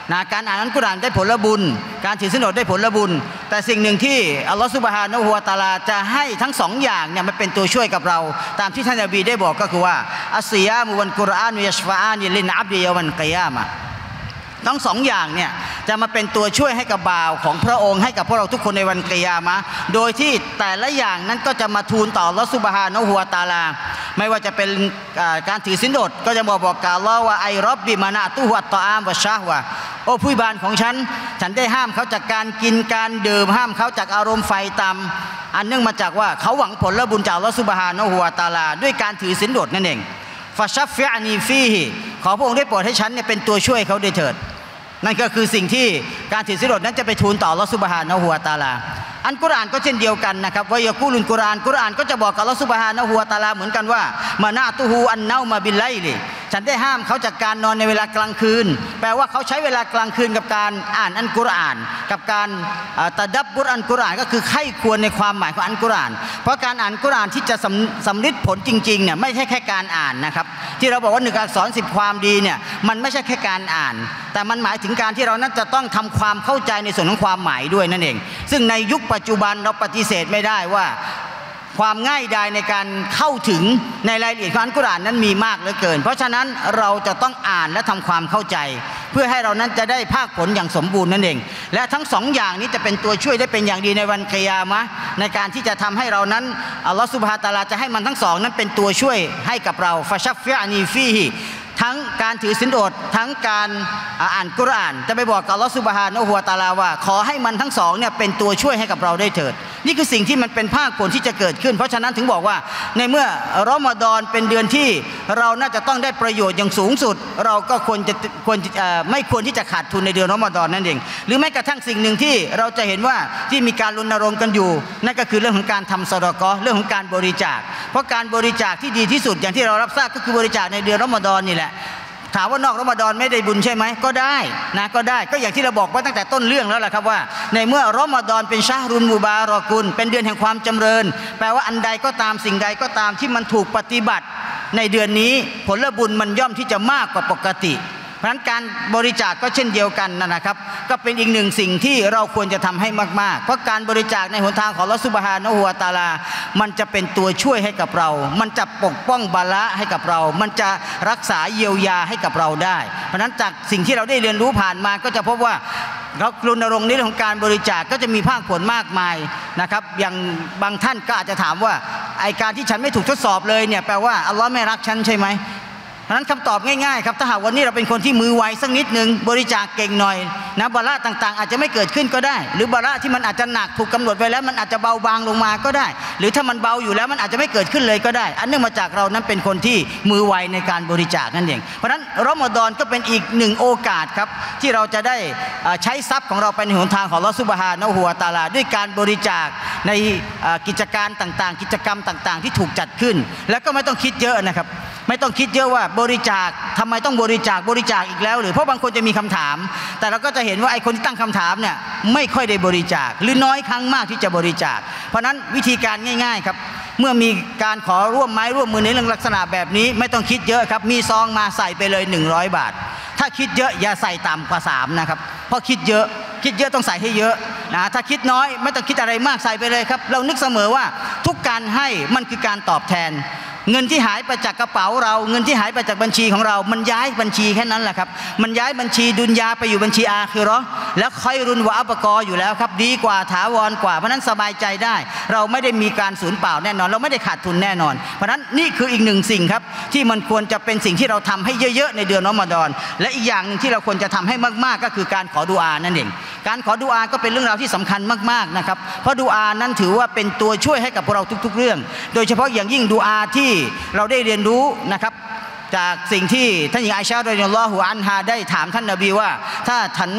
นะการอ่านอัลกุรอานได้ผลบุญการถือศีลอดได้ผลบุญแต่สิ่งหนึ่งที่อัลลอฮฺซุบฮานะฮูวะตะอาลาจะให้ทั้งสองอย่างเนี่ยมันเป็นตัวช่วยกับเราตามที่ท่านนบีได้บอกก็คือว่าอัสซิยามุวันกุรอานยัชฟะอานิลินอับดิยะวันกิยามะห์ทั้งสองอย่างเนี่ยจะมาเป็นตัวช่วยให้กับบ่าวของพระองค์ให้กับพวกเราทุกคนในวันกิยามะห์โดยที่แต่ละอย่างนั้นก็จะมาทูลต่ออัลเลาะห์ซุบฮานะฮูวะตะอาลาไม่ว่าจะเป็นการถือศีลอดก็จะบอกบอกกับอัลเลาะห์ว่าไอร็อบบิมานะตุฮุวัตตออามวะชะฮวะโอ้ผู้บานของฉันฉันได้ห้ามเขาจากการกินการดื่มห้ามเขาจากอารมณ์ไฟต่ำอันเนื่องมาจากว่าเขาหวังผลบุญจากอัลเลาะห์ซุบฮานะฮูวะตะอาลาด้วยการถือศีลอดนั่นเองฟะชัฟฟิอนีฟีฮิขอพระองค์ได้โปรดให้ฉันเนี่ยเป็นตัวช่วยเขาด้วยเถิดนั่นก็คือสิ่งที่การถือศีลอดนั้นจะไปทูลต่ออัลเลาะห์ซุบฮานะฮูวะตะอาลาอันกุรอานก็เช่นเดียวกันนะครับวะยะกูลุนกุรอานกุรอานก็จะบอกกับอัลเลาะห์ซุบฮานะฮูวะตะอาลาเหมือนกันว่ามานะตุฮูอันเนามาบิลไลลิฉันได้ห้ามเขาจากการนอนในเวลากลางคืนแปลว่าเขาใช้เวลากลางคืนกับการอ่านอัลกุรอานกับการตะดับบุรอัลกุรอานก็คือไข้ควรในความหมายของอัลกุรอานเพราะการอ่านกุรอานที่จะสำลิดผลจริงๆเนี่ยไม่ใช่แค่การอ่านนะครับที่เราบอกว่าหนึ่งอักษรสิบความดีเนี่ยมันไม่ใช่แค่การอ่านแต่มันหมายถึงการที่เรานั้นจะต้องทำความเข้าใจในส่วนของความหมายด้วยนั่นเองซึ่งในยุคปัจจุบันเราปฏิเสธไม่ได้ว่าความง่ายดายในการเข้าถึงในรายละเอียดของอัลกุรอานนั้นมีมากเหลือเกินเพราะฉะนั้นเราจะต้องอ่านและทำความเข้าใจเพื่อให้เรานั้นจะได้ภาคผลอย่างสมบูรณ์นั่นเองและทั้งสองอย่างนี้จะเป็นตัวช่วยได้เป็นอย่างดีในวันกิยามะห์ในการที่จะทำให้เรานั้นอัลลอฮฺซุบฮานะฮูวะตะอาลาจะให้มันทั้งสองนั้นเป็นตัวช่วยให้กับเราฟะชัฟฟิอนีฟีฮิทั้งการถือศีลอดทั้งการอ่านกุรอานจะไปบอกกับอัลเลาะห์ซุบฮานะฮูวะตะอาลาว่าขอให้มันทั้งสองเนี่ยเป็นตัวช่วยให้กับเราได้เถิดนี่คือสิ่งที่มันเป็นภาคผลที่จะเกิดขึ้นเพราะฉะนั้นถึงบอกว่าในเมื่อรอมฎอนเป็นเดือนที่เราน่าจะต้องได้ประโยชน์อย่างสูงสุดเราก็ควรจะควรไม่ควรที่จะขาดทุนในเดือนรอมฎอนนั่นเองหรือแม้กระทั่งสิ่งหนึ่งที่เราจะเห็นว่าที่มีการรณรงค์กันอยู่นั่นก็คือเรื่องของการทำซอดาเกาะห์เรื่องของการบริจาคเพราะการบริจาคที่ดีที่สุดอย่างที่เรารับทราบก็คือบริจาคในเดือนรอมฎอนนี่แหละถามว่านอกรอมฎอนไม่ได้บุญใช่ไหมก็ได้นะก็ได้ก็อย่างที่เราบอกไว้ตั้งแต่ต้นเรื่องแล้วแหละครับว่าในเมื่อรอมฎอนเป็นชะฮรุนมุบารอกุลเป็นเดือนแห่งความจำเริญแปลว่าอันใดก็ตามสิ่งใดก็ตามที่มันถูกปฏิบัติในเดือนนี้ผลบุญมันย่อมที่จะมากกว่าปกติเพราะฉะนั้นการบริจาคก็เช่นเดียวกันนะครับก็เป็นอีกหนึ่งสิ่งที่เราควรจะทำให้มากๆเพราะการบริจาคในหนทางของอัลเลาะห์ซุบฮานะฮูวะตะอาลามันจะเป็นตัวช่วยให้กับเรามันจะปกป้องบาละให้กับเรามันจะรักษาเยียวยาให้กับเราได้เพราะฉะนั้นจากสิ่งที่เราได้เรียนรู้ผ่านมาก็จะพบว่าเรารณรงค์ในเรื่องของการบริจาคก็จะมีภาคผลมากมายนะครับอย่างบางท่านก็อาจจะถามว่าไอการที่ฉันไม่ถูกทดสอบเลยเนี่ยแปลว่าอัลเลาะห์ไม่รักฉันใช่ไหมเพราะนั้นคำตอบง่ายๆครับถ้าหากวันนี้เราเป็นคนที่มือไวสักนิดหนึ่งบริจาคเก่งหน่อยนะบาระต่างๆอาจจะไม่เกิดขึ้นก็ได้หรือบาระที่มันอาจจะหนักถูกกำหนดไว้แล้วมันอาจจะเบาบางลงมาก็ได้หรือถ้ามันเบาอยู่แล้วมันอาจจะไม่เกิดขึ้นเลยก็ได้อันเนื่องมาจากเรานั้นเป็นคนที่มือไวในการบริจาคนั่นเองเพราะฉะนั้นรอมฎอนก็เป็นอีกหนึ่งโอกาสครับที่เราจะได้ใช้ทรัพย์ของเราไปในหนทางของอัลเลาะห์ซุบฮานะฮูวะตะอาลาด้วยการบริจาคในกิจการต่างๆกิจกรรมต่างๆที่ถูกจัดขึ้นแล้วก็ไม่ต้องคิดเยอะนะครับไม่ต้องคิดเยอะว่าบริจาคทำไมต้องบริจาคบริจาคอีกแล้วหรือเพราะบางคนจะมีคำถามแต่เราก็จะเห็นว่าไอ้คนที่ตั้งคำถามเนี่ยไม่ค่อยได้บริจาคหรือน้อยครั้งมากที่จะบริจาคเพราะนั้นวิธีการง่ายๆครับเมื่อมีการขอร่วมไม้ร่วมมือในเรื่องลักษณะแบบนี้ไม่ต้องคิดเยอะครับมีซองมาใส่ไปเลยหนึ่งร้อยบาทถ้าคิดเยอะอย่าใส่ต่ำกว่าสามนะครับเพราะคิดเยอะคิดเยอะต้องใส่ให้เยอะนะถ้าคิดน้อยไม่ต้องคิดอะไรมากใส่ไปเลยครับเรานึกเสมอว่าทุกการให้มันคือการตอบแทนเงินที่หายไปจากกระเป๋าเราเงินที่หายไปจากบัญชีของเรามันย้ายบัญชีแค่นั้นแหละครับมันย้ายบัญชีดุนยาไปอยู่บัญชีอาคิเราะห์แล้วค่อยรุนวะอับกออยู่แล้วครับดีกว่าถาวรกว่าเพราะนั้นสบายใจได้เราไม่ได้มีการสูญเปล่าแน่นอนเราไม่ได้ขาดทุนแน่นอนเพราะนั้นนี่คืออีกหนึ่งสิ่งครับที่มันควรจะเป็นสิ่งที่เราทำให้เยอะๆในเดือนรอมฎอนและอีกอย่างนึงที่เราควรจะทำให้มากๆก็คือการขอดุอานั่นเองการขอดุอาก็เป็นเรื่องราวที่สำคัญมากๆนะครับเพราะดุอานั้นถือว่าเป็นตัวช่วยให้กับพวกเราทุกๆเรื่องโดยเฉพาะอย่างยิ่งดุอาที่เราได้เรียนรู้นะครับจากสิ่งที่ท่านหญิงอาอิชะฮ์รอฎิยัลลอฮุอันฮาได้ถามท่านนบีว่าถ้าฉัน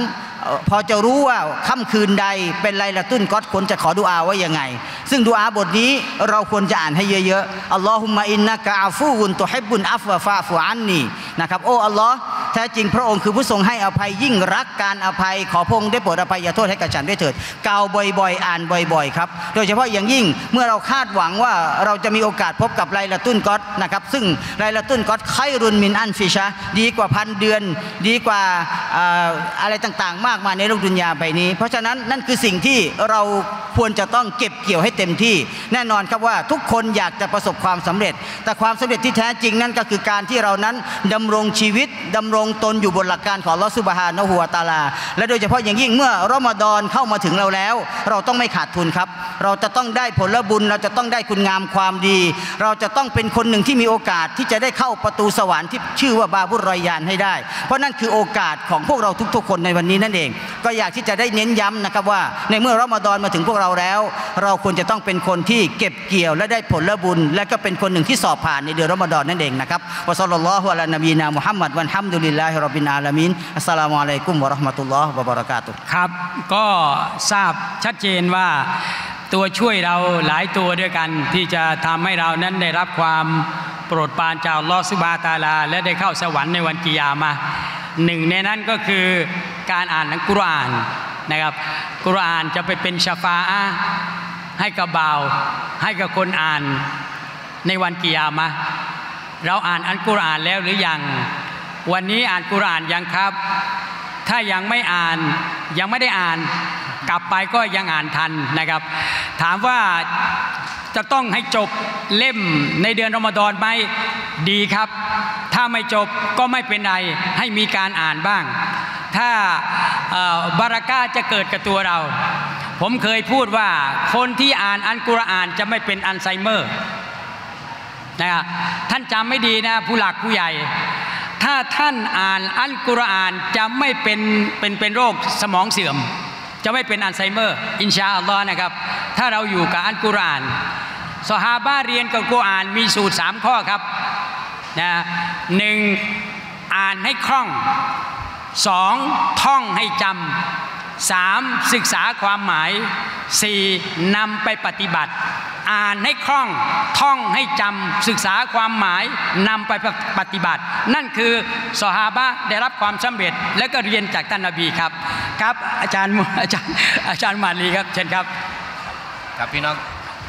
พอจะรู้ว่าค่ำคืนใดเป็นไลลาตุลกอดควรจะขอดุอาว่ายังไงซึ่งดุอาบทนี้เราควรจะอ่านให้เยอะๆอัลลอฮุมะอินนะกะอาฟูวุนตุฮิบบุนอัฟวะฟะฟุอันนีนะครับโอ้อัลลอฮ์แท้จริงพระองค์คือผู้ทรงให้อภัยยิ่งรักการอภัยขอพระองค์ได้โปรดอภัยอย่าโทษให้กับฉันด้วยเถิดกล่าวบ่อยๆอ่านบ่อยๆครับโดยเฉพาะอย่างยิ่งเมื่อเราคาดหวังว่าเราจะมีโอกาสพบกับไลลาตุลกอดนะครับซึ่งไลลาตุลกอดไครุนมินอันฟิชะดีกว่าพันเดือนดีกว่าอะไรต่างๆมากมายในโลกดุนยาใบนี้เพราะฉะนั้นนั่นคือสิ่งที่เราควรจะต้องเก็บเกี่ยวให้เต็มที่แน่นอนครับว่าทุกคนอยากจะประสบความสำเร็จแต่ความสำเร็จที่แท้จริงนั่นก็คือการที่เรานั้นดำรงชีวิตดำรงตนอยู่บนหลักการของอัลเลาะห์ซุบฮานะฮูวะตะอาลาและโดยเฉพาะอย่างยิ่งเมื่อรอมฎอนเข้ามาถึงเราแล้วเราต้องไม่ขาดทุนครับเราจะต้องได้ผลบุญเราจะต้องได้คุณงามความดีเราจะต้องเป็นคนหนึ่งที่มีโอกาสที่จะได้เข้าประตูสวรรค์ที่ชื่อว่าบาบุรรอยยานให้ได้เพราะนั่นคือโอกาสของพวกเราทุกๆคนในวันนี้นั่นเองก็อยากที่จะได้เน้นย้ำนะครับว่าในเมื่อรอมฎอนมาถึงพวกเราแล้วเราควรจะต้องเป็นคนที่เก็บเกี่ยวและได้ผลบุญและก็เป็นคนหนึ่งที่สอบผ่านในเดือนรอมฎอนนั่นเองนะครับวะศ็อลลัลลอฮุอะลานบีนามุฮัมมัดวัลฮัมดุลิลลาฮิร็อบบิลอาลามีนอัสสลามุอะลัยกุมวะเราะห์มะตุลลอฮ์วะบะเราะกาตุฮ์ครับก็ทราบชัดเจนว่าตัวช่วยเราหลายตัวด้วยกันที่จะทำให้เรานั้นได้รับความโปรดปรานจากอัลเลาะห์ซุบฮานะฮูวะตะอาลาและได้เข้าสวรรค์ในวันกิยามะห์หนึ่งในนั้นก็คือการอ่านอัลกุรอานนะครับกุรอานจะไปเป็นชะฟาอะห์ให้กับบ่าวให้กับคนอ่านในวันกิยามะห์เราอ่านอัลกุรอานแล้วหรือยังวันนี้อ่านกุรอานยังครับถ้ายังไม่อ่านยังไม่ได้อ่านกลับไปก็ยังอ่านทันนะครับถามว่าจะต้องให้จบเล่มในเดือนรอมฎอนไหมดีครับถ้าไม่จบก็ไม่เป็นไรให้มีการอ่านบ้างถ้าบารากาจะเกิดกับตัวเราผมเคยพูดว่าคนที่อ่านอัลกุรอานจะไม่เป็นอัลไซเมอร์นะครับท่านจำไม่ดีนะผู้หลักผู้ใหญ่ถ้าท่านอ่านอัลกุรอานจะไม่เป็นเป็นเป็นโรคสมองเสื่อมจะไม่เป็นอัลไซเมอร์อินชาอัลลอฮ์นะครับถ้าเราอยู่กับอัลกุรอานซอฮาบะห์เรียนกับกุรอานมีสูตรสามข้อครับนะหนึ่งอ่านให้คล่องสองท่องให้จำสามศึกษาความหมายสี่นำไปปฏิบัติอ่านให้คล่องท่องให้จำศึกษาความหมายนำไปปฏิบัตินั่นคือซอฮาบะห์ได้รับความสำเร็จและก็เรียนจากท่านนบีครับครับอาจารย์อาจารย์อาจารย์มาลีครับเชิญครับครับพี่น้อง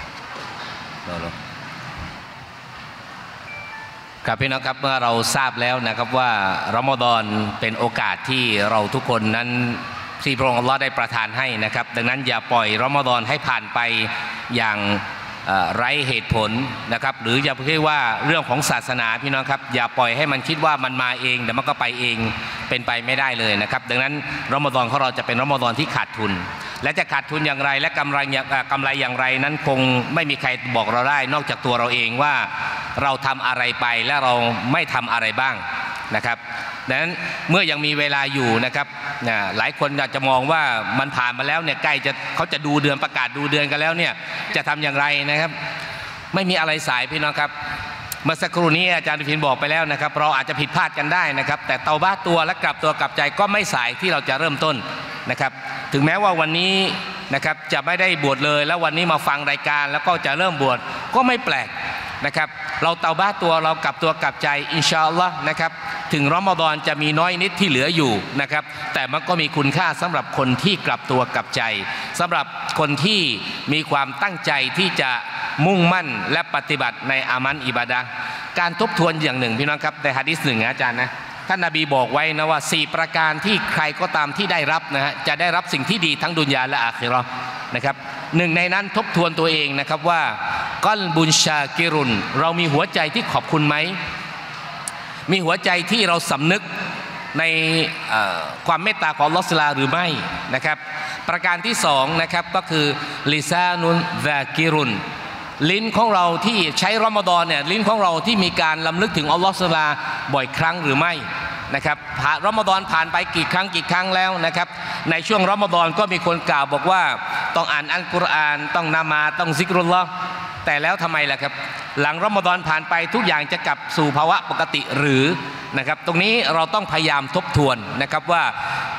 ครับพี่น้องครับเมื่อเราทราบแล้วนะครับว่ารอมฎอนเป็นโอกาสที่เราทุกคนนั้นที่พระองค์อัลเลาะห์ได้ประทานให้นะครับดังนั้นอย่าปล่อยรอมฎอนให้ผ่านไปอย่างไร้เหตุผลนะครับหรืออย่าคิดว่าเรื่องของศาสนาพี่น้องครับอย่าปล่อยให้มันคิดว่ามันมาเองเดี๋ยวมันก็ไปเองเป็นไปไม่ได้เลยนะครับดังนั้นรอมฎอนของเราจะเป็นรอมฎอนที่ขาดทุนและจะขาดทุนอย่างไรและกำไรกำไรอย่างไรนั้นคงไม่มีใครบอกเราได้นอกจากตัวเราเองว่าเราทำอะไรไปและเราไม่ทำอะไรบ้างนะครับดังนั้นเมื่อยังมีเวลาอยู่นะครับหลายคนอาจจะมองว่ามันผ่านมาแล้วเนี่ยใกล้จะเขาจะดูเดือนประกาศดูเดือนกันแล้วเนี่ยจะทำอย่างไรนะครับไม่มีอะไรสายพี่น้องครับเมื่อสักครู่นี้อาจารย์พินบอกไปแล้วนะครับเราอาจจะผิดพลาดกันได้นะครับแต่เตาบ้าตัวและกลับตัวกลับใจก็ไม่สายที่เราจะเริ่มต้นนะครับถึงแม้ว่าวันนี้นะครับจะไม่ได้บวชเลยแล้ววันนี้มาฟังรายการแล้วก็จะเริ่มบวชก็ไม่แปลกนะครับเราเตาบ้าตัวเรากลับตัวกลับใจอินชาอัลลอฮ์นะครับถึงรอมฎอนจะมีน้อยนิดที่เหลืออยู่นะครับแต่มันก็มีคุณค่าสำหรับคนที่กลับตัวกลับใจสำหรับคนที่มีความตั้งใจที่จะมุ่งมั่นและปฏิบัติในอามันอิบาดะห์การทบทวนอย่างหนึ่งพี่น้องครับในหะดีษหนึ่งอาจารย์นะท่านนบีบอกไว้นะว่าสี่ประการที่ใครก็ตามที่ได้รับนะฮะจะได้รับสิ่งที่ดีทั้งดุนยาและอาคิเราะห์นะครับหนึ่งในนั้นทบทวนตัวเองนะครับว่ากัลบุนชากิรุนเรามีหัวใจที่ขอบคุณไหมมีหัวใจที่เราสำนึกในความเมตตาของอัลเลาะห์หรือไม่นะครับประการที่สองนะครับก็คือลิซานุนซากิรุนลิ้นของเราที่ใช้รอมฎอนเนี่ยลิ้นของเราที่มีการลำลึกถึงอัลเลาะห์บ่อยครั้งหรือไม่นะครับผ่านรอมฎอนผ่านไปกี่ครั้งกี่ครั้งแล้วนะครับในช่วงรอมฎอนก็มีคนกล่าวบอกว่าต้องอ่านอัลกุรอานต้องนามาต้องซิกรุลลอฮ์แต่แล้วทำไมล่ะครับหลังรอมฎอนผ่านไปทุกอย่างจะกลับสู่ภาวะปกติหรือนะครับตรงนี้เราต้องพยายามทบทวนนะครับว่า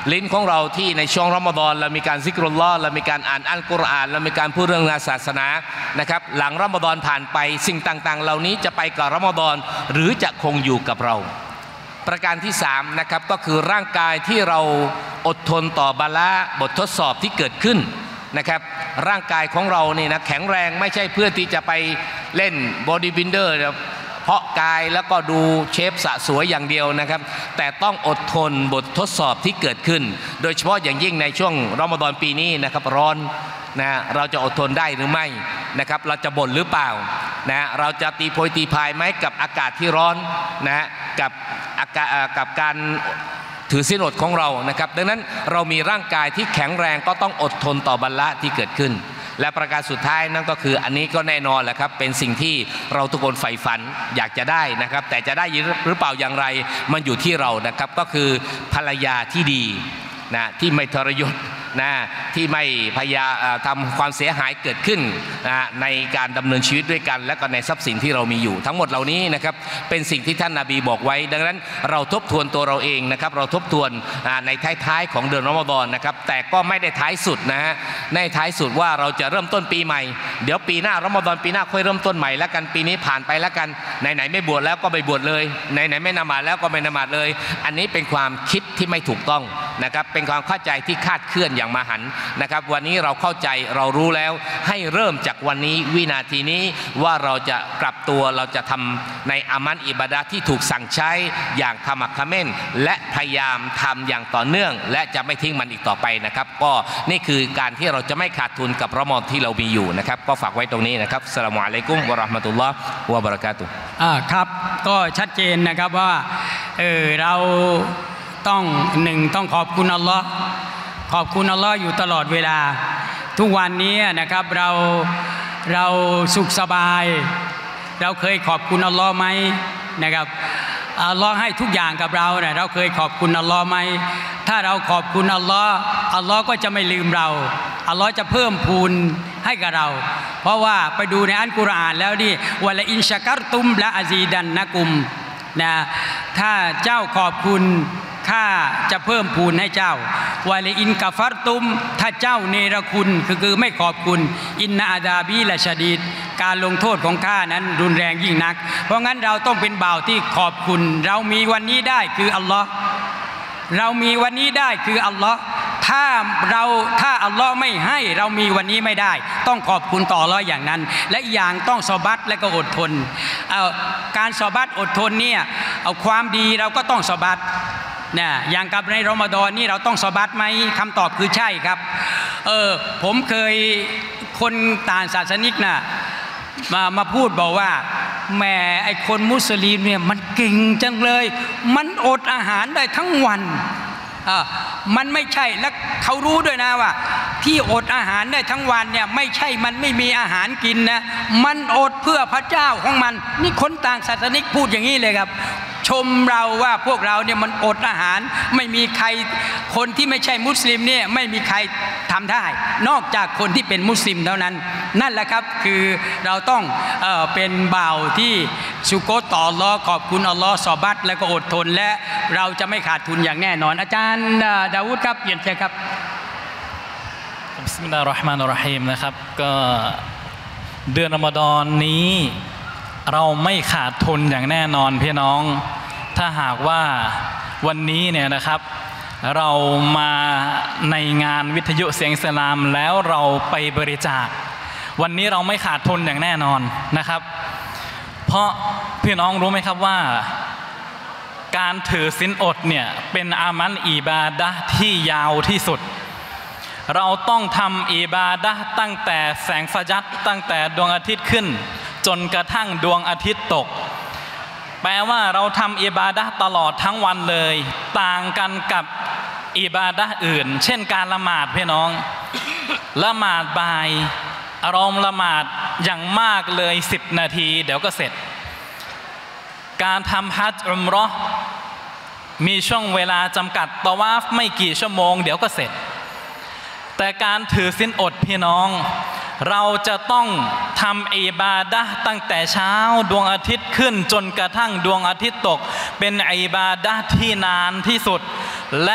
ลิ้นของเราที่ในช่วงรอมฎอนเรามีการซิกรุลลอฮ์เรามีการอ่านอัลกุรอานเรามีการพูดเรื่องศาสนานะครับหลังรอมฎอนผ่านไปสิ่งต่างๆเหล่านี้จะไปกับรอมฎอนหรือจะคงอยู่กับเราประการที่สามนะครับก็คือร่างกายที่เราอดทนต่อบาละบททดสอบที่เกิดขึ้นนะครับร่างกายของเราเนี่ยนะแข็งแรงไม่ใช่เพื่อที่จะไปเล่นบอดี้บิลเดอร์เพาะกายแล้วก็ดูเชฟสะสวยอย่างเดียวนะครับแต่ต้องอดทนบททดสอบที่เกิดขึ้นโดยเฉพาะอย่างยิ่งในช่วงรอมฎอนปีนี้นะครับร้อนนะเราจะอดทนได้หรือไม่นะครับเราจะบ่นหรือเปล่านะเราจะตีโพยตีพายไหมกับอากาศที่ร้อนนะกับอากาศกับการถือศีลอดของเรานะครับดังนั้นเรามีร่างกายที่แข็งแรงก็ต้องอดทนต่อบัลละที่เกิดขึ้นและประการสุดท้ายนั่นก็คืออันนี้ก็แน่นอนแหละครับเป็นสิ่งที่เราทุกคนใฝ่ฝันอยากจะได้นะครับแต่จะได้หรือเปล่าอย่างไรมันอยู่ที่เรานะครับก็คือภรรยาที่ดีนะที่ไม่ทรยศนะที่ไม่พยาทำความเสียหายเกิดขึ้นนะในการดำเนินชีวิตด้วยกันและก็ในทรัพย์สินที่เรามีอยู่ทั้งหมดเหล่านี้นะครับเป็นสิ่งที่ท่านนบีบอกไว้ดังนั้นเราทบทวนตัวเราเองนะครับเราทบทวนในท้ายๆของเดือนรอมฎอนนะครับแต่ก็ไม่ได้ท้ายสุดนะฮะในท้ายสุดว่าเราจะเริ่มต้นปีใหม่เดี๋ยวปีหน้ารอมฎอนปีหน้าค่อยเริ่มต้นใหม่แล้วกันปีนี้ผ่านไปแล้วกันไหนๆไม่บวชแล้วก็ไปบวชเลยไหนๆไม่นมาดแล้วก็ไม่นมาดเลยอันนี้เป็นความคิดที่ไม่ถูกต้องนะครับเป็นความเข้าใจที่คลาดเคลื่อนอย่างมหันต์นะครับวันนี้เราเข้าใจเรารู้แล้วให้เริ่มจากวันนี้วินาทีนี้ว่าเราจะปรับตัวเราจะทำในอามัลอิบาดะห์ที่ถูกสั่งใช้อย่างขมักเขม้นและพยายามทำอย่างต่อเนื่องและจะไม่ทิ้งมันอีกต่อไปนะครับก็นี่คือการที่เราจะไม่ขาดทุนกับรอมฎอนที่เรามีอยู่นะครับก็ฝากไว้ตรงนี้นะครับอัสสลามุอะลัยกุมวะเราะห์มะตุลลอฮ์วะบะเราะกาตุฮ์อ่าครับก็ชัดเจนนะครับว่าเออเราต้องหนึ่งต้องขอบคุณอัลลอฮ์ขอบคุณอัลลอฮ์อยู่ตลอดเวลาทุกวันนี้นะครับเราเราสุขสบายเราเคยขอบคุณอัลลอฮ์ไหมนะครับอัลลอฮ์ให้ทุกอย่างกับเราเนี่ยเราเคยขอบคุณอัลลอฮ์ไหมถ้าเราขอบคุณอัลลอฮ์อัลลอฮ์ก็จะไม่ลืมเราอัลลอฮ์จะเพิ่มพูนให้กับเราเพราะว่าไปดูในอัลกุรอานแล้วนี่วะละอินชะกัรตุมละอาซีดันนะกุมนะถ้าเจ้าขอบคุณข้าจะเพิ่มพูนให้เจ้าวะลอินกะฟัรตุมถ้าเจ้าเนรคุณคือคือไม่ขอบคุณอินนาอาดาบีละชะดีดการลงโทษของข้านั้นรุนแรงยิ่งนักเพราะงั้นเราต้องเป็นบ่าวที่ขอบคุณเรามีวันนี้ได้คืออัลลอฮ์เรามีวันนี้ได้คืออัลลอฮ์ถ้าเราถ้าอัลลอฮ์ไม่ให้เรามีวันนี้ไม่ได้ต้องขอบคุณต่ออัลลอฮ์อย่างนั้นและอย่างต้องซอบัตและก็อดทนเอาการซอบัตอดทนเนี่ยเอาความดีเราก็ต้องซอบัตเนี่ยอย่างกับในรอมฎอนนี่เราต้องซอบัตไหมคำตอบคือใช่ครับเออผมเคยคนต่างศาสนิกน่ะมามาพูดบอกว่าแหมไอคนมุสลิมเนี่ยมันเก่งจังเลยมันอดอาหารได้ทั้งวันอ่ามันไม่ใช่และเขารู้ด้วยนะว่าที่อดอาหารได้ทั้งวันเนี่ยไม่ใช่มันไม่มีอาหารกินนะมันอดเพื่อพระเจ้าของมันนี่คนต่างศาสนิกพูดอย่างนี้เลยครับชมเราว่าพวกเราเนี่ยมันอดอาหารไม่มีใครคนที่ไม่ใช่มุสลิมเนี่ยไม่มีใครทำได้นอกจากคนที่เป็นมุสลิมเท่านั้นนั่นแหละครับคือเราต้องเอ่อเป็นบ่าวที่ชุกรต่ออัลลอฮ์ขอบคุณอัลลอฮ์ซอบัตและก็อดทนและเราจะไม่ขาดทุนอย่างแน่นอนอาจารย์ดาวูดครับเรียนเชิญครับบิสมิลลาฮิรเราะห์มานิรเราะฮีมนะครับก็เดือนรอมฎอนนี้เราไม่ขาดทุนอย่างแน่นอนพี่น้องถ้าหากว่าวันนี้เนี่ยนะครับเรามาในงานวิทยุเสียงอิสลามแล้วเราไปบริจาควันนี้เราไม่ขาดทุนอย่างแน่นอนนะครับเพราะพี่น้องรู้ไหมครับว่าการถือศีลอดเนี่ยเป็นอามัลอิบาดะห์ที่ยาวที่สุดเราต้องทำอิบาดะห์ตั้งแต่แสงฟะญัรตั้งแต่ดวงอาทิตย์ขึ้นจนกระทั่งดวงอาทิตย์ตกแปลว่าเราทำอิบาดะห์ตลอดทั้งวันเลยต่างกันกับอิบาดะห์อื่นเช่นการละหมาดพี่น้องละหมาดบ่ายอารมณ์ละหมาดอย่างมากเลยสิบนาทีเดี๋ยวก็เสร็จการทำฮัจญ์อุมเราะห์มีช่วงเวลาจำกัดตะวาฟไม่กี่ชั่วโมงเดี๋ยวก็เสร็จแต่การถือศีลอดพี่น้องเราจะต้องทำอิบาดะห์ตั้งแต่เช้าดวงอาทิตย์ขึ้นจนกระทั่งดวงอาทิตย์ตกเป็นอิบาดะห์ที่นานที่สุดและ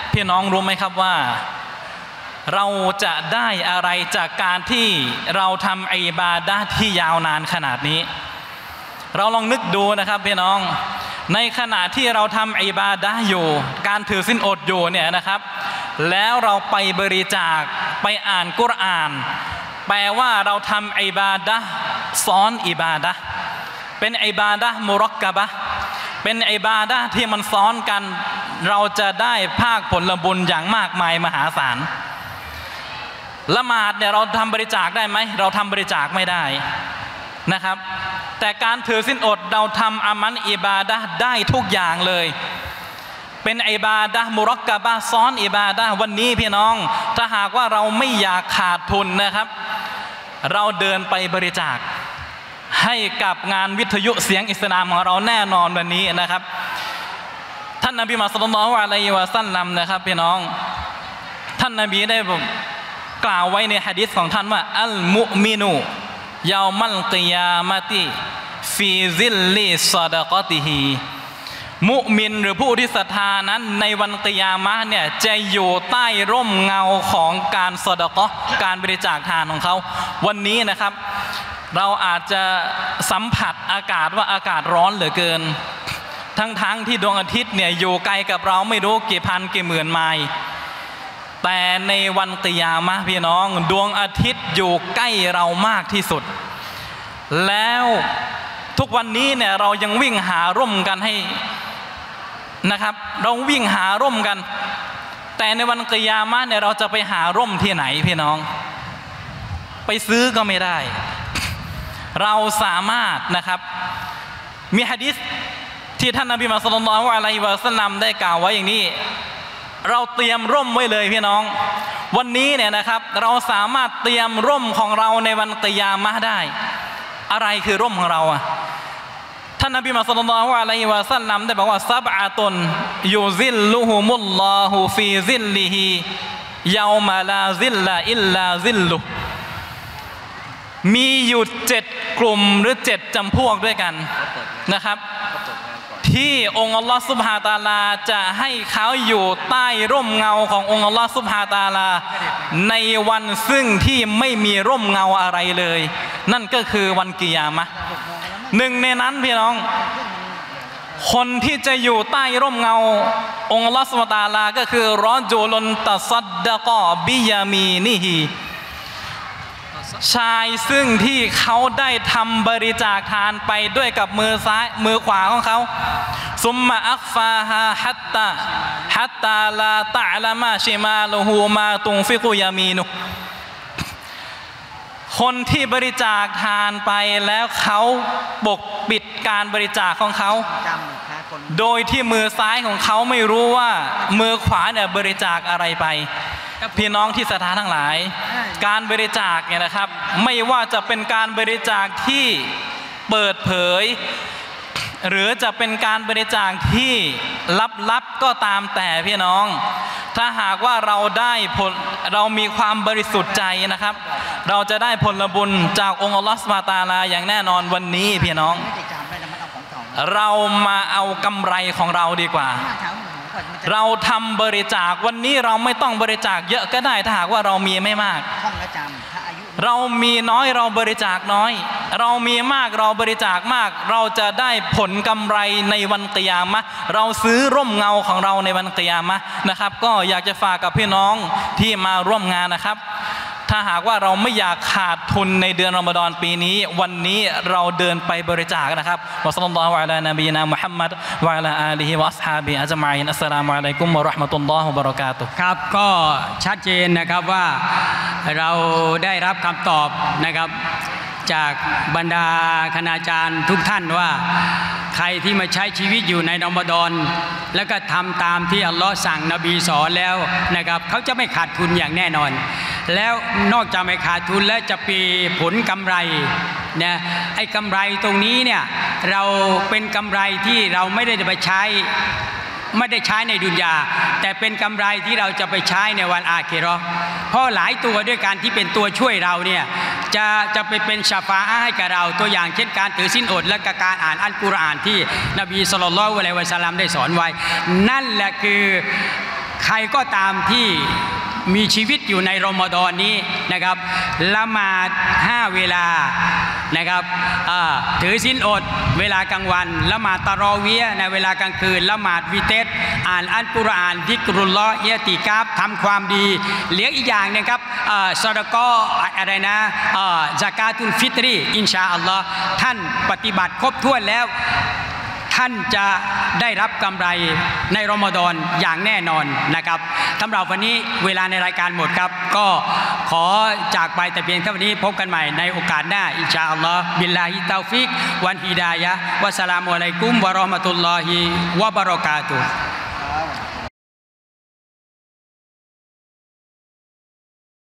พี่น้องรู้ไหมครับว่าเราจะได้อะไรจากการที่เราทำอิบาดะห์ที่ยาวนานขนาดนี้เราลองนึกดูนะครับพี่น้องในขณะที่เราทำอิบาดะห์อยู่การถือศีลอดอยู่เนี่ยนะครับแล้วเราไปบริจาคไปอ่านกุรอานแปลว่าเราทำอิบาดะห์ซ้อนอิบาดะห์เป็นอิบาดะห์มุรักกะบะห์เป็นอิบาดะห์ที่มันซ้อนกันเราจะได้ภาคผลบุญอย่างมากมายมหาศาลละหมาดเนี่ยเราทำบริจาคได้ไหมเราทำบริจาคไม่ได้นะครับแต่การถือศีลอดเราทำอามันอิบาดะห์ได้ทุกอย่างเลยเป็นอิบาดะห์มุรักกะบะห์ซ้อนอิบาดะห์วันนี้พี่น้องถ้าหากว่าเราไม่อยากขาดทุนนะครับเราเดินไปบริจาคให้กับงานวิทยุเสียงอิสลามของเราแน่นอนวันนี้นะครับท่านนบีมุฮัมมัดศ็อลลัลลอฮุอะลัยฮิวะซัลลัมนะครับพี่น้องท่านนบีได้กล่าวไว้ในหะดีษของท่านว่าอัลมุมินูยามัลกิยามะติฟีซิลลิซอดะกอติฮีมุมินหรือผู้ที่ศรัทธานั้นในวันกิยามะห์เนี่ยจะอยู่ใต้ร่มเงาของการซอดะกอฮ์การบริจาคทานของเขาวันนี้นะครับเราอาจจะสัมผัสอากาศว่าอากาศร้อนเหลือเกินทั้งๆ ท, ที่ดวงอาทิตย์เนี่ยอยู่ไกลกับเราไม่รู้กี่พันกี่หมื่นไมล์แต่ในวันกิยามะห์พี่น้องดวงอาทิตย์อยู่ใกล้เรามากที่สุดแล้วทุกวันนี้เนี่ยเรายังวิ่งหาร่มกันให้นะครับเราวิ่งหาร่มกันแต่ในวันกิยามะห์เนี่ยเราจะไปหาร่มที่ไหนพี่น้องไปซื้อก็ไม่ได้เราสามารถนะครับมีหะดีษที่ท่านนบีมุฮัมมัดศ็อลลัลลอฮุอะลัยฮิวะซัลลัมได้กล่าวไว้อย่างนี้เราเตรียมร่มไว้เลยพี่น้องวันนี้เนี่ยนะครับเราสามารถเตรียมร่มของเราในวันกิยามะห์ได้อะไรคือร่มของเราอ่ะท่านนบีมุฮัมมัดศ็อลลัลลอฮุอะลัยฮิวะซัลลัมได้บอกว่าซับอะตุนยูซิลลุฮุมุลลอฮุฟีซิลลิฮิยามาลาซิลลาอิลลาซิลลุมีอยู่เจ็ดกลุ่มหรือเจ็ดจำพวกด้วยกันนะครับที่องค์อัลลอฮฺซุบฮานะฮูวะตะอาลาจะให้เขาอยู่ใต้ร่มเงาขององค์อัลลอฮฺซุบฮานะฮูวะตะอาลาในวันซึ่งที่ไม่มีร่มเงาอะไรเลยนั่นก็คือวันกิยามะห์หนึ่งในนั้นพี่น้องคนที่จะอยู่ใต้ร่มเงาองค์อัลลอฮฺซุบฮานะฮูวะตะอาลาก็คือรอจุลุนตะซัดดะกอบิยามีนิฮิชายซึ่งที่เขาได้ทำบริจาคทานไปด้วยกับมือซ้ายมือขวาของเขาซุมมะอักฟาฮาฮัตตาฮัตตาลาตะอ์ละมาชิมาลุฮูมาตุงฟิกุยามีนุคนที่บริจาคทานไปแล้วเขาปกปิดการบริจาคของเขาโดยที่มือซ้ายของเขาไม่รู้ว่ามือขวาเนี่ยบริจาคอะไรไปพี่น้องที่ศรัทธาทั้งหลายการบริจาคเนี่ยนะครับไม่ว่าจะเป็นการบริจาคที่เปิดเผยหรือจะเป็นการบริจาคที่ลับๆก็ตามแต่พี่น้องถ้าหากว่าเราได้ผลเรามีความบริสุทธิ์ใจนะครับเราจะได้ผลบุญจากองค์อัลลอฮฺซุบฮานะฮูวะตะอาลาอย่างแน่นอนวันนี้พี่น้องเรามาเอากำไรของเราดีกว่าเราทำบริจาควันนี้เราไม่ต้องบริจาคเยอะก็ได้ถ้าหากว่าเรามีไม่มากเรามีน้อยเราบริจาคน้อยเรามีมากเราบริจาคมากเราจะได้ผลกำไรในวันกิยามะห์เราซื้อร่มเงาของเราในวันกิยามะห์นะครับก็อยากจะฝากกับพี่น้องที่มาร่วมงานนะครับถ้าหากว่าเราไม่อยากขาดทุนในเดือนรอมฎอนปีนี้วันนี้เราเดินไปบริจาคนะครับวะศ็อลลัลลอฮุอะลานบีนะมุฮัมมัดวะอะลาอาลีฮิวะอัศฮาบิฮิอัจมัยน์อัสสลามุอะลัยกุมวะเราะห์มะตุลลอฮิวะบะเราะกาตุฮ์ครับก็ชัดเจนนะครับว่าเราได้รับคำตอบนะครับจากบรรดาคณาจารย์ทุกท่านว่าใครที่มาใช้ชีวิตอยู่ในรอมฎอนแล้วก็ทำตามที่อัลลอฮ์สั่งนบีสอนแล้วนะครับเขาจะไม่ขาดทุนอย่างแน่นอนแล้วนอกจากไม่ขาดทุนแล้วจะมีผลกำไรนะไอ้กำไรตรงนี้เนี่ยเราเป็นกำไรที่เราไม่ได้ไปใช้ไม่ได้ใช้ในดุนยาแต่เป็นกำไรที่เราจะไปใช้ในวันอาคิเราะห์เพราะหลายตัวด้วยการที่เป็นตัวช่วยเราเนี่ยจะจะไปเป็นชาฟาอะห์ให้กับเราตัวอย่างเช่นการถือศีลอดและการอ่านอัลกุรอานที่นบีศ็อลลัลลอฮุอะลัยฮิวะซัลลัมได้สอนไว้นั่นแหละคือใครก็ตามที่มีชีวิตอยู่ในรอมฎอนนี้นะครับละหมาดห้าเวลานะครับถือศีลอดเวลากลางวันละหมาดตะรอวียะห์ในเวลากลางคืนละหมาดวิเตรอ่านอัลกุรอานซิกรุลลอฮ์อิอ์ติกาฟทำความดีเหลืออีกอย่างนึงครับซอดะกออะไรนะซะกาตุลฟิตรีอินชาอัลลอฮ์ท่านปฏิบัติครบถ้วนแล้วท่านจะได้รับกำไรในรอมฎอนอย่างแน่นอนนะครับสำหรับวันนี้เวลาในรายการหมดครับก็ขอจากไปแต่เพียงเท่านี้พบกันใหม่ในโอกาสหน้าอินชาอัลลอฮ์บิลลาฮิตอฟิกวันฮิดายะฮ์วะสลามุอะลัยกุมวะเราะห์มะตุลลอฮิวะบะเราะกาตุฮ์